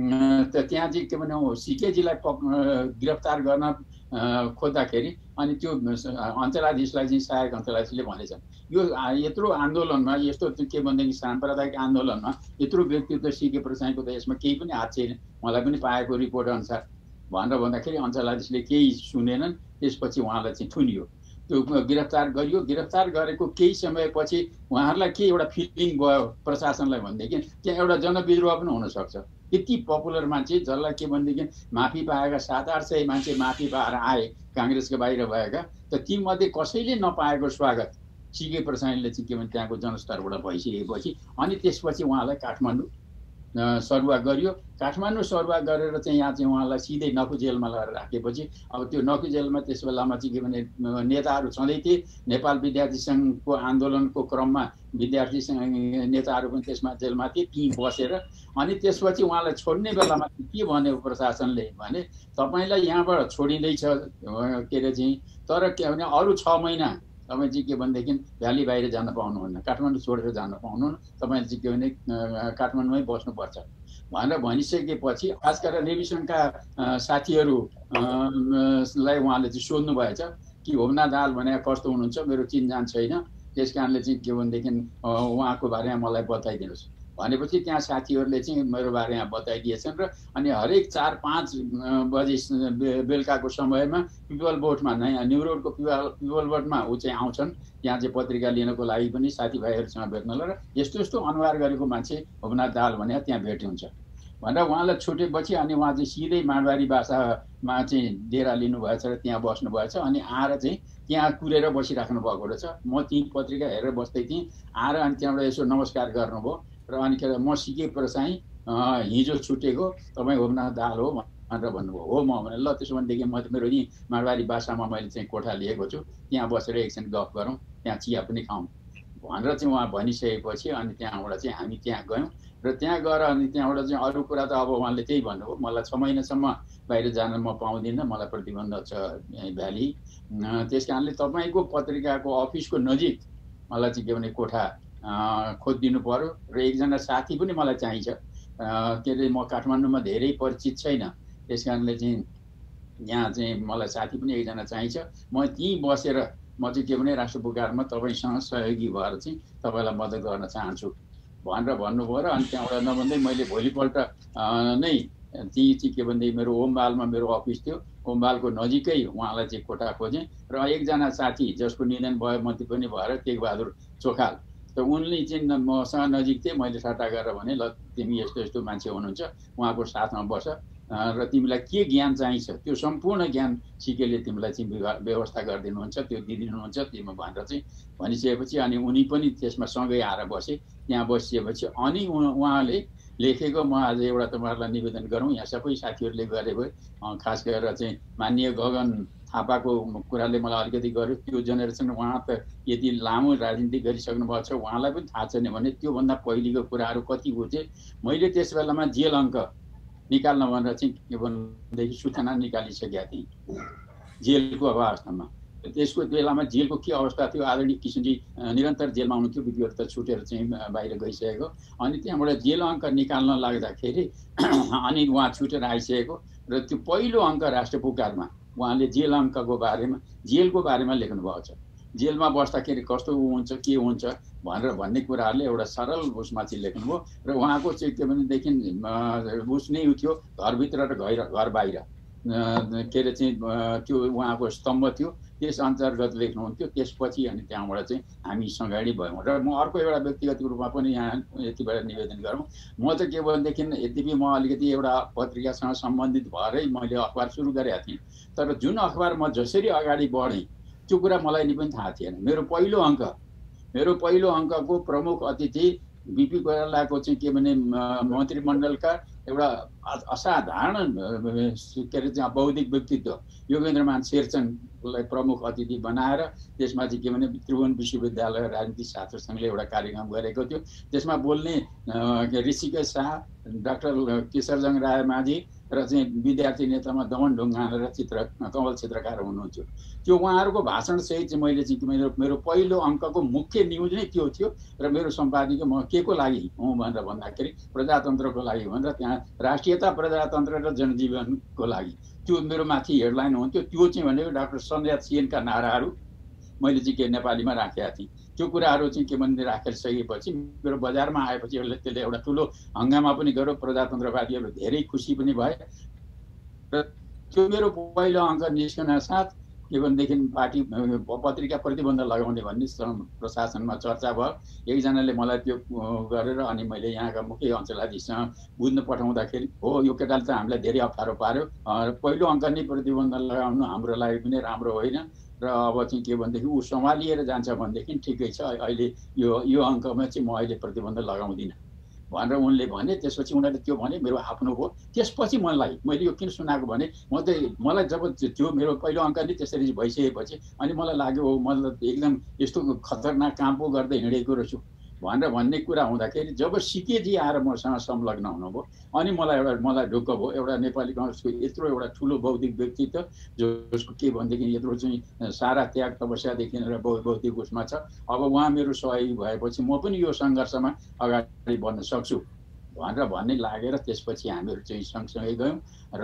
त त्यहाँ चाहिँ के भने सिकेजीलाई गिरफ्तार गर्न खोज्दाखेरि अनि त्यो अञ्चलाधीशलाई चाहिँ सहायक अञ्चलाधीशले भनेछन् यो यत्रो आन्दोलनमा यस्तो के भनेदेखि साम्प्रदायिक आन्दोलनमा यत्रो व्यक्तित्व सिके प्रसाईको त यसमा केही पनि हात छैन, मलाई पनि पाएको रिपोर्ट अनुसार भनेर भन्दाखेरि अञ्चलाधीशले केही सुनेनन्। त्यसपछि उहाँलाई चाहिँ थुनियो, त्यो गिरफ्तार गरियो। गिरफ्तार गरेको केही समयपछि उहाँहरूलाई के एउटा फिलिङ भयो प्रशासनलाई भनेदेखि त्यहाँ एउटा जनविद्रोह पनि हुनसक्छ। यति पपुलर मान्छे जसलाई के भनेदेखि माफी पाएका 700-800 मान्छे माफी पाएर आए काङ्ग्रेसको बाहिर भएका, त तीमध्ये कसैले नपाएको स्वागत सिके प्रसाईले चाहिँ के भने त्यहाँको जनस्तरबाट भइसकेपछि अनि त्यसपछि उहाँलाई काठमाडौँ सरुवा गरियो। काठमाडौँ सरुवा गरेर चाहिँ यहाँ चाहिँ उहाँलाई सिधै नखु जेलमा लगेर राखेपछि अब त्यो नखु जेलमा त्यस बेलामा चाहिँ के भने नेताहरू छँदै थिए। नेपाल विद्यार्थी सङ्घको आन्दोलनको क्रममा विद्यार्थी नेताहरू पनि त्यसमा जेलमा थिए, ती बसेर अनि त्यसपछि उहाँलाई छोड्ने बेलामा के भन्यो प्रशासनले भने तपाईँलाई यहाँबाट छोडिँदैछ के अरे चाहिँ, तर के भने अरू 6 महिना तपाईँ चाहिँ के भनेदेखि भ्याली बाहिर जान पाउनुहुन्न, काठमाडौँ छोडेर जान पाउनुहुन्न, तपाईँले चाहिँ के भने काठमाडौँमै बस्नुपर्छ भनेर भनिसकेपछि खास गरेर नेविसनका साथीहरूलाई उहाँले चाहिँ सोध्नु भएछ कि होमनाथ दाहाल भने कस्तो हुनुहुन्छ, मेरो चिनजान छैन, त्यस कारणले चाहिँ के भनेदेखि उहाँको बारेमा मलाई बताइदिनुहोस् भनेपछि त्यहाँ साथीहरूले चाहिँ मेरो बारेमा बताइदिएछन् र अनि हरेक 4-5 बजे बेलुकाको समयमा पिपल बोटमा न्यु रोडको पिपल बोटमा ऊ चाहिँ आउँछन् त्यहाँ चाहिँ पत्रिका लिनको लागि पनि साथीभाइहरूसँग भेट्नलाई र यस्तो यस्तो अनुहार गरेको मान्छे होमनाथ दाहाल भने त्यहाँ भेट हुन्छ भनेर उहाँलाई छुटेपछि अनि उहाँ चाहिँ सिधै माडवारी भाषामा चाहिँ डेरा लिनुभएछ र त्यहाँ बस्नुभएछ। अनि आएर चाहिँ त्यहाँ कुरेर बसिराख्नु भएको रहेछ। म ती पत्रिका हेरेर बस्दै थिएँ, आएर अनि त्यहाँबाट यसो नमस्कार गर्नुभयो र अनि के म सिके प्रसाई हिजो छुटेको तपाईँ होमनाथ दाहाल हो भनेर भन्नुभयो। हो म भने ल त्यसो भनेदेखि म मेरो यहीँ माडवारी भाषामा मैले चाहिँ कोठा लिएको छु, त्यहाँ बसेर एकछिन गफ गरौँ, त्यहाँ चिया पनि खाउँ भनेर चाहिँ उहाँ भनिसकेपछि अनि त्यहाँबाट चाहिँ हामी त्यहाँ गयौँ र त्यहाँ गएर अनि त्यहाँबाट चाहिँ अरू कुरा त अब उहाँले त्यही भन्नुभयो, मलाई 6 महिनासम्म बाहिर जान म पाउँदिनँ, मलाई प्रतिबन्ध छ भ्याली, त्यस कारणले तपाईँको पत्रिकाको अफिसको नजिक मलाई चाहिँ के भने कोठा खोजिदिनु पर्यो र एकजना साथी पनि मलाई चाहिन्छ, के अरे म काठमाडौँमा धेरै परिचित छैन, त्यस कारणले चाहिँ यहाँ चाहिँ मलाई साथी पनि एकजना चाहिन्छ, म त्यहीँ बसेर म चाहिँ के भने राष्ट्र पुकारमा तपाईँसँग सहयोगी भएर चाहिँ तपाईँलाई मद्दत गर्न चाहन्छु भनेर भन्नुभयो र अनि त्यहाँबाट नभन्दै मैले भोलिपल्ट नै त्यहीँ चाहिँ के भनेदेखि मेरो ओमबालमा मेरो अफिस थियो, ओमबालको नजिकै उहाँलाई चाहिँ कोठा खोजेँ र एकजना साथी जसको निधन भयो मन्त्री पनि भएर टेकबहादुर चोखाल, त उनले चाहिँ मसँग नजिक थिए, मैले सट्टा गरेर भने ल तिमी यस्तो यस्तो मान्छे हुनुहुन्छ उहाँको साथमा बस र तिमीलाई के ज्ञान चाहिन्छ त्यो सम्पूर्ण ज्ञान सिकेले तिमीलाई चाहिँ व्यवस्था गरिदिनुहुन्छ, त्यो दिइदिनुहुन्छ तिमी भनेर चाहिँ भनिसकेपछि अनि उनी पनि त्यसमा सँगै आएर बसे। त्यहाँ बसिएपछि अनि उहाँले लेखेको म आज एउटा तपाईँहरूलाई निवेदन गरौँ, यहाँ सबै साथीहरूले गरे भए खास गरेर चाहिँ माननीय गगन थापाको कुराले मलाई अलिकति गर्यो। त्यो जेनेरेसन उहाँ त यति लामो राजनीति गरिसक्नु भएको छ, उहाँलाई पनि थाहा छैन भने त्योभन्दा पहिलेको कुराहरू कति बुझेँ। मैले त्यस बेलामा जेल अङ्क निकाल्न भनेर चाहिँ के भनेदेखि सूचना निकालिसकेका थिएँ जेलको अवस्थामा। त्यसको बेलामा जेलको के अवस्था थियो, आदरणीय किशनजी निरन्तर जेलमा हुनुहुन्थ्यो, विधिहरू त छुटेर चाहिँ बाहिर गइसकेको। अनि त्यहाँबाट जेल अङ्क निकाल्न लाग्दाखेरि अनि उहाँ छुटेर आइसकेको र त्यो पहिलो अङ्क राष्ट्र पुकारमा उहाँले जेल अङ्कको बारेमा जेलको बारेमा लेख्नु भएको छ। जेलमा बस्दाखेरि कस्तो हुन्छ के हुन्छ भनेर भन्ने कुराहरूले एउटा सरल उसमा चाहिँ लेख्नुभयो र उहाँको चाहिँ के भनेदेखि उस नै थियो घरभित्र र घर बाहिर के अरे चाहिँ त्यो उहाँको स्तम्भ थियो, त्यस अन्तर्गत लेख्नुहुन्थ्यो। त्यसपछि अनि त्यहाँबाट चाहिँ हामी सँगै भयौँ र म अर्को एउटा व्यक्तिगत रूपमा पनि यहाँ यतिबाट निवेदन गरौँ। म त के भनेदेखि यद्यपि म अलिकति एउटा पत्रिकासँग सम्बन्धित भएरै मैले अखबार सुरु गरेका थिएँ, तर जुन अखबार म जसरी अगाडि बढेँ त्यो कुरा मलाई नि पनि थाहा थिएन। मेरो पहिलो अङ्कको प्रमुख अतिथि बिपी कोइरालाको चाहिँ के भने मन्त्रीमण्डलका एउटा असाधारण के अरे चाहिँ बौद्धिक व्यक्तित्व योगेन्द्रमान शेरचनलाई प्रमुख अतिथि बनाएर त्यसमा चाहिँ के भने त्रिभुवन विश्वविद्यालय राजनीतिक शास्त्र सङ्घले एउटा कार्यक्रम गरेको थियो। त्यसमा बोल्ने ऋषिकेश शाह, डाक्टर केशरजङ रायमाझी र चाहिँ विद्यार्थी नेतामा दमन ढुङ्गाना र कमल चित्रकार हुनुहुन्थ्यो। त्यो उहाँहरूको भाषणसहित चाहिँ मैले चाहिँ मेरो पहिलो अङ्कको मुख्य न्युज नै त्यो थियो र मेरो सम्पादकीय म के को लागि हुँ भनेर भन्दाखेरि प्रजातन्त्रको लागि भनेर त्यहाँ राष्ट्रियता, प्रजातन्त्र र जनजीवनको लागि त्यो मेरो माथि हेडलाइन हुन्थ्यो। त्यो चाहिँ भनेको डाक्टर सन्ध्या सिएनका नाराहरू मैले चाहिँ के नेपालीमा राखेका थिएँ। त्यो कुराहरू चाहिँ के भने राखिसकेपछि मेरो बजारमा आएपछि त्यसले एउटा ठुलो हङ्गामा पनि गर्यो, प्रजातन्त्रवादीहरू धेरै खुसी पनि भए र त्यो मेरो पहिलो अङ्क निस्कन साथ के भनेदेखि पार्टी पत्रिका प्रतिबन्ध लगाउने भन्ने प्रशासनमा चर्चा भयो। एकजनाले मलाई त्यो गरेर अनि मैले यहाँका मुख्य अञ्चलाधीशसँग बुझ्न पठाउँदाखेरि हो यो केटाले त हामीलाई धेरै अप्ठ्यारो पार्यो, पहिलो अङ्क नै प्रतिबन्ध लगाउनु हाम्रो लागि पनि राम्रो होइन र अब चाहिँ के भनेदेखि ऊ सम्हालिएर जान्छ भनेदेखि ठिकै छ, अहिले यो अङ्कमा चाहिँ म अहिले प्रतिबन्ध लगाउँदिनँ भनेर उनले भने। त्यसपछि उनीहरूले त्यो भने मेरो आफ्नो हो। त्यसपछि मैले यो किन सुनाएको भने मलाई जब त्यो मेरो पहिलो अङ्क नै त्यसरी भइसकेपछि अनि मलाई लाग्यो मतलब एकदम यस्तो खतरनाक काम पो गर्दै हिँडेको रहेछु भनेर भन्ने कुरा हुँदाखेरि जब सिकेजी आएर मसँग संलग्न हुनुभयो अनि मलाई ढुक्क भयो। एउटा नेपाली काङ्ग्रेसको यत्रो एउटा ठुलो बौद्धिक व्यक्तित्व जसको के भनेदेखि यत्रो चाहिँ सारा त्याग तपस्यादेखि र बौद्धिक उसमा छ, अब उहाँ मेरो सहयोगी भएपछि म पनि यो सङ्घर्षमा अगाडि बढ्न सक्छु भनेर भन्ने लागेर त्यसपछि हामीहरू चाहिँ सँगसँगै गयौँ र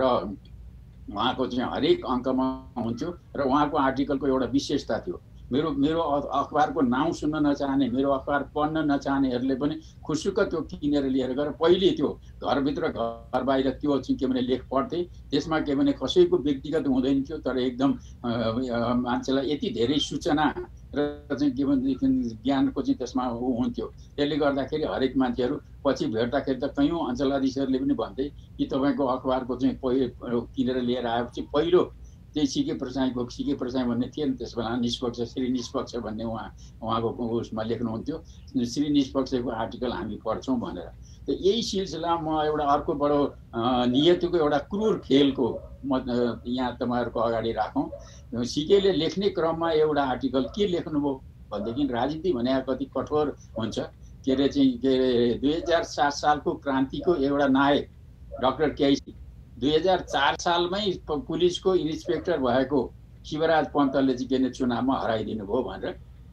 उहाँको चाहिँ हरेक अङ्कमा हुन्थ्यो र उहाँको आर्टिकलको एउटा विशेषता थियो। मेरो अखबारको नाउँ सुन्न नचाहने, मेरो अखबार पढ्न नचाहनेहरूले पनि खुसुक्क त्यो किनेर लिएर गएर पहिले त्यो घरभित्र घर बाहिर त्यो चाहिँ के भने लेख पढ्थे। त्यसमा के भने कसैको व्यक्तिगत हुँदैन थियो, तर एकदम मान्छेलाई यति धेरै सूचना र चाहिँ के भनेदेखि ज्ञानको चाहिँ त्यसमा हुन्थ्यो। त्यसले गर्दाखेरि हरेक मान्छेहरू पछि भेट्दाखेरि त कयौँ अञ्चलाधीशहरूले पनि भन्थे कि तपाईँको अखबारको चाहिँ किनेर लिएर आएपछि पहिलो त्यही सिके प्रसाई भन्ने थिएन त्यस बेला, निष्पक्ष श्री निष्पक्ष भन्ने उहाँको उसमा लेख्नुहुन्थ्यो, श्री निष्पक्षको आर्टिकल हामी पढ्छौँ भनेर। त यही सिलसिलामा म एउटा अर्को बडो नियतिको एउटा क्रूर खेलको म यहाँ तपाईँहरूको अगाडि राखौँ। सिकेले लेख्ने क्रममा एउटा आर्टिकल के लेख्नुभयो भनेदेखि राजनीति भने कति कठोर हुन्छ, के अरे चाहिँ के अरे 2007 सालको क्रान्तिको एउटा नायक डाक्टर केसी 2004 सालमै पुलिसको इन्सपेक्टर भएको शिवराज पन्तले चाहिँ के चुनावमा हराइदिनु भयो भनेर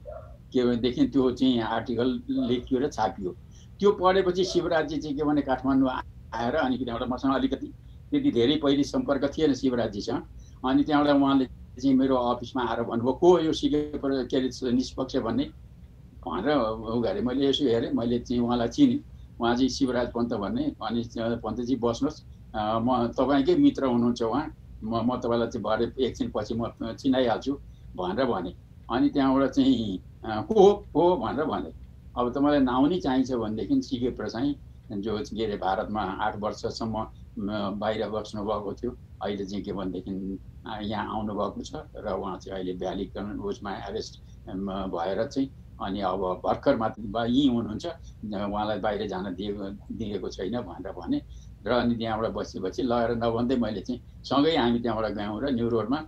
के भनेदेखि त्यो चाहिँ आर्टिकल लेखियो र छापियो। त्यो पढेपछि शिवराजजी चाहिँ के भने काठमाडौँ आएर अनि त्यहाँबाट मसँग अलिकति त्यति धेरै पहिले सम्पर्क थिएन शिवराजजीसँग। अनि त्यहाँबाट उहाँले चाहिँ मेरो अफिसमा आएर भन्नुभयो को यो सिके के अरे निष्पक्ष भन्ने भनेर उ गरे। मैले यसो हेरेँ, मैले चाहिँ उहाँलाई चिनेँ, उहाँ चाहिँ शिवराज पन्त भन्ने। अनि पन्तजी बस्नुहोस्, म तपाईँकै मित्र हुनुहुन्छ उहाँ, म तपाईँलाई चाहिँ भरे एकछिन पछि म चिनाइहाल्छु भनेर भने। अनि त्यहाँबाट चाहिँ को भनेर भने। अब तपाईँलाई नाउँ नै चाहिन्छ भनेदेखि सिके प्रसाई जो के अरे भारतमा 8 वर्षसम्म बाहिर बस्नुभएको थियो, अहिले चाहिँ के भनेदेखि यहाँ आउनुभएको छ र उहाँ चाहिँ अहिले भ्यालीकरण उसमा एरेस्ट भएर चाहिँ अनि अब भर्खर मात्र यहीँ हुनुहुन्छ, उहाँलाई बाहिर जान दिएको छैन भनेर भने। र अनि त्यहाँबाट बसेपछि लगेर नभन्दै मैले चाहिँ सँगै हामी त्यहाँबाट गयौँ र न्यु रोडमा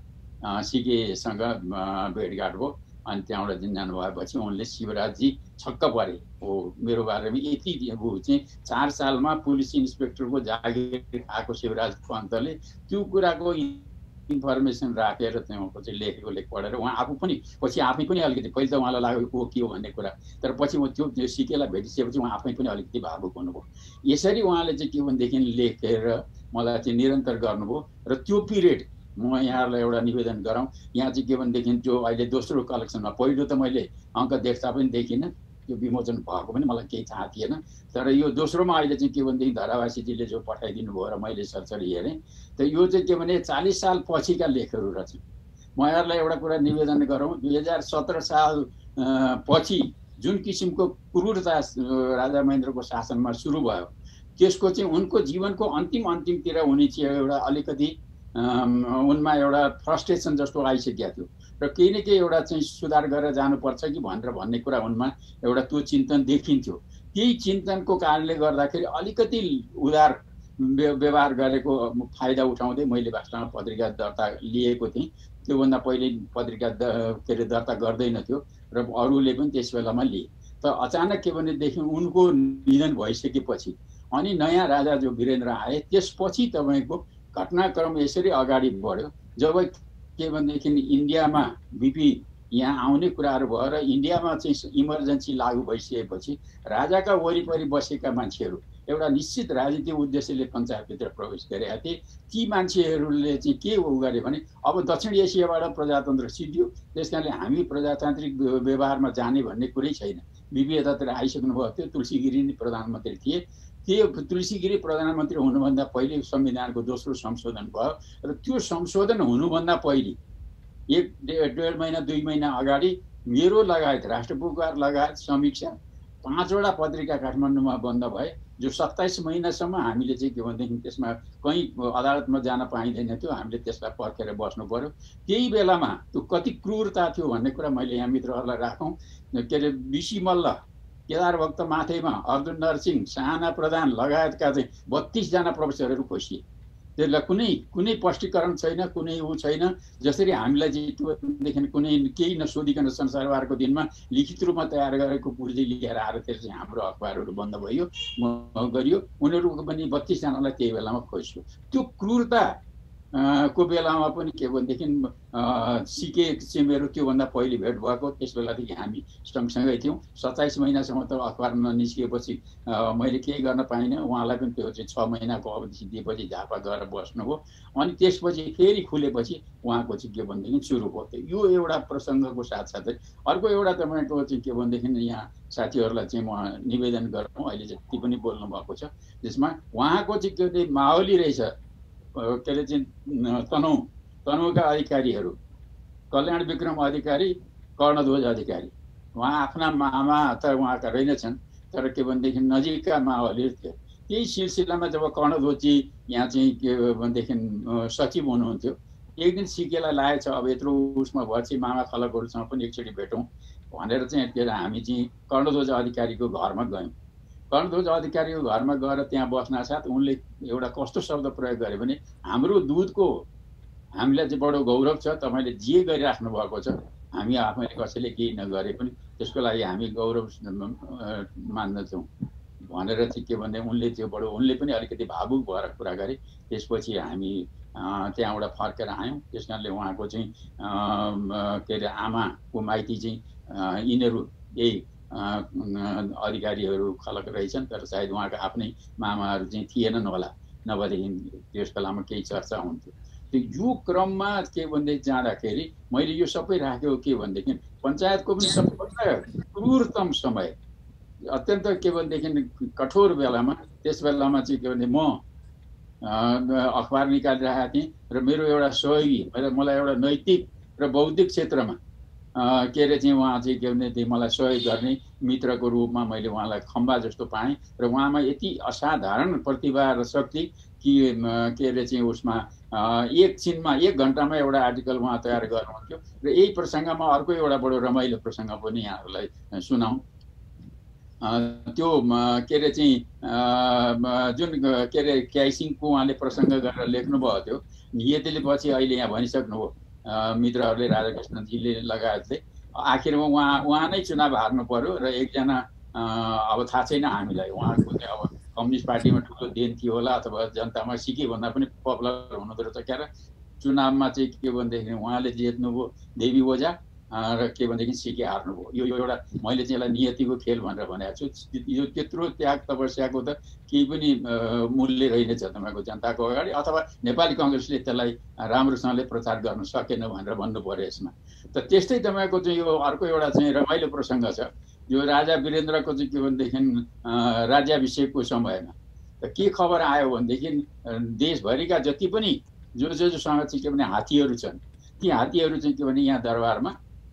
सिकेसँग भेटघाट भयो अनि त्यहाँबाट चाहिँ जानुभएपछि उनले शिवराजजी छक्क परे हो मेरो बारेमा यति चाहिँ 4 सालमा पुलिस इन्सपेक्टरको जागिर खाएको शिवराज पन्तले त्यो कुराको इन्फर्मेसन राखेर त्यहाँको चाहिँ लेखेको लेख पढेर उहाँ आफू पनि पछि आफै पनि अलिकति पहिले त उहाँलाई लाग्यो को के हो भन्ने कुरा तर पछि त्यो सिकेलाई भेटिसकेपछि उहाँ आफै पनि अलिकति भावुक हुनुभयो यसरी उहाँले चाहिँ के भनेदेखि लेखेर मलाई चाहिँ निरन्तर गर्नुभयो र त्यो पिरियड म यहाँहरूलाई एउटा निवेदन गरौँ यहाँ चाहिँ के भनेदेखि जो अहिले दोस्रो कलेक्सनमा पहिलो त मैले अङ्क देख्दा पनि देखिनँ त्यो विमोचन भएको पनि मलाई केही थाहा थिएन तर यो दोस्रोमा अहिले चाहिँ के भनेदेखि धरावासीजीले जो पठाइदिनु भयो र मैले सरसरी हेरेँ त यो चाहिँ के भने 40 साल पछिका लेखहरू रहेछन् म यहाँहरूलाई एउटा कुरा निवेदन गरौँ 2017 साल पछि जुन किसिमको क्रूरता राजा महेन्द्रको शासनमा सुरु भयो त्यसको चाहिँ उनको जीवनको अन्तिमतिर उनी चाहिँ एउटा अलिकति उनमा एउटा फ्रस्ट्रेसन जस्तो आइसकेको थियो र केही न केही एउटा चाहिँ सुधार गरेर जानुपर्छ कि भन्ने कुरा उनमा एउटा त्यो चिन्तन देखिन्थ्यो त्यही चिन्तनको कारणले गर्दाखेरि अलिकति उदार व्यवहार गरेको फाइदा उठाउँदै मैले वास्तवमा पत्रिका दर्ता लिएको थिएँ त्योभन्दा पहिले पत्रिका दर्ता गर्दैनथ्यो र अरूले पनि त्यस बेलामा लिए त अचानक के भनेदेखि उनको निधन भइसकेपछि अनि नयाँ राजा जो वीरेन्द्र आए त्यसपछि तपाईँको घटनाक्रम यसरी अगाडि बढ्यो जब के भनेदेखि इन्डियामा बिपी यहाँ आउने कुराहरू भयो र इन्डियामा चाहिँ इमर्जेन्सी लागू भइसकेपछि राजाका वरिपरि बसेका मान्छेहरू एउटा निश्चित राजनीतिक उद्देश्यले पञ्चायतभित्र प्रवेश गरेका थिए ती मान्छेहरूले चाहिँ के गरे भने अब दक्षिण एसियाबाट प्रजातन्त्र सिद्धियो त्यस कारणले हामी प्रजातान्त्रिक व्यवहारमा जाने भन्ने कुरै छैन बिपी यतातिर आइसक्नु भयो त्यो तुलसी गिरी नै प्रधानमन्त्री थिए त्यो तुलसी गिरी प्रधानमन्त्री हुनुभन्दा पहिले संविधानको दोस्रो संशोधन भयो र त्यो संशोधन हुनुभन्दा पहिले 1.5 महिना 2 महिना अगाडि मेरो लगायत राष्ट्रपुकार लगायत समीक्षा 5 वटा पत्रिका काठमाडौँमा बन्द भए जो 27 महिनासम्म हामीले चाहिँ के भनेदेखि त्यसमा कहीँ अदालतमा जान पाइँदैन थियो हामीले त्यसलाई पर्खेर बस्नु पर्यो त्यही बेलामा त्यो कति क्रूरता थियो भन्ने कुरा मैले यहाँ मित्रहरूलाई राखौँ के अरे बिसी मल्ल केदार भक्त माथेमा अर्जुन नरसिंह साना प्रधान लगायतका चाहिँ 32 जना प्रोफेसरहरू खोसिए त्यसलाई कुनै स्पष्टीकरण छैन कुनै छैन जसरी हामीलाई चाहिँ त्योदेखि कुनै केही नसोधिकन संसारबारको दिनमा लिखित रूपमा तयार गरेको पुर्जी लिएर आएर त्यसले चाहिँ हाम्रो अखबारहरू बन्द भयो गरियो उनीहरूको पनि 32 जनालाई त्यही बेलामा खोज्यो त्यो क्रूरता को बेलामा पनि के भनेदेखि सिके चाहिँ त्योभन्दा पहिले भेट भएको त्यस बेलादेखि हामी सँगसँगै थियौँ 27 महिनासम्म त अखबार ननिस्किएपछि मैले केही गर्न पाइनँ उहाँलाई पनि त्यो चाहिँ 6 महिनाको अवधि दिएपछि झापा गएर बस्नुभयो अनि त्यसपछि फेरि खुलेपछि उहाँको चाहिँ के भनेदेखि सुरु भयो यो एउटा प्रसङ्गको साथसाथै अर्को एउटा तपाईँको चाहिँ के भनेदेखि यहाँ साथीहरूलाई चाहिँ म निवेदन गरौँ अहिले जति पनि बोल्नु भएको छ त्यसमा उहाँको चाहिँ के माहौली रहेछ के अरे चाहिँ तनहुका अधिकारीहरू कल्याण विक्रम अधिकारी कर्णध्वज अधिकारी उहाँ आफ्ना मामा त उहाँका रहेनछन् तर के भनेदेखि नजिकका माओवादीहरू थियो त्यही सिलसिलामा जब कर्णध्वजजी यहाँ चाहिँ के भनेदेखि सचिव हुनुहुन्थ्यो एक दिन सिकेलाई लागेको छ अब यत्रो उसमा भएपछि मामा खलकहरूसँग पनि एकचोटि भेटौँ भनेर चाहिँ के हामी चाहिँ कर्णध्वज अधिकारीको घरमा गयौँ कर्णध्वज अधिकारीको घरमा गएर त्यहाँ बस्न साथ उनले एउटा कस्तो शब्द प्रयोग गरे भने हाम्रो दुधको हामीलाई चाहिँ बडो गौरव छ तपाईँले जे गरिराख्नु भएको छ हामी आफैले कसैले केही नगरे पनि त्यसको लागि हामी गौरव मान्दछौँ भनेर चाहिँ के भन्दै उनले त्यो बडो उनले पनि अलिकति भावुक भएर कुरा गरे त्यसपछि हामी त्यहाँबाट फर्केर आयौँ त्यस कारणले उहाँको चाहिँ के अरे आमाको माइती चाहिँ यिनीहरू यही अधिकारीहरू खलक रहेछन् तर सायद उहाँका आफ्नै मामाहरू चाहिँ थिएनन् होला नभएदेखि त्यस बेलामा केही चर्चा हुन्थ्यो त्यो यो क्रममा के भन्दै जाँदाखेरि मैले यो सबै राखेको के भनेदेखि पञ्चायतको पनि सबभन्दा क्रूरतम समय अत्यन्त के भनेदेखि कठोर बेलामा त्यस बेलामा चाहिँ के भने म अखबार निकालिरहेको थिएँ र मेरो एउटा सहयोगी मलाई एउटा नैतिक र बौद्धिक क्षेत्रमा के अरे चाहिँ उहाँ चाहिँ के भने मलाई सहयोग गर्ने मित्रको रूपमा मैले उहाँलाई खम्बा जस्तो पाएँ र उहाँमा यति असाधारण प्रतिभा र शक्ति कि के अरे चाहिँ उसमा एकछिनमा 1 घन्टामा एउटा आर्टिकल उहाँ तयार गर्नुहुन्थ्यो र यही प्रसङ्गमा अर्को एउटा बडो रमाइलो प्रसङ्ग पनि यहाँहरूलाई सुनाउँ त्यो के अरे चाहिँ जुन के अरे क्याइसिङको उहाँले प्रसङ्ग गरेर लेख्नुभएको थियो नियतिले पछि अहिले यहाँ भनिसक्नुभयो मित्रहरूले राधाकृष्णजीले लगायतले आखिरमा उहाँ नै चुनाव हार्नु पर्यो र एकजना अब थाहा छैन हामीलाई उहाँको चाहिँ अब कम्युनिस्ट पार्टीमा ठुलो देन थियो होला अथवा जनतामा सिके भन्दा पनि पपुलर हुनुहुँदो रहेछ क्या र चुनावमा चाहिँ के भनेदेखि उहाँले जित्नुभयो देवी ओझा र के भनेदेखि सिके हार्नुभयो यो एउटा मैले चाहिँ यसलाई नियतिको खेल भनेर भनेको छु यो त्यत्रो त्याग तपस्याको त केही पनि मूल्य रहेनछ तपाईँको जनताको अगाडि अथवा नेपाली कङ्ग्रेसले त्यसलाई राम्रोसँगले प्रचार गर्न सकेन भनेर भन्नु पर्यो यसमा त त्यस्तै तपाईँको चाहिँ यो अर्को एउटा चाहिँ रमाइलो प्रसङ्ग छ यो राजा वीरेन्द्रको चाहिँ के भनेदेखि राज्याभिषेकको समयमा त के खबर आयो भनेदेखि देशभरिका जति पनि जोसँग चाहिँ के भने हात्तीहरू छन् ती हात्तीहरू चाहिँ के भने यहाँ दरबारमा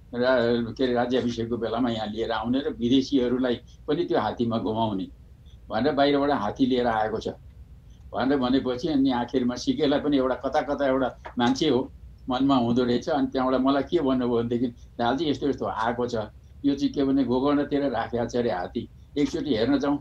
के अरे राज्याभिषेकको बेलामा यहाँ लिएर आउने र विदेशीहरूलाई पनि त्यो हात्तीमा घुमाउने भनेर बाहिरबाट हात्ती लिएर आएको छ भनेर भनेपछि अनि आखिरमा सिकेलाई पनि एउटा कता कता एउटा मान्छे हो मनमा हुँदो रहेछ अनि त्यहाँबाट मलाई के भन्नुभयो भनेदेखि दालजी यस्तो यस्तो आएको छ यो चाहिँ के भने गोकर्णतिर राखेको छ अरे हात्ती एकचोटि हेर्न जाउँ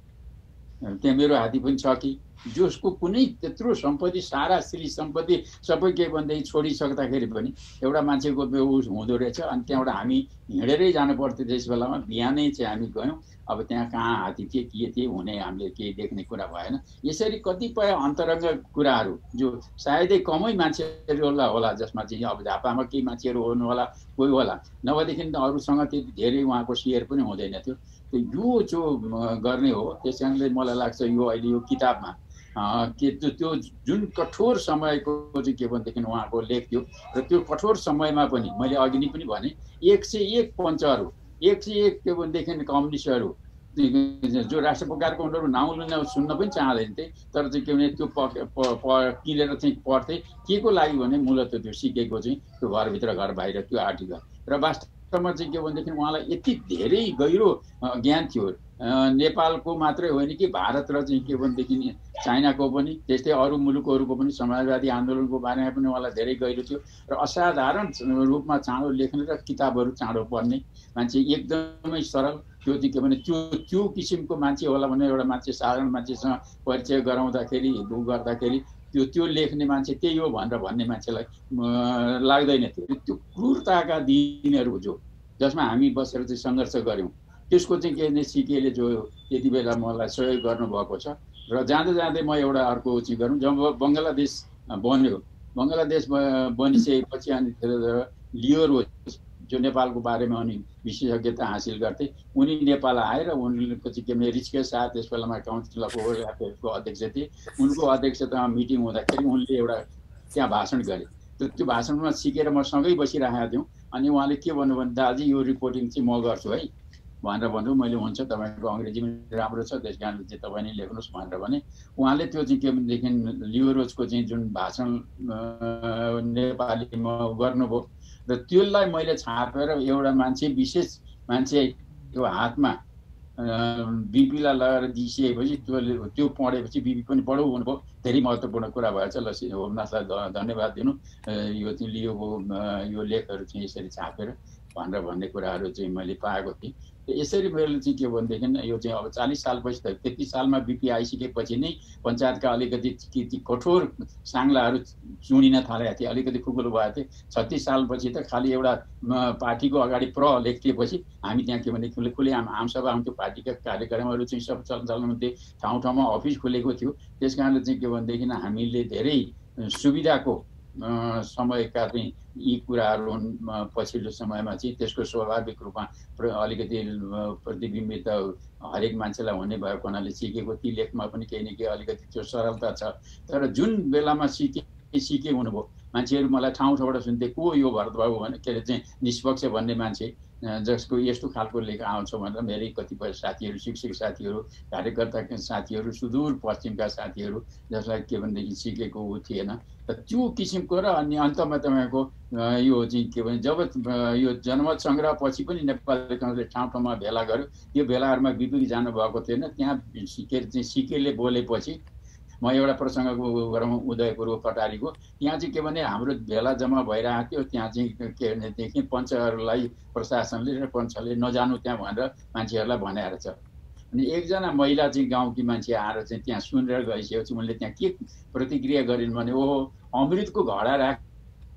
त्यहाँ मेरो हात्ती पनि छ कि जसको कुनै त्यत्रो सम्पत्ति सारा श्री सम्पत्ति सबै के भनेदेखि छोडिसक्दाखेरि पनि एउटा मान्छेको उस हुँदो रहेछ अनि त्यहाँबाट हामी हिँडेरै जानु पर्थ्यो त्यस बेलामा बिहानै चाहिँ हामी गयौँ अब त्यहाँ कहाँ हात्ती थिए के थिए हुने हामीले केही देख्ने कुरा भएन यसरी कतिपय अन्तरङ्ग कुराहरू जो सायदै कमै मान्छेहरू होला जसमा चाहिँ अब झापामा केही मान्छेहरू हुनु होला कोही होला नभएदेखि त अरूसँग त्यति धेरै उहाँको सेयर पनि हुँदैन थियो यो जो गर्ने हो त्यस कारणले मलाई लाग्छ यो अहिले यो किताबमा के त्यो जुन कठोर समयको चाहिँ के भनेदेखि उहाँको लेख थियो र त्यो कठोर समयमा पनि मैले अघि नै पनि भने 101 पञ्चहरू 101 के भनेदेखि कम्युनिस्टहरू जो राष्ट्रपकारको उनीहरू नाउँ सुन्न पनि चाहँदैनथे तर चाहिँ के भने त्यो किनेर चाहिँ पढ्थे के को लागि भने मूलत त्यो सिकेको चाहिँ त्यो घरभित्र घर बाहिर त्यो आर्टिकल र वास्तवमा चाहिँ के भनेदेखि उहाँलाई यति धेरै गहिरो ज्ञान थियो नेपालको मात्रै होइन कि भारत र चाहिँ के भनेदेखि चाइनाको पनि त्यस्तै अरू मुलुकहरूको पनि समाजवादी आन्दोलनको बारेमा पनि उहाँलाई धेरै गहिरो थियो र असाधारण रूपमा चाँडो लेख्ने र किताबहरू चाँडो पढ्ने मान्छे एकदमै सरल त्यो चाहिँ के भने त्यो किसिमको मान्छे होला भने एउटा मान्छे साधारण मान्छेसँग परिचय गराउँदाखेरि गर्दाखेरि त्यो लेख्ने मान्छे त्यही हो भनेर भन्ने मान्छेलाई लाग्दैन थियो त्यो क्रूरताका दिनहरू जो जसमा हामी बसेर चाहिँ सङ्घर्ष गऱ्यौँ त्यसको चाहिँ के भने सिकेले जो त्यति बेला मलाई सहयोग गर्नुभएको छ र जाँदै जाँदै म एउटा अर्को चाहिँ गरौँ जब बङ्गलादेश बन्यो बङ्गलादेश बनिसकेपछि अनि लियो रोज जो नेपालको बारेमा अनि विशेषज्ञता हासिल गर्थे उनी नेपाल आएर उनको चाहिँ के भने रिचके साथ त्यस बेलामा काउन्सिल अफ वर्ल्ड अफेयर्सको अध्यक्ष थिए उनको अध्यक्षतामा मिटिङ हुँदाखेरि उनले एउटा त्यहाँ भाषण गरे त्यो भाषणमा सिकेर म सँगै बसिरहेको थियौँ अनि उहाँले के भन्नु भने दाजु यो रिपोर्टिङ चाहिँ म गर्छु है भनेर भन्नु मैले हुन्छ तपाईँको अङ्ग्रेजी पनि राम्रो छ त्यस कारणले चाहिँ तपाईँ नै लेख्नुहोस् भनेर भने उहाँले त्यो चाहिँ के भनेदेखि लियो रोजको चाहिँ जुन भाषण नेपालीमा गर्नुभयो र त्यसलाई मैले छापेर एउटा मान्छे विशेष मान्छे त्यो हातमा बिपीलाई लगाएर दिइसकेपछि त्यो पढेपछि बिपी पनि पढौ भन्नुभयो धेरै महत्त्वपूर्ण कुरा भएछ ल होमनाथलाई धन्यवाद दिनु यो चाहिँ लियोको यो लेखहरू चाहिँ यसरी छापेर भनेर भन्ने कुराहरू चाहिँ मैले पाएको थिएँ यसरी मैले चाहिँ के भनेदेखि यो चाहिँ अब 40 सालपछि त 33 सालमा बिपी आइसकेपछि नै पञ्चायतका अलिकति कठोर साङ्लाहरू चुनिन थालेका थिए अलिकति खुकुलो भएको थिए 36 सालपछि त खालि एउटा पार्टीको अगाडि लेखिएपछि हामी त्यहाँ के भने खुले आमसभा हुन्थ्यो पार्टीका कार्यक्रमहरू चाहिँ सब चलन हुन्थे ठाउँ ठाउँमा अफिस खुलेको थियो त्यस कारणले चाहिँ के भनेदेखि हामीले धेरै सुविधाको समयका चाहिँ यी कुराहरू पछिल्लो समयमा चाहिँ त्यसको स्वाभाविक रूपमा अलिकति प्रतिबिम्बित हरेक मान्छेलाई हुने भएको हुनाले सिकेको ती लेखमा पनि केही न केही अलिकति त्यो सरलता छ तर जुन बेलामा सिके हुनुभयो मान्छेहरू मलाई ठाउँ ठाउँबाट सुन्थे को यो भरतबाबु भने के अरे चाहिँ निष्पक्ष भन्ने मान्छे जसको यस्तो खालको लेख आउँछ भनेर मेरै कतिपय साथीहरू शिक्षक साथीहरू कार्यकर्ताका साथीहरू सुदूर पश्चिमका साथीहरू जसलाई के भनेदेखि सिकेको ऊ थिएन त त्यो किसिमको र अनि अन्तमा तपाईँको यो चाहिँ के भने जब यो जनमत सङ्ग्रह पछि पनि नेपाली काङ्ग्रेसले ठाउँ ठाउँमा भेला गर्यो त्यो भेलाहरूमा बिपी जानुभएको थिएन त्यहाँ सिकेले बोलेपछि म एउटा प्रसङ्गको गरौँ उदयपुरको कटारीको त्यहाँ चाहिँ के भने हाम्रो भेला जम्मा भइरहेको थियो त्यहाँ चाहिँ के भनेदेखि पञ्चहरूलाई प्रशासनले र पञ्चले नजानु त्यहाँ भनेर मान्छेहरूलाई भनेर छ अनि एकजना महिला चाहिँ गाउँकी मान्छे आएर चाहिँ त्यहाँ सुनेर गइसकेपछि उनले त्यहाँ के प्रतिक्रिया गरिन् भने ओहो अमृतको घडा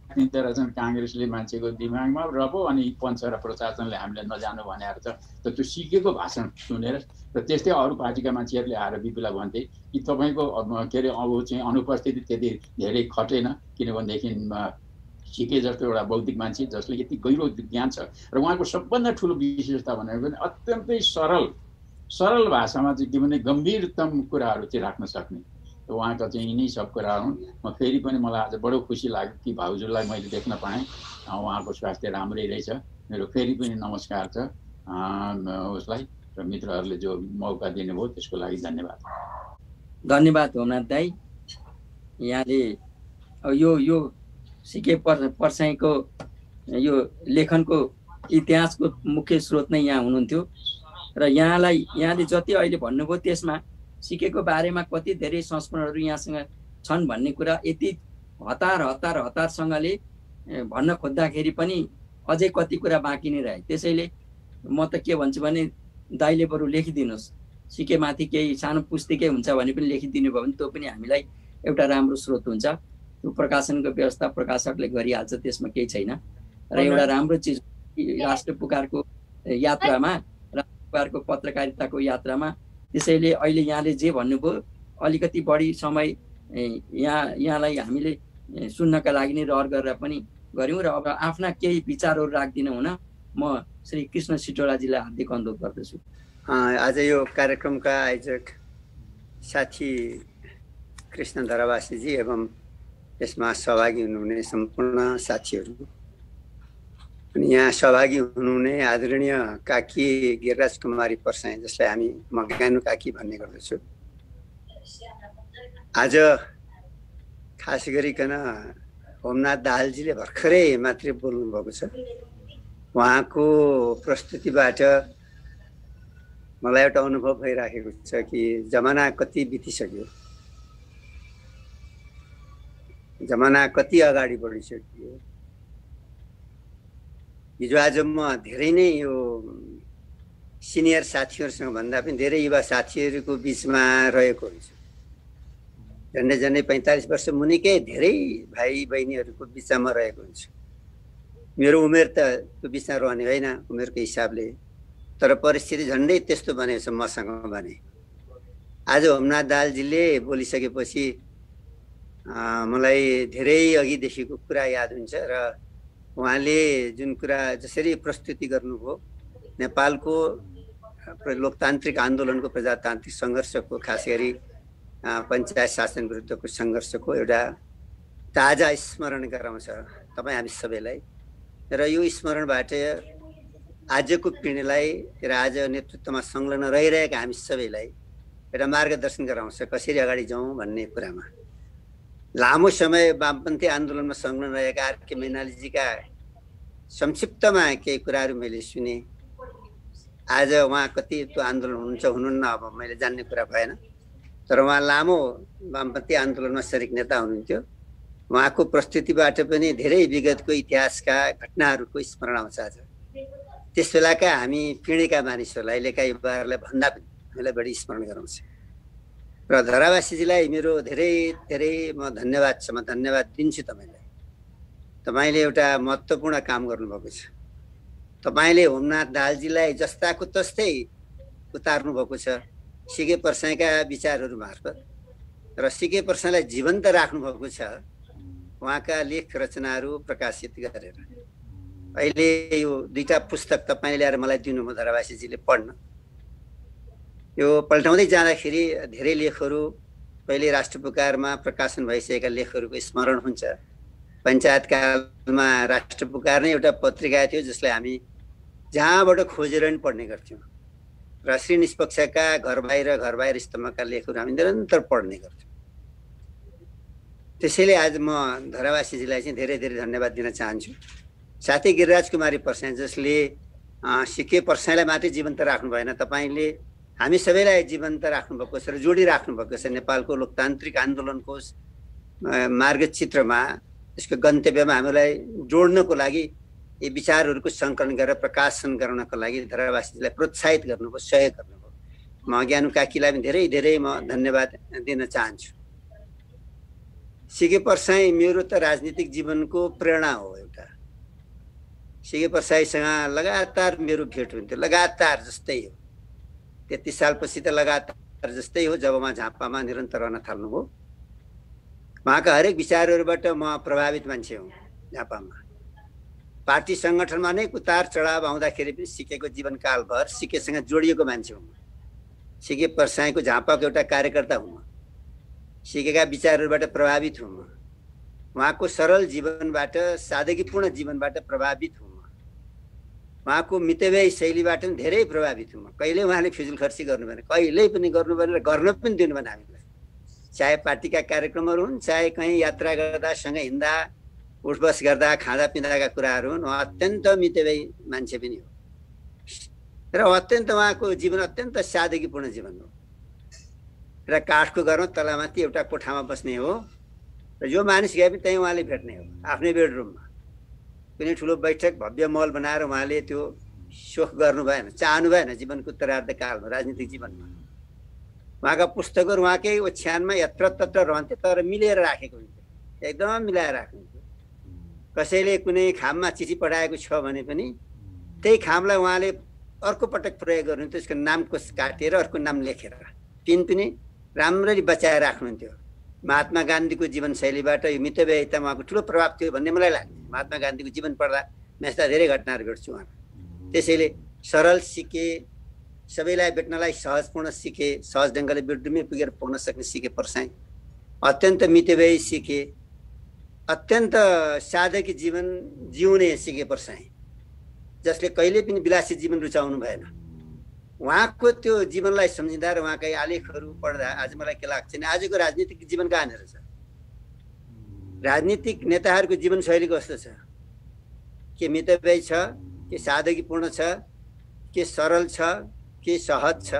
राख्ने रहेछन् काङ्ग्रेसले मान्छेको दिमागमा र पो अनि पञ्च र प्रशासनले हामीले नजानु भनेर छ। त त्यो सिकेको भाषण सुनेर र त्यस्तै अरू पार्टीका मान्छेहरूले आएर बिपीलाई भन्थे कि तपाईँको के अरे अब चाहिँ अनुपस्थिति त्यति धेरै खटेन, किनभनेदेखि सिके जस्तो एउटा बौद्धिक मान्छे जसले यति गहिरो ज्ञान छ र उहाँको सबभन्दा ठुलो विशेषता भनेको पनि अत्यन्तै सरल भाषामा चाहिँ के भने गम्भीरतम कुराहरू चाहिँ राख्न सक्ने। उहाँका चाहिँ यिनै सब कुरा हुन्। म फेरि पनि मलाई आज बडो खुसी लाग्यो कि भाउजूलाई मैले देख्न पाएँ, उहाँको स्वास्थ्य राम्रै रहेछ। मेरो फेरि पनि नमस्कार छ उसलाई र मित्रहरूले जो मौका दिनुभयो त्यसको लागि धन्यवाद। धन्यवाद होमनाथ दाई। यहाँले यो सिके पर्साईको यो लेखनको इतिहासको मुख्य स्रोत नै यहाँ हुनुहुन्थ्यो र यहाँले जति अहिले भन्नुभयो त्यसमा सिकेको बारेमा कति धेरै संस्मरणहरू यहाँसँग छन् भन्ने कुरा यति हतारसँगले भन्न खोज्दाखेरि पनि अझै कति कुरा बाँकी नै रहे। त्यसैले म त के भन्छु भने दाइले बरु लेखिदिनुहोस्, सिकेमाथि केही सानो पुस्तिकै हुन्छ भने पनि लेखिदिनु भयो भने त्यो पनि हामीलाई एउटा राम्रो स्रोत हुन्छ। त्यो प्रकाशनको व्यवस्था प्रकाशकले गरिहाल्छ, त्यसमा केही छैन। र एउटा राम्रो चिज राष्ट्र पुकारको यात्रामा, राष्ट्र पुकारको पत्रकारिताको यात्रामा, त्यसैले अहिले यहाँले जे भन्नुभयो अलिकति बढी समय यहाँलाई हामीले सुन्नका लागि नै रहर गरेर पनि गऱ्यौँ र अब आफ्ना केही विचारहरू राख्दिन हुन म श्री कृष्ण सिटोलाजीलाई हार्दिक अनुरोध गर्दछु। आज यो कार्यक्रमका आयोजक साथी कृष्ण धरावासीजी एवं यसमा सहभागी हुनुहुने सम्पूर्ण साथीहरू अनि यहाँ सहभागी हुनुहुने आदरणीय काकी गिरिराज कुमारी पर्साई, जसलाई हामी म ज्ञानु काकी भन्ने गर्दछु। आज खास गरिकन होमनाथ दाहालजीले भर्खरै मात्रै बोल्नु भएको छ। उहाँको प्रस्तुतिबाट मलाई एउटा अनुभव भइराखेको छ कि जमाना कति बितिसक्यो, जमाना कति अगाडि बढिसक्यो। हिजो आज म धेरै नै यो सिनियर साथीहरूसँग भन्दा पनि धेरै युवा साथीहरूको बिचमा रहेको हुन्छ। झन्डै 45 वर्ष मुनिकै धेरै भाइ बहिनीहरूको बिचमा रहेको हुन्छ। मेरो उमेर त त्यो बिचमा रहने होइन उमेरको हिसाबले, तर परिस्थिति झन्डै त्यस्तो बनेको छ मसँग भने। आज होमनाथ दाहालजीले बोलिसकेपछि मलाई धेरै अघिदेखिको कुरा याद हुन्छ र उहाँले जुन कुरा जसरी प्रस्तुति गर्नुभयो, नेपालको लोकतान्त्रिक आन्दोलनको प्रजातान्त्रिक सङ्घर्षको, खास गरी पञ्चायत शासन विरुद्धको सङ्घर्षको एउटा ताजा स्मरण गराउँछ तपाईँ हामी सबैलाई। र यो स्मरणबाट आजको पिँढीलाई र आज नेतृत्वमा संलग्न रहिरहेका हामी सबैलाई एउटा मार्गदर्शन गराउँछ कसरी अगाडि जाउँ भन्ने कुरामा। लामो समय वामपन्थी आन्दोलनमा संलग्न रहेका आरके मैनालीजीका संक्षिप्तमा केही कुराहरू मैले सुने। आज उहाँ कति त्यो आन्दोलन हुनुहुन्छ हुनुहुन्न अब मैले जान्ने कुरा भएन, तर उहाँ लामो वामपन्थी आन्दोलनमा शरीक नेता हुनुहुन्थ्यो। उहाँको प्रस्तुतिबाट पनि धेरै विगतको इतिहासका घटनाहरूको स्मरण आउँछ। आज त्यस बेलाका हामी पिँढीका मानिसहरूलाई, अहिलेका युवाहरूलाई भन्दा पनि हामीलाई बढी स्मरण गराउँछ। र धरावासीजीलाई मेरो धेरै धेरै म धन्यवाद छ, म धन्यवाद दिन्छु तपाईँलाई। तपाईँले एउटा महत्त्वपूर्ण काम गर्नुभएको छ। तपाईँले होमनाथ दाहालजीलाई जस्ताको तस्तै उतार्नु भएको छ सिके पर्साईका विचारहरू मार्फत, र सिके पर्साईलाई जीवन्त राख्नु भएको छ उहाँका लेख रचनाहरू प्रकाशित गरेर। अहिले यो 2टा पुस्तक तपाईँले ल्याएर मलाई दिनुभयो धरावासीजीले पढ्न। यो पल्टाउँदै जाँदाखेरि धेरै लेखहरू पहिले राष्ट्रपुकारमा प्रकाशन भइसकेका लेखहरूको स्मरण हुन्छ। पञ्चायतकालमा राष्ट्रपुकार नै एउटा पत्रिका थियो जसलाई हामी जहाँबाट खोजेर पनि पढ्ने गर्थ्यौँ, र श्री निष्पक्षका घर बाहिर स्तम्भका लेखहरू हामी निरन्तर पढ्ने गर्थ्यौँ। त्यसैले आज म धरावासीजीलाई चाहिँ धेरै धेरै धन्यवाद दिन चाहन्छु। साथै गिरिराज कुमारी पर्साई, जसले सिके पर्साईलाई मात्रै जीवन्त राख्नु भएन, तपाईँले हामी सबैलाई जीवन्त राख्नुभएको छ र जोडिराख्नु भएको छ। नेपालको लोकतान्त्रिक आन्दोलनको मार्गचित्रमा, यसको गन्तव्यमा हामीलाई जोड्नको लागि यी विचारहरूको सङ्कलन गरेर प्रकाशन गराउनको लागि धरावासीलाई प्रोत्साहित गर्नुभयो, सहयोग गर्नुभयो। म ज्ञानु काकीलाई पनि धेरै धेरै म धन्यवाद दिन चाहन्छु। सिके पर्साई मेरो त राजनीतिक जीवनको प्रेरणा हो एउटा। सिके पर्साईसँग लगातार मेरो भेट हुन्थ्यो, लगातार जस्तै हो। 33 सालपछि त लगातार जस्तै हो जब म झापामा निरन्तर रहन थाल्नु हो। उहाँका हरेक विचारहरूबाट म प्रभावित मान्छे हुँ। झापामा पार्टी सङ्गठनमा अनेक उतार चढाव आउँदाखेरि पनि सिकेको जीवनकालभर सिकेसँग जोडिएको मान्छे हुँ। सिके पर्साईको झापाको एउटा कार्यकर्ता हुँ। सिकेका विचारहरूबाट प्रभावित हुँ। उहाँको सरल जीवनबाट, सादगीपूर्ण जीवनबाट प्रभावित हुँ। उहाँको मितव्ययी शैलीबाट पनि धेरै प्रभावित हुँ। कहिले उहाँले फिजुल खर्ची गर्नु भएन, कहिल्यै पनि गर्नु भएन र गर्न पनि दिनु भएन हामीलाई। चाहे पार्टीका कार्यक्रमहरू हुन्, चाहे कहीँ यात्रा गर्दा, सँगै हिँड्दा, उठबस गर्दा, खाँदा पिँदाका कुराहरू हुन्। उहाँ अत्यन्त मितव्ययी मान्छे पनि हो र अत्यन्त उहाँको जीवन अत्यन्त सादगीपूर्ण जीवन हो। र काठको घरमा तलामाथि एउटा कोठामा बस्ने हो र जो मानिस गए पनि त्यहीँ उहाँले भेट्ने हो, आफ्नै बेडरुममा। कुनै ठुलो बैठक भव्य महल बनाएर उहाँले त्यो सोख गर्नु भएन, चाहनु भएन जीवनको उत्तरार्ध कालमा, राजनीतिक जीवनमा। उहाँका पुस्तकहरू उहाँकै ओछ्यानमा यत्रतत्र रहन्थे, तर मिलेर राखेको हुन्थ्यो, एकदम मिलाएर राख्नुहुन्थ्यो। कसैले कुनै खाममा चिठी पठाएको छ भने पनि त्यही खामलाई उहाँले अर्को पटक प्रयोग गर्नुहुन्थ्यो, त्यसको नाम काटेर अर्को नाम लेखेर, पिन पनि राम्ररी बचाएर राख्नुहुन्थ्यो। महात्मा गान्धीको जीवनशैलीबाट यो मितव्ययितामा उहाँको ठुलो प्रभाव थियो भन्ने मलाई लाग्छ। महात्मा गान्धीको जीवन पढ्दा म यस्ता धेरै घटनाहरू भेट्छु उहाँ। त्यसैले सरल सिके, सबैलाई भेट्नलाई सहजपूर्ण सिके, सहज ढङ्गले बेडरुममै पुगेर पुग्न सक्ने सिके पर्साई, अत्यन्त मितव्ययी सिके, अत्यन्त सादगी जीवन जिउने सिके पर्साई, जसले कहिले पनि विलासी जीवन रुचाउनु भएन। उहाँको त्यो जीवनलाई सम्झिँदा र उहाँकै आलेखहरू पढ्दा आज मलाई के लाग्छ भने आजको राजनीतिक जीवन कहाँनिर छ? राजनीतिक नेताहरूको जीवनशैली कस्तो छ? के मितव्ययी छ, के सादगीपूर्ण छ, के सरल छ, के सहज छ?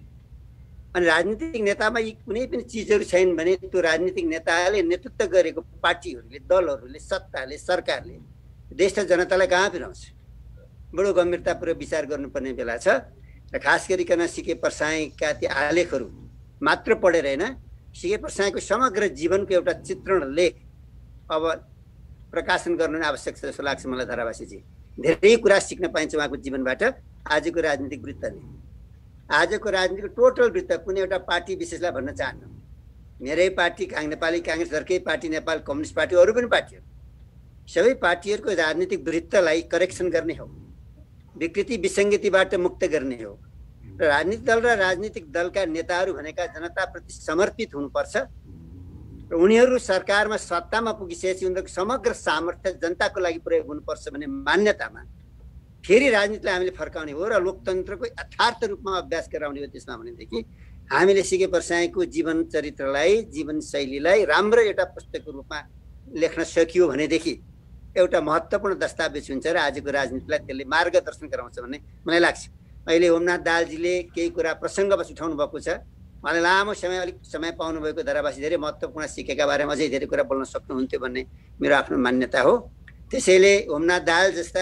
अनि राजनीतिक नेतामा यी कुनै पनि चिजहरू छैन भने त्यो राजनीतिक नेताले नेतृत्व गरेको पार्टीहरूले, दलहरूले, सत्ताले, सरकारले देश र जनतालाई कहाँ पुर्याउँछ? बडो गम्भीरतापूर्वक विचार गर्नुपर्ने बेला छ। र खास गरिकन सिके पर्साईका ती आलेखहरू मात्र पढेर होइन, सिके पर्साईको समग्र जीवनको एउटा चित्रण लेख अब प्रकाशन गर्नु नै आवश्यक छ जस्तो लाग्छ मलाई धरावासीजी। धेरै कुरा सिक्न पाइन्छ उहाँको जीवनबाट। आजको राजनीतिक वृत्तले, आजको राजनीतिको टोटल वृत्त कुनै एउटा पार्टी विशेषलाई भन्न चाहन्न। मेरै पार्टी नेपाली काङ्ग्रेस, अर्कै पार्टी नेपाल कम्युनिस्ट पार्टी, अरू पनि पार्टीहरू, सबै पार्टीहरूको राजनीतिक वृत्तलाई करेक्सन गर्ने हो, विकृति विसङ्गतिबाट मुक्त गर्ने हो। र राजनीतिक दल र राजनीतिक दलका नेताहरू भनेका जनताप्रति समर्पित हुनुपर्छ र उनीहरू सरकारमा सत्तामा पुगिसकेपछि उनीहरूको समग्र सामर्थ्य जनताको लागि प्रयोग हुनुपर्छ भन्ने मान्यतामा फेरि राजनीतिलाई हामीले फर्काउने हो र लोकतन्त्रको यथार्थ रूपमा अभ्यास गराउने हो। त्यसमा भनेदेखि हामीले सिके पर्साईको जीवन चरित्रलाई, जीवनशैलीलाई राम्रो एउटा पुस्तकको रूपमा लेख्न सकियो भनेदेखि एउटा महत्त्वपूर्ण दस्तावेज हुन्छ र आजको राजनीतिलाई त्यसले मार्गदर्शन गराउँछ भन्ने मलाई लाग्छ। अहिले ओमनाथ दाहालजीले केही कुरा प्रसङ्गवश उठाउनु भएको छ। उहाँले लामो समय, अलिक समय पाउनुभएको धरावासी धेरै महत्त्वपूर्ण सिकेका बारेमा अझै धेरै कुरा बोल्न सक्नुहुन्थ्यो भन्ने मेरो आफ्नो मान्यता हो। त्यसैले ओमनाथ दाहाल जस्ता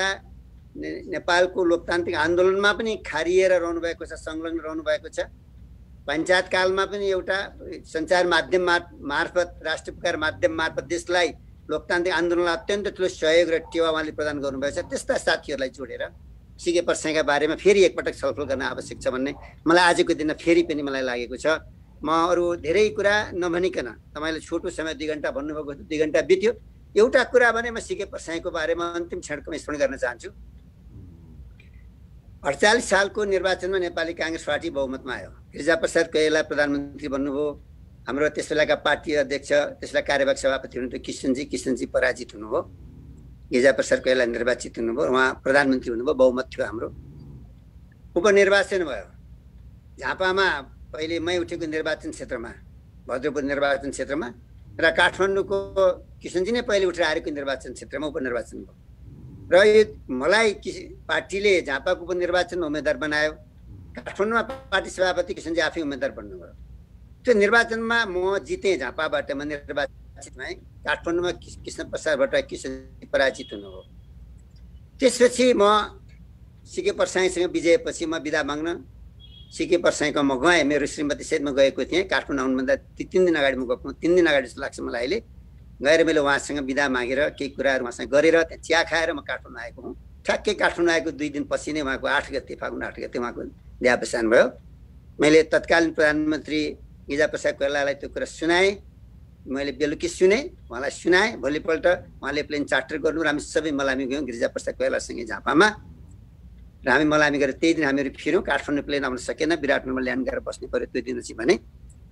नेपालको लोकतान्त्रिक आन्दोलनमा पनि खारिएर रहनुभएको छ, संलग्न रहनुभएको छ। पञ्चायत कालमा पनि एउटा सञ्चार माध्यम मार्फत, राष्ट्रपकार माध्यम मार्फत देशलाई लोकतान्त्रिक आन्दोलनलाई अत्यन्त ठुलो सहयोग र टेवा उहाँले प्रदान गर्नुभएको छ। त्यस्ता साथीहरूलाई जोडेर सिके पर्साईका बारेमा फेरि एकपटक छलफल गर्न आवश्यक छ भन्ने मलाई आजको दिनमा फेरि पनि मलाई लागेको छ। म अरू धेरै कुरा नभनिकन, तपाईँले छोटो समय 2 घन्टा भन्नुभएको 2 घन्टा बित्यो। एउटा कुरा भने म सिके पर्साईको बारेमा अन्तिम क्षणको स्मरण गर्न चाहन्छु। 48 सालको निर्वाचनमा नेपाली काङ्ग्रेस पार्टी बहुमतमा आयो। गिरिजाप्रसाद कोइराला प्रधानमन्त्री बन्नुभयो। हाम्रो त्यस बेलाका पार्टी अध्यक्ष, त्यसलाई कार्यवाहक सभापति हुनुहुन्थ्यो किशनजी पराजित हुनुभयो। गिरिजाप्रसाद कोइराला निर्वाचित हुनुभयो, उहाँ प्रधानमन्त्री हुनुभयो, बहुमत थियो हाम्रो। उपनिर्वाचन भयो झापामा, पहिले मै उठेको निर्वाचन क्षेत्रमा, भद्रपुर निर्वाचन क्षेत्रमा, र काठमाडौँको किशनजी नै पहिले उठेर आएको निर्वाचन क्षेत्रमा उपनिर्वाचन भयो। र यो मलाई पार्टीले झापाको उपनिर्वाचनमा उम्मेदवार बनायो। काठमाडौँमा पार्टी सभापति किशनजी आफै उम्मेदवार बन्नुभयो। त्यो निर्वाचनमा म जितेँ, झापाबाट म निर्वाचित भएँ। काठमाडौँमा कृष्णप्रसाद भट्टराई किशनजी पराजित हुनुभयो। त्यसपछि म सिके पर्साईसँग विजयपछि म बिदा माग्न सिके पर्साईको म गएँ। मेरो श्रीमती सहित म गएको थिएँ। काठमाडौँ आउनुभन्दा 3 दिन अगाडि म गएको, 3 दिन अगाडि जस्तो लाग्छ मलाई अहिले। गएर मैले उहाँसँग बिदा मागेर केही कुराहरू उहाँसँग गरेर त्यहाँ चिया खाएर म काठमाडौँ आएको हुँ। ठ्याक्कै काठमाडौँ आएको 2 दिनपछि नै उहाँको 8 गते फागुन 8 गते उहाँको देहावसान भयो। मैले तत्कालीन प्रधानमन्त्री गिरिजाप्रसाद कोइरालालाई त्यो कुरा सुनाएँ। मैले बेलुकी सुने, उहाँलाई सुनाएँ। भोलिपल्ट उहाँले प्लेन चार्टर गर्नु र हामी सबै मलामी गयौँ गिरिजाप्रसाद कोइरालासँगै झापामा। र हामी मलामी गएर त्यही दिन हामीहरू फिर्यौँ। काठमाडौँ प्लेन आउन सकेन, विराटनगरमा ल्यान्ड गरेर बस्नु पऱ्यो त्यो दिन चाहिँ भने।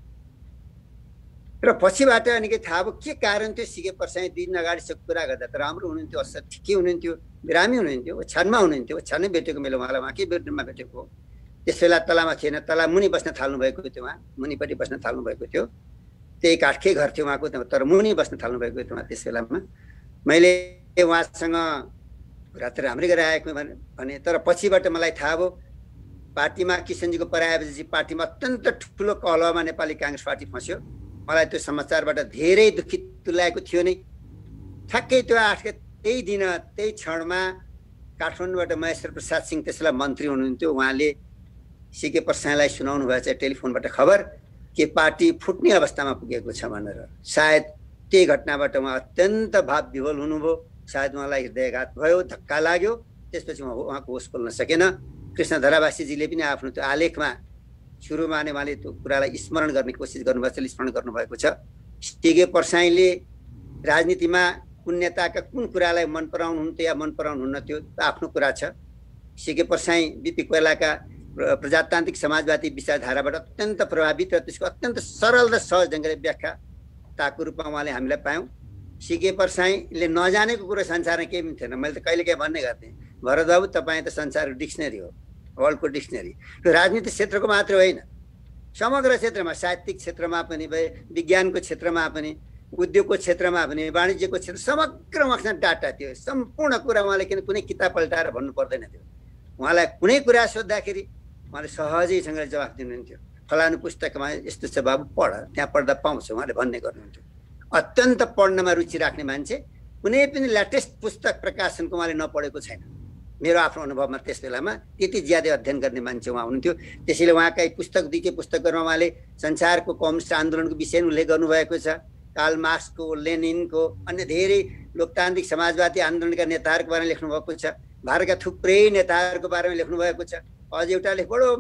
र पछिबाट अनि के थाहा भयो के कारण थियो। सिके पर्साई 2 दिन अगाडिसम्म कुरा गर्दा त राम्रो हुनुहुन्थ्यो, असल ठिकै हुनुहुन्थ्यो, बिरामी हुनुहुन्थ्यो, ओछ्यानमा हुनुहुन्थ्यो। ओछ्यानै भेटेको मैले उहाँलाई उहाँकै बेडरुममा भेटेको। त्यस बेला तलामा थिएन, तला मुनि बस्न थाल्नु भएको थियो। उहाँ मुनिपट्टि बस्न थाल्नु भएको थियो। त्यही काठकै घर थियो उहाँको, तर मुनि बस्न थाल्नु भएको थियो उहाँ त्यस बेलामा। मैले उहाँसँग कुरा त राम्रै गरेर आएको भने, तर पछिबाट मलाई थाहा भयो पार्टीमा किसनजीको पराएपछि पार्टीमा अत्यन्त ठुलो कहलमा नेपाली काङ्ग्रेस पार्टी फस्यो। मलाई त्यो समाचारबाट धेरै दुखित तुल्याएको थियो नै। ठ्याक्कै त्यो 8 गते त्यही दिन त्यही क्षणमा काठमाडौँबाट महेश्वर प्रसाद सिंह त्यसलाई मन्त्री हुनुहुन्थ्यो। उहाँले सिके पर्साईलाई सुनाउनु भएछ टेलिफोनबाट खबर कि पार्टी फुट्ने अवस्थामा पुगेको छ भनेर। सायद त्यही घटनाबाट उहाँ अत्यन्त भाव विह्वल हुनुभयो। सायद उहाँलाई हृदयघात भयो, धक्का लाग्यो। त्यसपछि उहाँको होस बोल्न सकेन। कृष्ण धरावासीजीले पनि आफ्नो त्यो आलेखमा सुरुमा नै उहाँले त्यो कुरालाई स्मरण गर्ने कोसिस गर्नुभएको छ, स्मरण गर्नुभएको छ। सिके पर्साईले राजनीतिमा कुन नेताका कुन कुरालाई मन पराउनुहुन्थ्यो या मन पराउनुहुन्न त्यो आफ्नो कुरा छ। सिके पर्साई बीपी कोइरालाका प्रजातान्त्रिक समाजवादी विचारधाराबाट अत्यन्त प्रभावित र त्यसको अत्यन्त सरल र सहज ढङ्गले व्याख्याताको रूपमा उहाँले हामीलाई पायौँ। सिके पर्साईले नजानेको कुरो संसारमा केही पनि थिएन। मैले त कहिलेकाहीँ भन्ने गर्थेँ, भरत बाबु तपाईँ त संसारको डिक्सनरी हो, वर्ल्डको डिक्सनरी। यो राजनीतिक क्षेत्रको मात्र होइन, समग्र क्षेत्रमा, साहित्यिक क्षेत्रमा पनि भए, विज्ञानको क्षेत्रमा पनि, उद्योगको क्षेत्रमा पनि, वाणिज्यको क्षेत्र समग्र उहाँसँग डाटा थियो। सम्पूर्ण कुरा उहाँले कुनै किताब पल्टाएर भन्नु पर्दैन थियो। उहाँलाई कुनै कुरा सोद्धाखेरि उहाँले सहजैसँगले जवाफ दिनुहुन्थ्यो। फलानु पुस्तकमा यस्तो छ बाबु पढ, त्यहाँ पढ्दा पाउँछ उहाँले भन्ने गर्नुहुन्थ्यो। अत्यन्त पढ्नमा रुचि राख्ने मान्छे। कुनै पनि लेटेस्ट पुस्तक प्रकाशनको उहाँले नपढेको छैन। मेरो आफ्नो अनुभवमा त्यस बेलामा त्यति ज्यादै अध्ययन गर्ने मान्छे उहाँ हुनुहुन्थ्यो। त्यसैले उहाँका पुस्तक 2 पुस्तकहरूमा उहाँले संसारको कम्युनिस्ट आन्दोलनको विषयमा उल्लेख गर्नुभएको छ। कार्ल मार्क्सको, लेनिनको, अन्य धेरै लोकतान्त्रिक समाजवादी आन्दोलनका नेताहरूको बारेमा लेख्नुभएको छ। भारतका थुप्रै नेताहरूको बारेमा लेख्नुभएको छ। अझ एउटा लेख बडो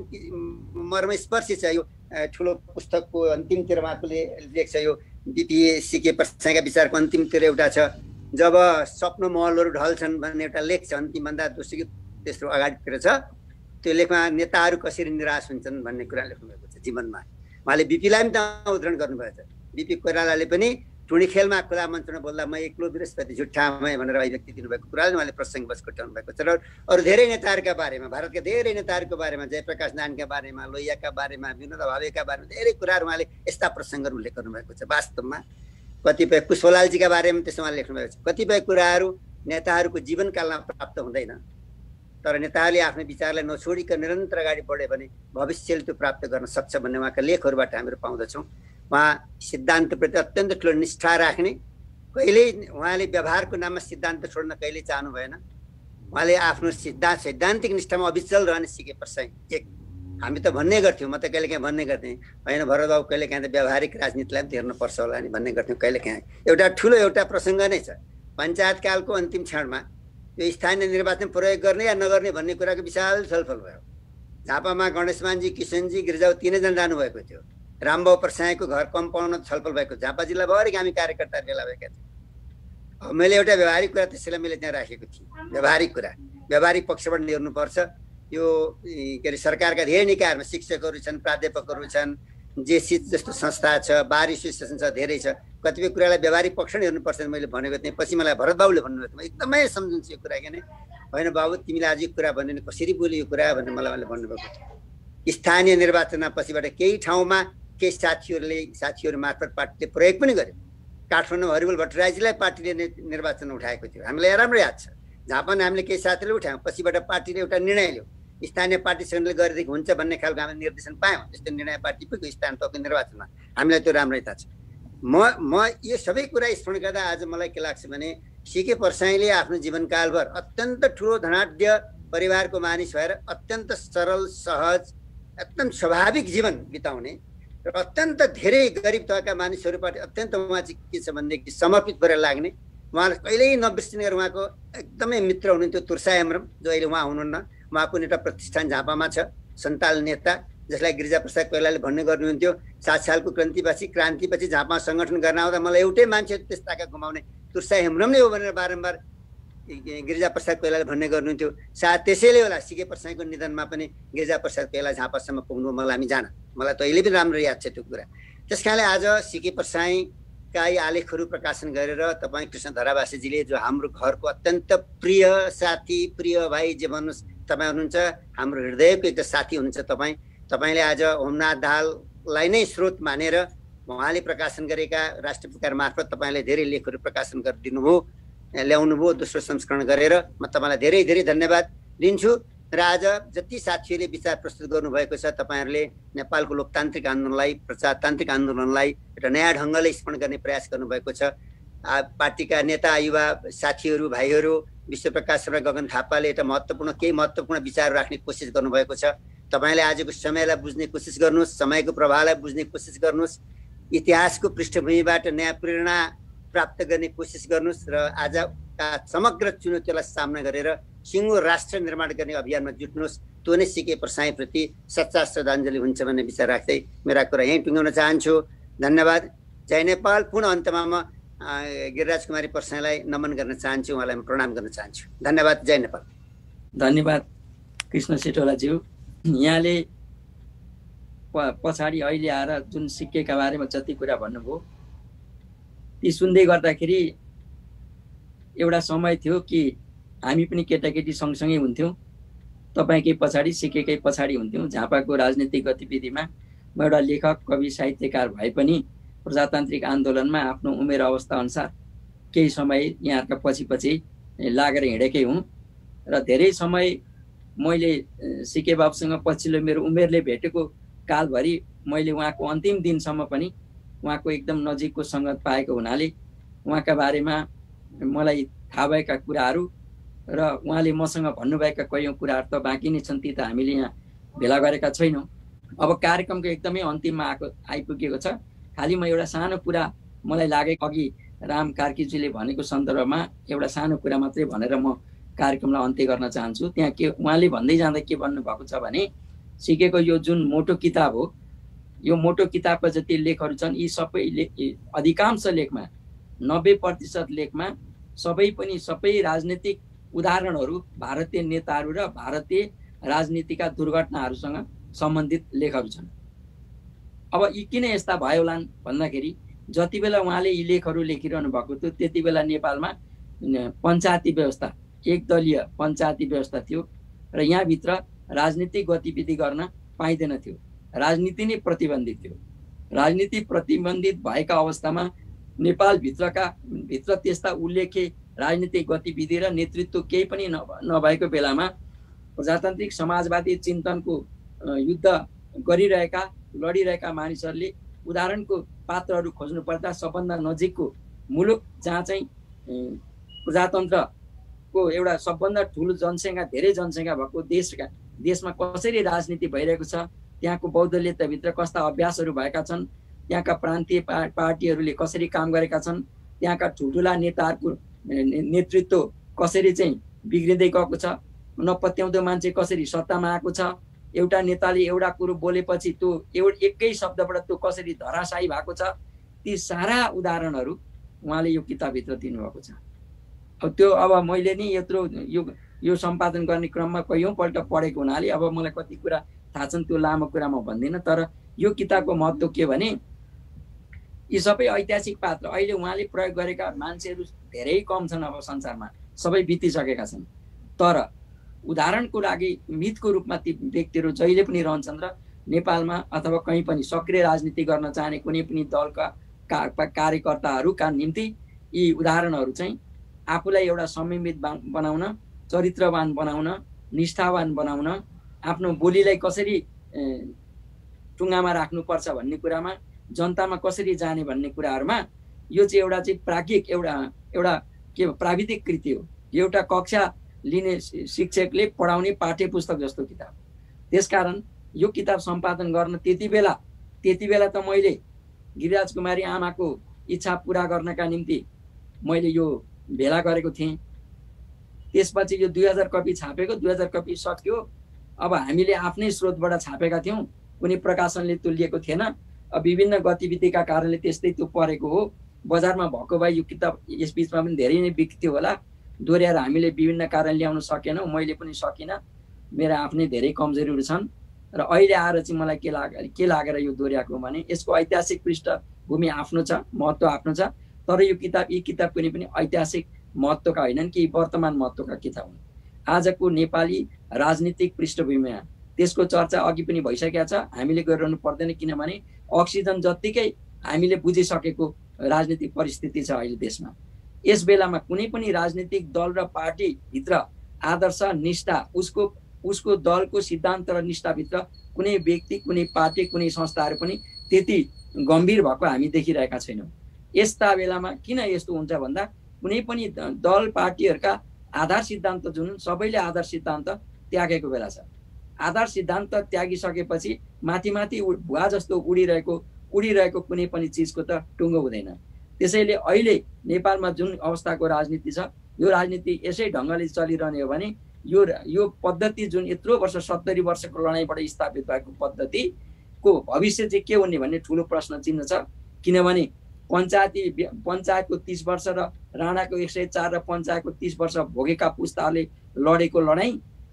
मर्मस्पर्शी छ। यो ठुलो पुस्तकको अन्तिमतिर उहाँले लेख्छ, यो बीपी सिके पर्साईका विचारको अन्तिमतिर एउटा छ, जब स्वप्न महलहरू ढल्छन् भन्ने एउटा लेख छ। अन्तिमभन्दा दोस्रो तेस्रो अगाडितिर छ। त्यो लेखमा नेताहरू कसरी निराश हुन्छन् भन्ने कुरा लेख्नुभएको छ जीवनमा। उहाँले बीपीलाई पनि त्यहाँ उद्धरण गर्नुभएको छ। बीपी कोइरालाले पनि टुणी खेलमा खुला मञ्चमा बोल्दा म एक्लो बृहस्पति झुट्टामै भनेर अभिव्यक्ति दिनुभएको कुरा उहाँले प्रसङ्गवश कोट्याउनु भएको छ। र अरू धेरै नेताहरूका बारेमा, भारतका धेरै नेताहरूको बारेमा, जयप्रकाश नारायणका बारेमा, लोहियाका बारेमा, विनोद भावेका बारेमा धेरै कुराहरू उहाँले यस्ता प्रसङ्गहरू उल्लेख गर्नुभएको छ। वास्तवमा कतिपय पुष्पलालजीका बारेमा त्यसमा उहाँले लेख्नुभएको छ। कतिपय कुराहरू नेताहरूको जीवनकालमा प्राप्त हुँदैन, तर नेताहरूले आफ्नो विचारलाई नछोडिकन निरन्तर अगाडि बढ्यो भने भविष्यले त्यो प्राप्त गर्न सक्छ भन्ने उहाँका लेखहरूबाट हामीहरू पाउँदछौँ। उहाँ सिद्धान्तप्रति अत्यन्त ठुलो निष्ठा राख्ने, कहिल्यै उहाँले व्यवहारको नाममा सिद्धान्त छोड्न कहिल्यै चाहनु भएन। उहाँले आफ्नो सैद्धान्तिक निष्ठामा अविचल रहने सिके पर्साई एक। हामी त भन्ने गर्थ्यौँ, म त कहिलेकाहीँ भन्ने गर्थेँ, होइन भरत बाबु कहिलेकाहीँ त व्यावहारिक राजनीतिलाई पनि हेर्नुपर्छ होला नि भन्ने गर्थ्यौँ कहिलेकाहीँ। एउटा ठुलो एउटा प्रसङ्ग नै छ। पञ्चायतकालको अन्तिम क्षणमा यो स्थानीय निर्वाचन प्रयोग गर्ने या नगर्ने भन्ने कुराको विशाल छलफल भयो। झापामा गणेशमानजी, किसनजी, गिरिजाउ 3 जना जानुभएको थियो। रामबाबु पर्साईको घर कम्पाउन्डमा छलफल भएको। झापा जिल्लाभरि हामी कार्यकर्ताहरू भेला भएका थियौँ। मैले एउटा व्यावहारिक कुरा त्यसैलाई मैले त्यहाँ राखेको थिएँ। व्यावहारिक कुरा, व्यावहारिक पक्षबाट हेर्नुपर्छ। यो के अरे सरकारका धेरै निकायहरूमा शिक्षकहरू छन्, प्राध्यापकहरू छन्, जेसी जस्तो संस्था छ, बार एसोसिएसन छ, धेरै छ। कतिपय कुरालाई व्यावहारिक पक्ष नै हेर्नुपर्छ मैले भनेको थिएँ। पछि मलाई भरत बाबुले भन्नुभएको थियो, म एकदमै सम्झन्छु यो कुरा। किन होइन बाबु तिमीले आज यो कुरा भन्यो कसरी बोल्यो यो कुरा भनेर मलाई भन्नुभएको थियो। स्थानीय निर्वाचनमा पछिबाट केही ठाउँमा केही साथीहरू मार्फत पार्टीले प्रयोग पनि गर्यो। काठमाडौँ हरिबल भट्टराईजीलाई पार्टीले निर्वाचन उठाएको थियो, हामीलाई राम्रो याद छ। झापामा हामीले केही साथीले उठायौँ, पछिबाट पार्टीले एउटा निर्णय लियो, स्थानीय पार्टीसँगले गरेदेखि हुन्छ भन्ने खालको हामीले निर्देशन पायौँ। त्यस्तो निर्णय पार्टी पुग्यो स्थानीय तहको निर्वाचनमा, हामीलाई त्यो राम्रै थाहा छ। म यो सबै कुरा स्मरण गर्दा आज मलाई के लाग्छ भने सिके पर्साईले आफ्नो जीवनकालभर अत्यन्त ठुलो धनाढ्य परिवारको मानिस भएर अत्यन्त सरल, सहज, एकदम स्वाभाविक जीवन बिताउने र अत्यन्त धेरै गरिब तहका मानिसहरूबाट अत्यन्त उहाँ चाहिँ के छ भनेदेखि समर्पित भएर लाग्ने, उहाँलाई कहिल्यै नबिर्सिने गरेर उहाँको एकदमै मित्र हुनुहुन्थ्यो तुर्सा हेम्ब्रम, जो अहिले उहाँ हुनुहुन्न। उहाँको एउटा प्रतिष्ठान झापामा छ, सन्ताल नेता, जसलाई गिरिजाप्रसाद कोइरालाले भन्ने गर्नुहुन्थ्यो 7 सालको क्रान्तिपछि झापा सङ्गठन गर्न आउँदा मलाई एउटै मान्छे त्यस ताका गुमाउने तुर्सा हेम्ब्रम नै हो भनेर बारम्बार गिरिजाप्रसाद कोइरालाले भन्ने गर्नुहुन्थ्यो। सायद त्यसैले होला सिके प्रसाईको निधनमा पनि गिरिजाप्रसाद कोइराला झापासम्म पुग्नु मलाई हामी जान, मलाई त अहिले पनि राम्रो याद छ त्यो कुरा। त्यस कारणले आज सिके प्रसाईका यी आलेखहरू प्रकाशन गरेर तपाईँ कृष्ण धरावासीजीले जो हाम्रो घरको अत्यन्त प्रिय साथी, प्रिय भाइ जे भन्नुहोस्, तपाईँ हुनुहुन्छ हाम्रो हृदयको एउटा साथी हुनुहुन्छ। तपाईँले आज होमनाथ दाहाललाई नै स्रोत मानेर उहाँले प्रकाशन गरेका राष्ट्रिय पुकार मार्फत तपाईँले धेरै लेखहरू प्रकाशन गरिदिनु भयो, ल्याउनुभयो दोस्रो संस्करण गरेर। म तपाईँलाई धेरै धेरै धन्यवाद दिन्छु। र आज जति साथीहरूले विचार प्रस्तुत गर्नुभएको छ, तपाईँहरूले नेपालको लोकतान्त्रिक आन्दोलनलाई, प्रजातान्त्रिक आन्दोलनलाई एउटा नयाँ ढङ्गले स्मरण गर्ने प्रयास गर्नुभएको छ। पार्टीका नेता, युवा साथीहरू, भाइहरू, विश्वप्रकाश र गगन थापाले एउटा केही महत्त्वपूर्ण विचार राख्ने कोसिस गर्नुभएको छ। तपाईँले आजको समयलाई बुझ्ने कोसिस गर्नुहोस्, समयको प्रभावलाई बुझ्ने कोसिस गर्नुहोस्, इतिहासको पृष्ठभूमिबाट नयाँ प्रेरणा प्राप्त गर्ने कोसिस गर्नुहोस् र आजका समग्र चुनौतीलाई सामना गरेर सिङ्गो राष्ट्र निर्माण गर्ने अभियानमा जुट्नुहोस्। त्यो नै सिके प्रसाईप्रति सच्चा श्रद्धाञ्जली हुन्छ भन्ने विचार राख्दै मेरा कुरा यहीँ टुङ्गाउन चाहन्छु। धन्यवाद। जय नेपाल। पुनः अन्तमा म गिरिराज कुमारी प्रसाईलाई नमन गर्न चाहन्छु, उहाँलाई प्रणाम गर्न चाहन्छु। धन्यवाद। जय नेपाल। धन्यवाद कृष्ण सेटोलाज्यू। यहाँले पछाडि अहिले आएर जुन सिक्केका बारेमा जति कुरा भन्नुभयो, ती सुन्दै गर्दाखेरि एउटा समय थियो कि हामी पनि केटाकेटी सँगसँगै हुन्थ्यौँ, तपाईँकै पछाडि, सिक्केकै पछाडि हुन्थ्यौँ। झापाको राजनीतिक गतिविधिमा म एउटा लेखक, कवि, साहित्यकार भए पनि प्रजातान्त्रिक आन्दोलनमा आफ्नो उमेर अवस्था अनुसार केही समय यहाँका पछि लागेर हिँडेकै हुँ। र धेरै समय मैले सिके बाबुसँग पछिल्लो मेरो उमेरले भेटेको कालभरि मैले उहाँको अन्तिम दिनसम्म पनि उहाँको एकदम नजिकको सङ्गत पाएको हुनाले उहाँका बारेमा मलाई थाहा भएका कुराहरू र उहाँले मसँग भन्नुभएका कयौँ कुराहरू त बाँकी नै छन्, ती त हामीले यहाँ भेला गरेका छैनौँ। अब कार्यक्रमको एकदमै अन्तिममा आइपुगेको छ। खालि म एउटा सानो कुरा मलाई लागेको, अघि राम कार्कीज्यूले भनेको सन्दर्भमा एउटा सानो कुरा मात्रै भनेर म कार्यक्रमलाई अन्त्य गर्न चाहन्छु। त्यहाँ उहाँले भन्दै जाँदा के भन्नुभएको छ भने, सिकेको यो जुन मोटो किताब हो, यो मोटो किताबका जति लेखहरू छन्, यी सबै अधिकांश लेखमा 90% लेखमा सबै राजनीतिक उदाहरणहरू, भारतीय नेताहरू र भारतीय राजनीतिका दुर्घटनाहरूसँग सम्बन्धित लेखहरू छन्। अब यी किन यस्ता भयो होलान् भन्दाखेरि, जति बेला उहाँले यी लेखहरू लेखिरहनु भएको थियो त्यति बेला नेपालमा पञ्चायती व्यवस्था, एकदलीय पञ्चायती व्यवस्था थियो र यहाँभित्र राजनीतिक गतिविधि गर्न पाइँदैन थियो। राजनीति नै प्रतिबन्धित थियो। राजनीति प्रतिबन्धित भएका अवस्थामा नेपालभित्र त्यस्ता उल्लेख्य राजनीतिक गतिविधि र नेतृत्व केही पनि नभएको बेलामा प्रजातान्त्रिक समाजवादी चिन्तनको युद्ध लडिरहेका मानिसहरूले उदाहरणको पात्रहरू खोज्नु पर्दा सबभन्दा नजिकको मुलुक जहाँ चाहिँ प्रजातन्त्रको एउटा सबभन्दा ठुलो जनसङ्ख्या, धेरै जनसङ्ख्या भएको देशमा कसरी राजनीति भइरहेको छ, त्यहाँको बौद्धलेखभित्र कस्ता अभ्यासहरू भएका छन्, त्यहाँका प्रान्तीय पार्टीहरूले कसरी काम गरेका छन्, त्यहाँका ठुल्ठुला नेताहरूको नेतृत्व कसरी चाहिँ बिग्रिँदै गएको छ, नपत्याउँदो मान्छे कसरी सत्तामा आएको छ, एउटा नेताले एउटा कुरो बोलेपछि त्यो एकै शब्दबाट त्यो कसरी धराशायी भएको छ, ती सारा उदाहरणहरू उहाँले यो किताबभित्र दिनुभएको छ। अब मैले नि यत्रो यो सम्पादन गर्ने क्रममा कयौँपल्ट पढेको हुनाले अब मलाई कति कुरा थाहा छन्, त्यो लामो कुरा म भन्दिनँ। तर यो किताबको महत्त्व के भने, यी सबै ऐतिहासिक पात्र अहिले उहाँले प्रयोग गरेका मान्छेहरू धेरै कम छन्, अब संसारमा सबै बितिसकेका छन्। तर उदाहरणको लागि मिथको रूपमा ती व्यक्तिहरू जहिले पनि रहन्छन् र नेपालमा अथवा कहीँ पनि सक्रिय राजनीति गर्न चाहने कुनै पनि दलका कार्यकर्ताहरूका निम्ति यी उदाहरणहरू चाहिँ आफूलाई एउटा संयमित बनाउन, चरित्रवान बनाउन, निष्ठावान बनाउन, आफ्नो बोलीलाई कसरी टुङ्गामा राख्नुपर्छ भन्ने कुरामा, जनतामा कसरी जाने भन्ने कुराहरूमा यो चाहिँ प्राज्ञिक एउटा के प्राविधिक कृति हो। एउटा कक्षा लिने शिक्षकले पढाउने पाठ्य पुस्तक जस्तो किताब। त्यसकारण यो किताब सम्पादन गर्न त्यति त्यति बेला त मैले गिरिराज कुमारी आमाको इच्छा पुरा गर्नका निम्ति मैले यो भेला गरेको थिएँ। त्यसपछि यो 2000 कपी छापेको, 2000 कपी सक्यो। अब हामीले आफ्नै स्रोतबाट छापेका थियौँ, कुनै प्रकाशनले तुलिएको थिएन। विभिन्न गतिविधिका कारणले त्यस्तै त्यो परेको हो। बजारमा भएको भए यो किताब यस बिचमा पनि धेरै नै बिक्थ्यो होला। दोहोऱ्याएर हामीले विभिन्न कारण ल्याउन सकेनौँ, मैले पनि सकिनँ, मेरा आफ्नै धेरै कमजोरीहरू छन्। र अहिले आएर चाहिँ मलाई के लागेर यो दोहोऱ्याएको भने यसको ऐतिहासिक पृष्ठभूमि आफ्नो छ, महत्त्व आफ्नो छ। तर यो किताब यी किताब कुनै पनि ऐतिहासिक महत्त्वका होइनन् कि वर्तमान महत्त्वका किताब हुन्। आजको नेपाली राजनीतिक पृष्ठभूमिमा त्यसको चर्चा अघि पनि भइसकेको छ, हामीले गरिरहनु पर्दैन। किनभने अक्सिजन जत्तिकै हामीले बुझिसकेको राजनीतिक परिस्थिति छ अहिले देशमा। यस बेलामा कुनै पनि राजनीतिक दल र पार्टीभित्र आदर्श निष्ठा, उसको दलको सिद्धान्त र निष्ठाभित्र कुनै व्यक्ति, कुनै पार्टी, कुनै संस्थाहरू पनि त्यति गम्भीर भएको हामी देखिरहेका छैनौँ। यस्ता बेलामा किन यस्तो हुन्छ भन्दा कुनै पनि दल पार्टीहरूका आधार सिद्धान्त जुन सबैले आधार सिद्धान्त त्यागेको बेला छ। आधार सिद्धान्त त्यागिसकेपछि माथि माथि भुवा जस्तो उडिरहेको कुनै पनि चिजको त टुङ्गो हुँदैन। त्यसैले अहिले नेपालमा जुन अवस्थाको राजनीति छ, यो राजनीति यसै ढङ्गले चलिरहने हो भने यो पद्धति जुन यत्रो वर्ष 70 वर्षको लडाइँबाट स्थापित भएको पद्धतिको भविष्य चाहिँ के हुने भन्ने ठुलो प्रश्न चिन्ह छ। किनभने पञ्चायतको 30 वर्ष र राणाको 104 र पञ्चायतको 30 वर्ष भोगेका पुस्ताले लडेको लडाइँ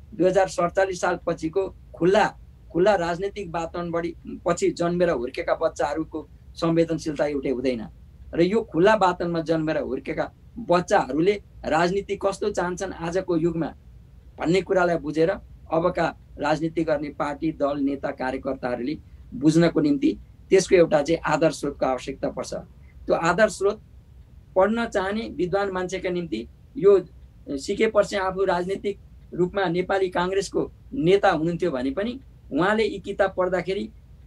2047 साल पछिको खुल्ला राजनीतिक वातावरणबाट पछि जन्मेर हुर्केका बच्चाहरूको संवेदनशीलता एउटै हुँदैन। र यो खुल्ला वातावरणमा जन्मेर हुर्केका बच्चाहरूले राजनीति कस्तो चाहन्छन् आजको युगमा भन्ने कुरालाई बुझेर अबका राजनीति गर्ने पार्टी, दल, नेता, कार्यकर्ताहरूले बुझ्नको निम्ति त्यसको एउटा चाहिँ आधार स्रोतको आवश्यकता पर्छ। त्यो आधार स्रोत पढ्न चाहने विद्वान मान्छेका निम्ति यो सिकेपछि आफू राजनीतिक रूपमा नेपाली काङ्ग्रेसको नेता हुनुहुन्थ्यो भने पनि उहाँले यी किताब पढ्दाखेरि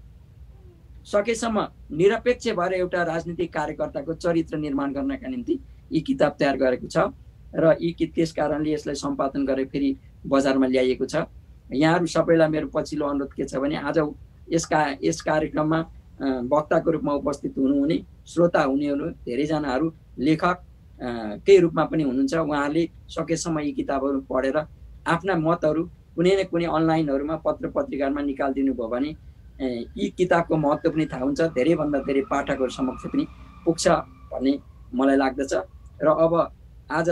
सकेसम्म निरपेक्ष भएर एउटा राजनीतिक कार्यकर्ताको चरित्र निर्माण गर्नका निम्ति यी किताब तयार गरेको छ। र त्यस कारणले यसलाई सम्पादन गरेर फेरि बजारमा ल्याइएको छ। यहाँहरू सबैलाई मेरो पछिल्लो अनुरोध के छ भने आज यस कार्यक्रममा वक्ताको रूपमा उपस्थित हुनुहुने, श्रोता हुनेहरू धेरैजनाहरू लेखककै रूपमा पनि हुनुहुन्छ। उहाँहरूले सकेसम्म यी किताबहरू पढेर आफ्ना मतहरू कुनै न कुनै अनलाइनहरूमा, पत्र पत्रिकामा निकालिदिनु भयो भने यी किताबको महत्त्व पनि थाहा हुन्छ, धेरैभन्दा धेरै पाठकहरू समक्ष पनि पुग्छ भन्ने मलाई लाग्दछ। र अब आज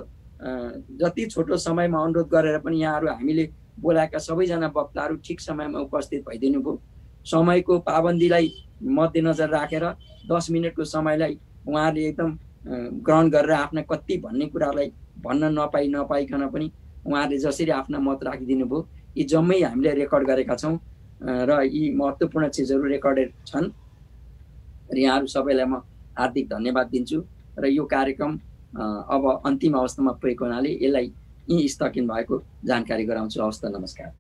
जति छोटो समयमा अनुरोध गरेर पनि यहाँहरू हामीले बोलाएका सबैजना वक्ताहरू ठिक समयमा उपस्थित भइदिनु भयो। समयको पाबन्दीलाई मध्यनजर राखेर 10 मिनटको समयलाई उहाँहरूले एकदम ग्रहण गरेर आफ्ना कति भन्ने कुरालाई भन्न नपाइकन पनि उहाँहरूले जसरी आफ्ना मत राखिदिनु भयो, यी जम्मै हामीले रेकर्ड गरेका छौँ र यी महत्त्वपूर्ण चिजहरू रेकर्डेड छन्। र यहाँहरू सबैलाई म हार्दिक धन्यवाद दिन्छु। र यो कार्यक्रम अब अन्तिम अवस्थामा पुगेको हुनाले यसलाई यहीँ स्थगित भएको जानकारी गराउँछु। हवस् त, नमस्कार।